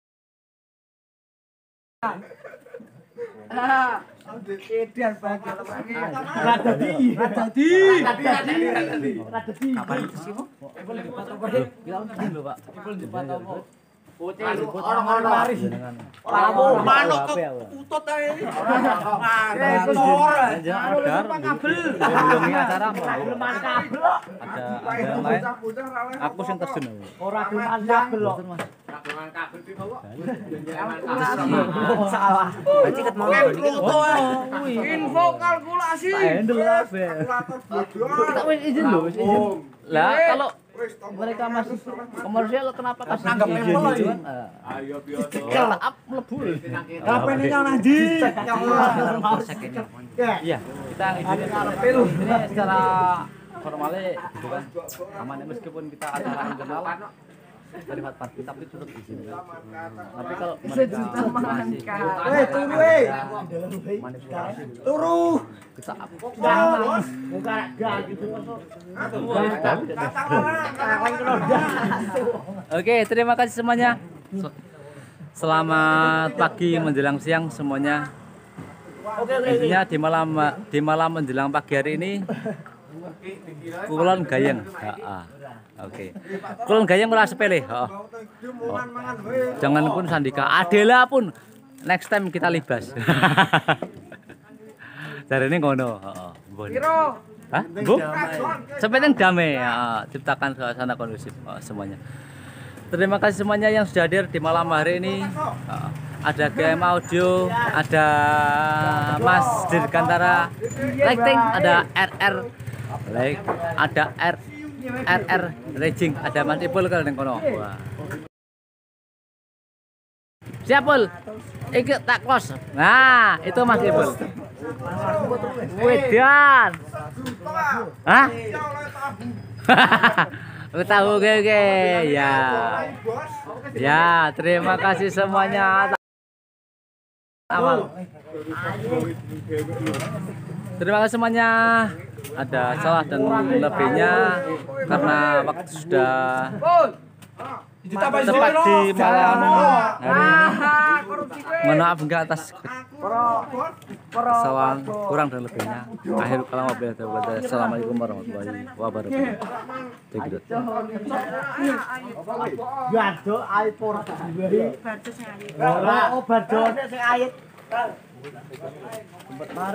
Ah, edan bagian lagi. Radadi, radadi. Radadi, radadi. Radadi. Kapan itu sih, Bu? Ipul lipat apa? Bilang dulu, Pak. Ipul lipat apa? Orang-orang lari. Paramu manuk utut ae. Ngor. Ada kabel. Belum acara mau. Kabel. Ada ada yang lain. Aku sing terjun. Ora gelem kabel kok. Kabel kabel pi bawa. Salah. Berarti ket mau info kalkulasi. Handle kabeh. Kita wis izin lho, wis izin. Lah kalau mereka masih komersial kenapa kasih izin gitu kan? Ayo biasa. Kelap mlebu. Kapene nang ndi? Iya, kita izin ini secara formalnya gitu kan. Amannya meskipun kita acara internal dari Fatpar tapi tetap izin kan. Tapi kalau mereka masih eh turu eh manipulasi turu kita buka gak gitu. Oke, terima kasih semuanya. Selamat pagi menjelang siang semuanya. Intinya di malam di malam menjelang pagi hari ini Kulon Gayeng. Heeh. Oke. Kulon Gayeng ora sepele, heeh. Oh. Jangan pun Sandika, Adela pun next time kita libas. Jarene ngono, heeh. Piro? Hah? Bu? Sepenting damai, heeh, ciptakan suasana kondusif semuanya. Terima kasih semuanya yang sudah hadir di malam hari ini. Heeh. Ada G M Audio, ada Mas Dirgantara Lighting, ada R R Like, ada R R R Raging, ada Mas Ipul kalau neng kono. Wah. Siap Pul? Ikut tak kos. Nah, itu Mas Ipul. Wedan. Hah? Tahu oke oke. Ya. Ya, terima kasih semuanya. Amal. Terima kasih semuanya. Ada salah dan lebihnya karena waktu sudah tepat di malam hari ini. Mohon maaf enggak atas kesalahan kurang dan lebihnya. Akhir kalam wabillahi. Assalamualaikum warahmatullahi wabarakatuh. Thank you. Gado ae ora diwehi. Badhe sing ayit. Ora, oh badhe sing ayit.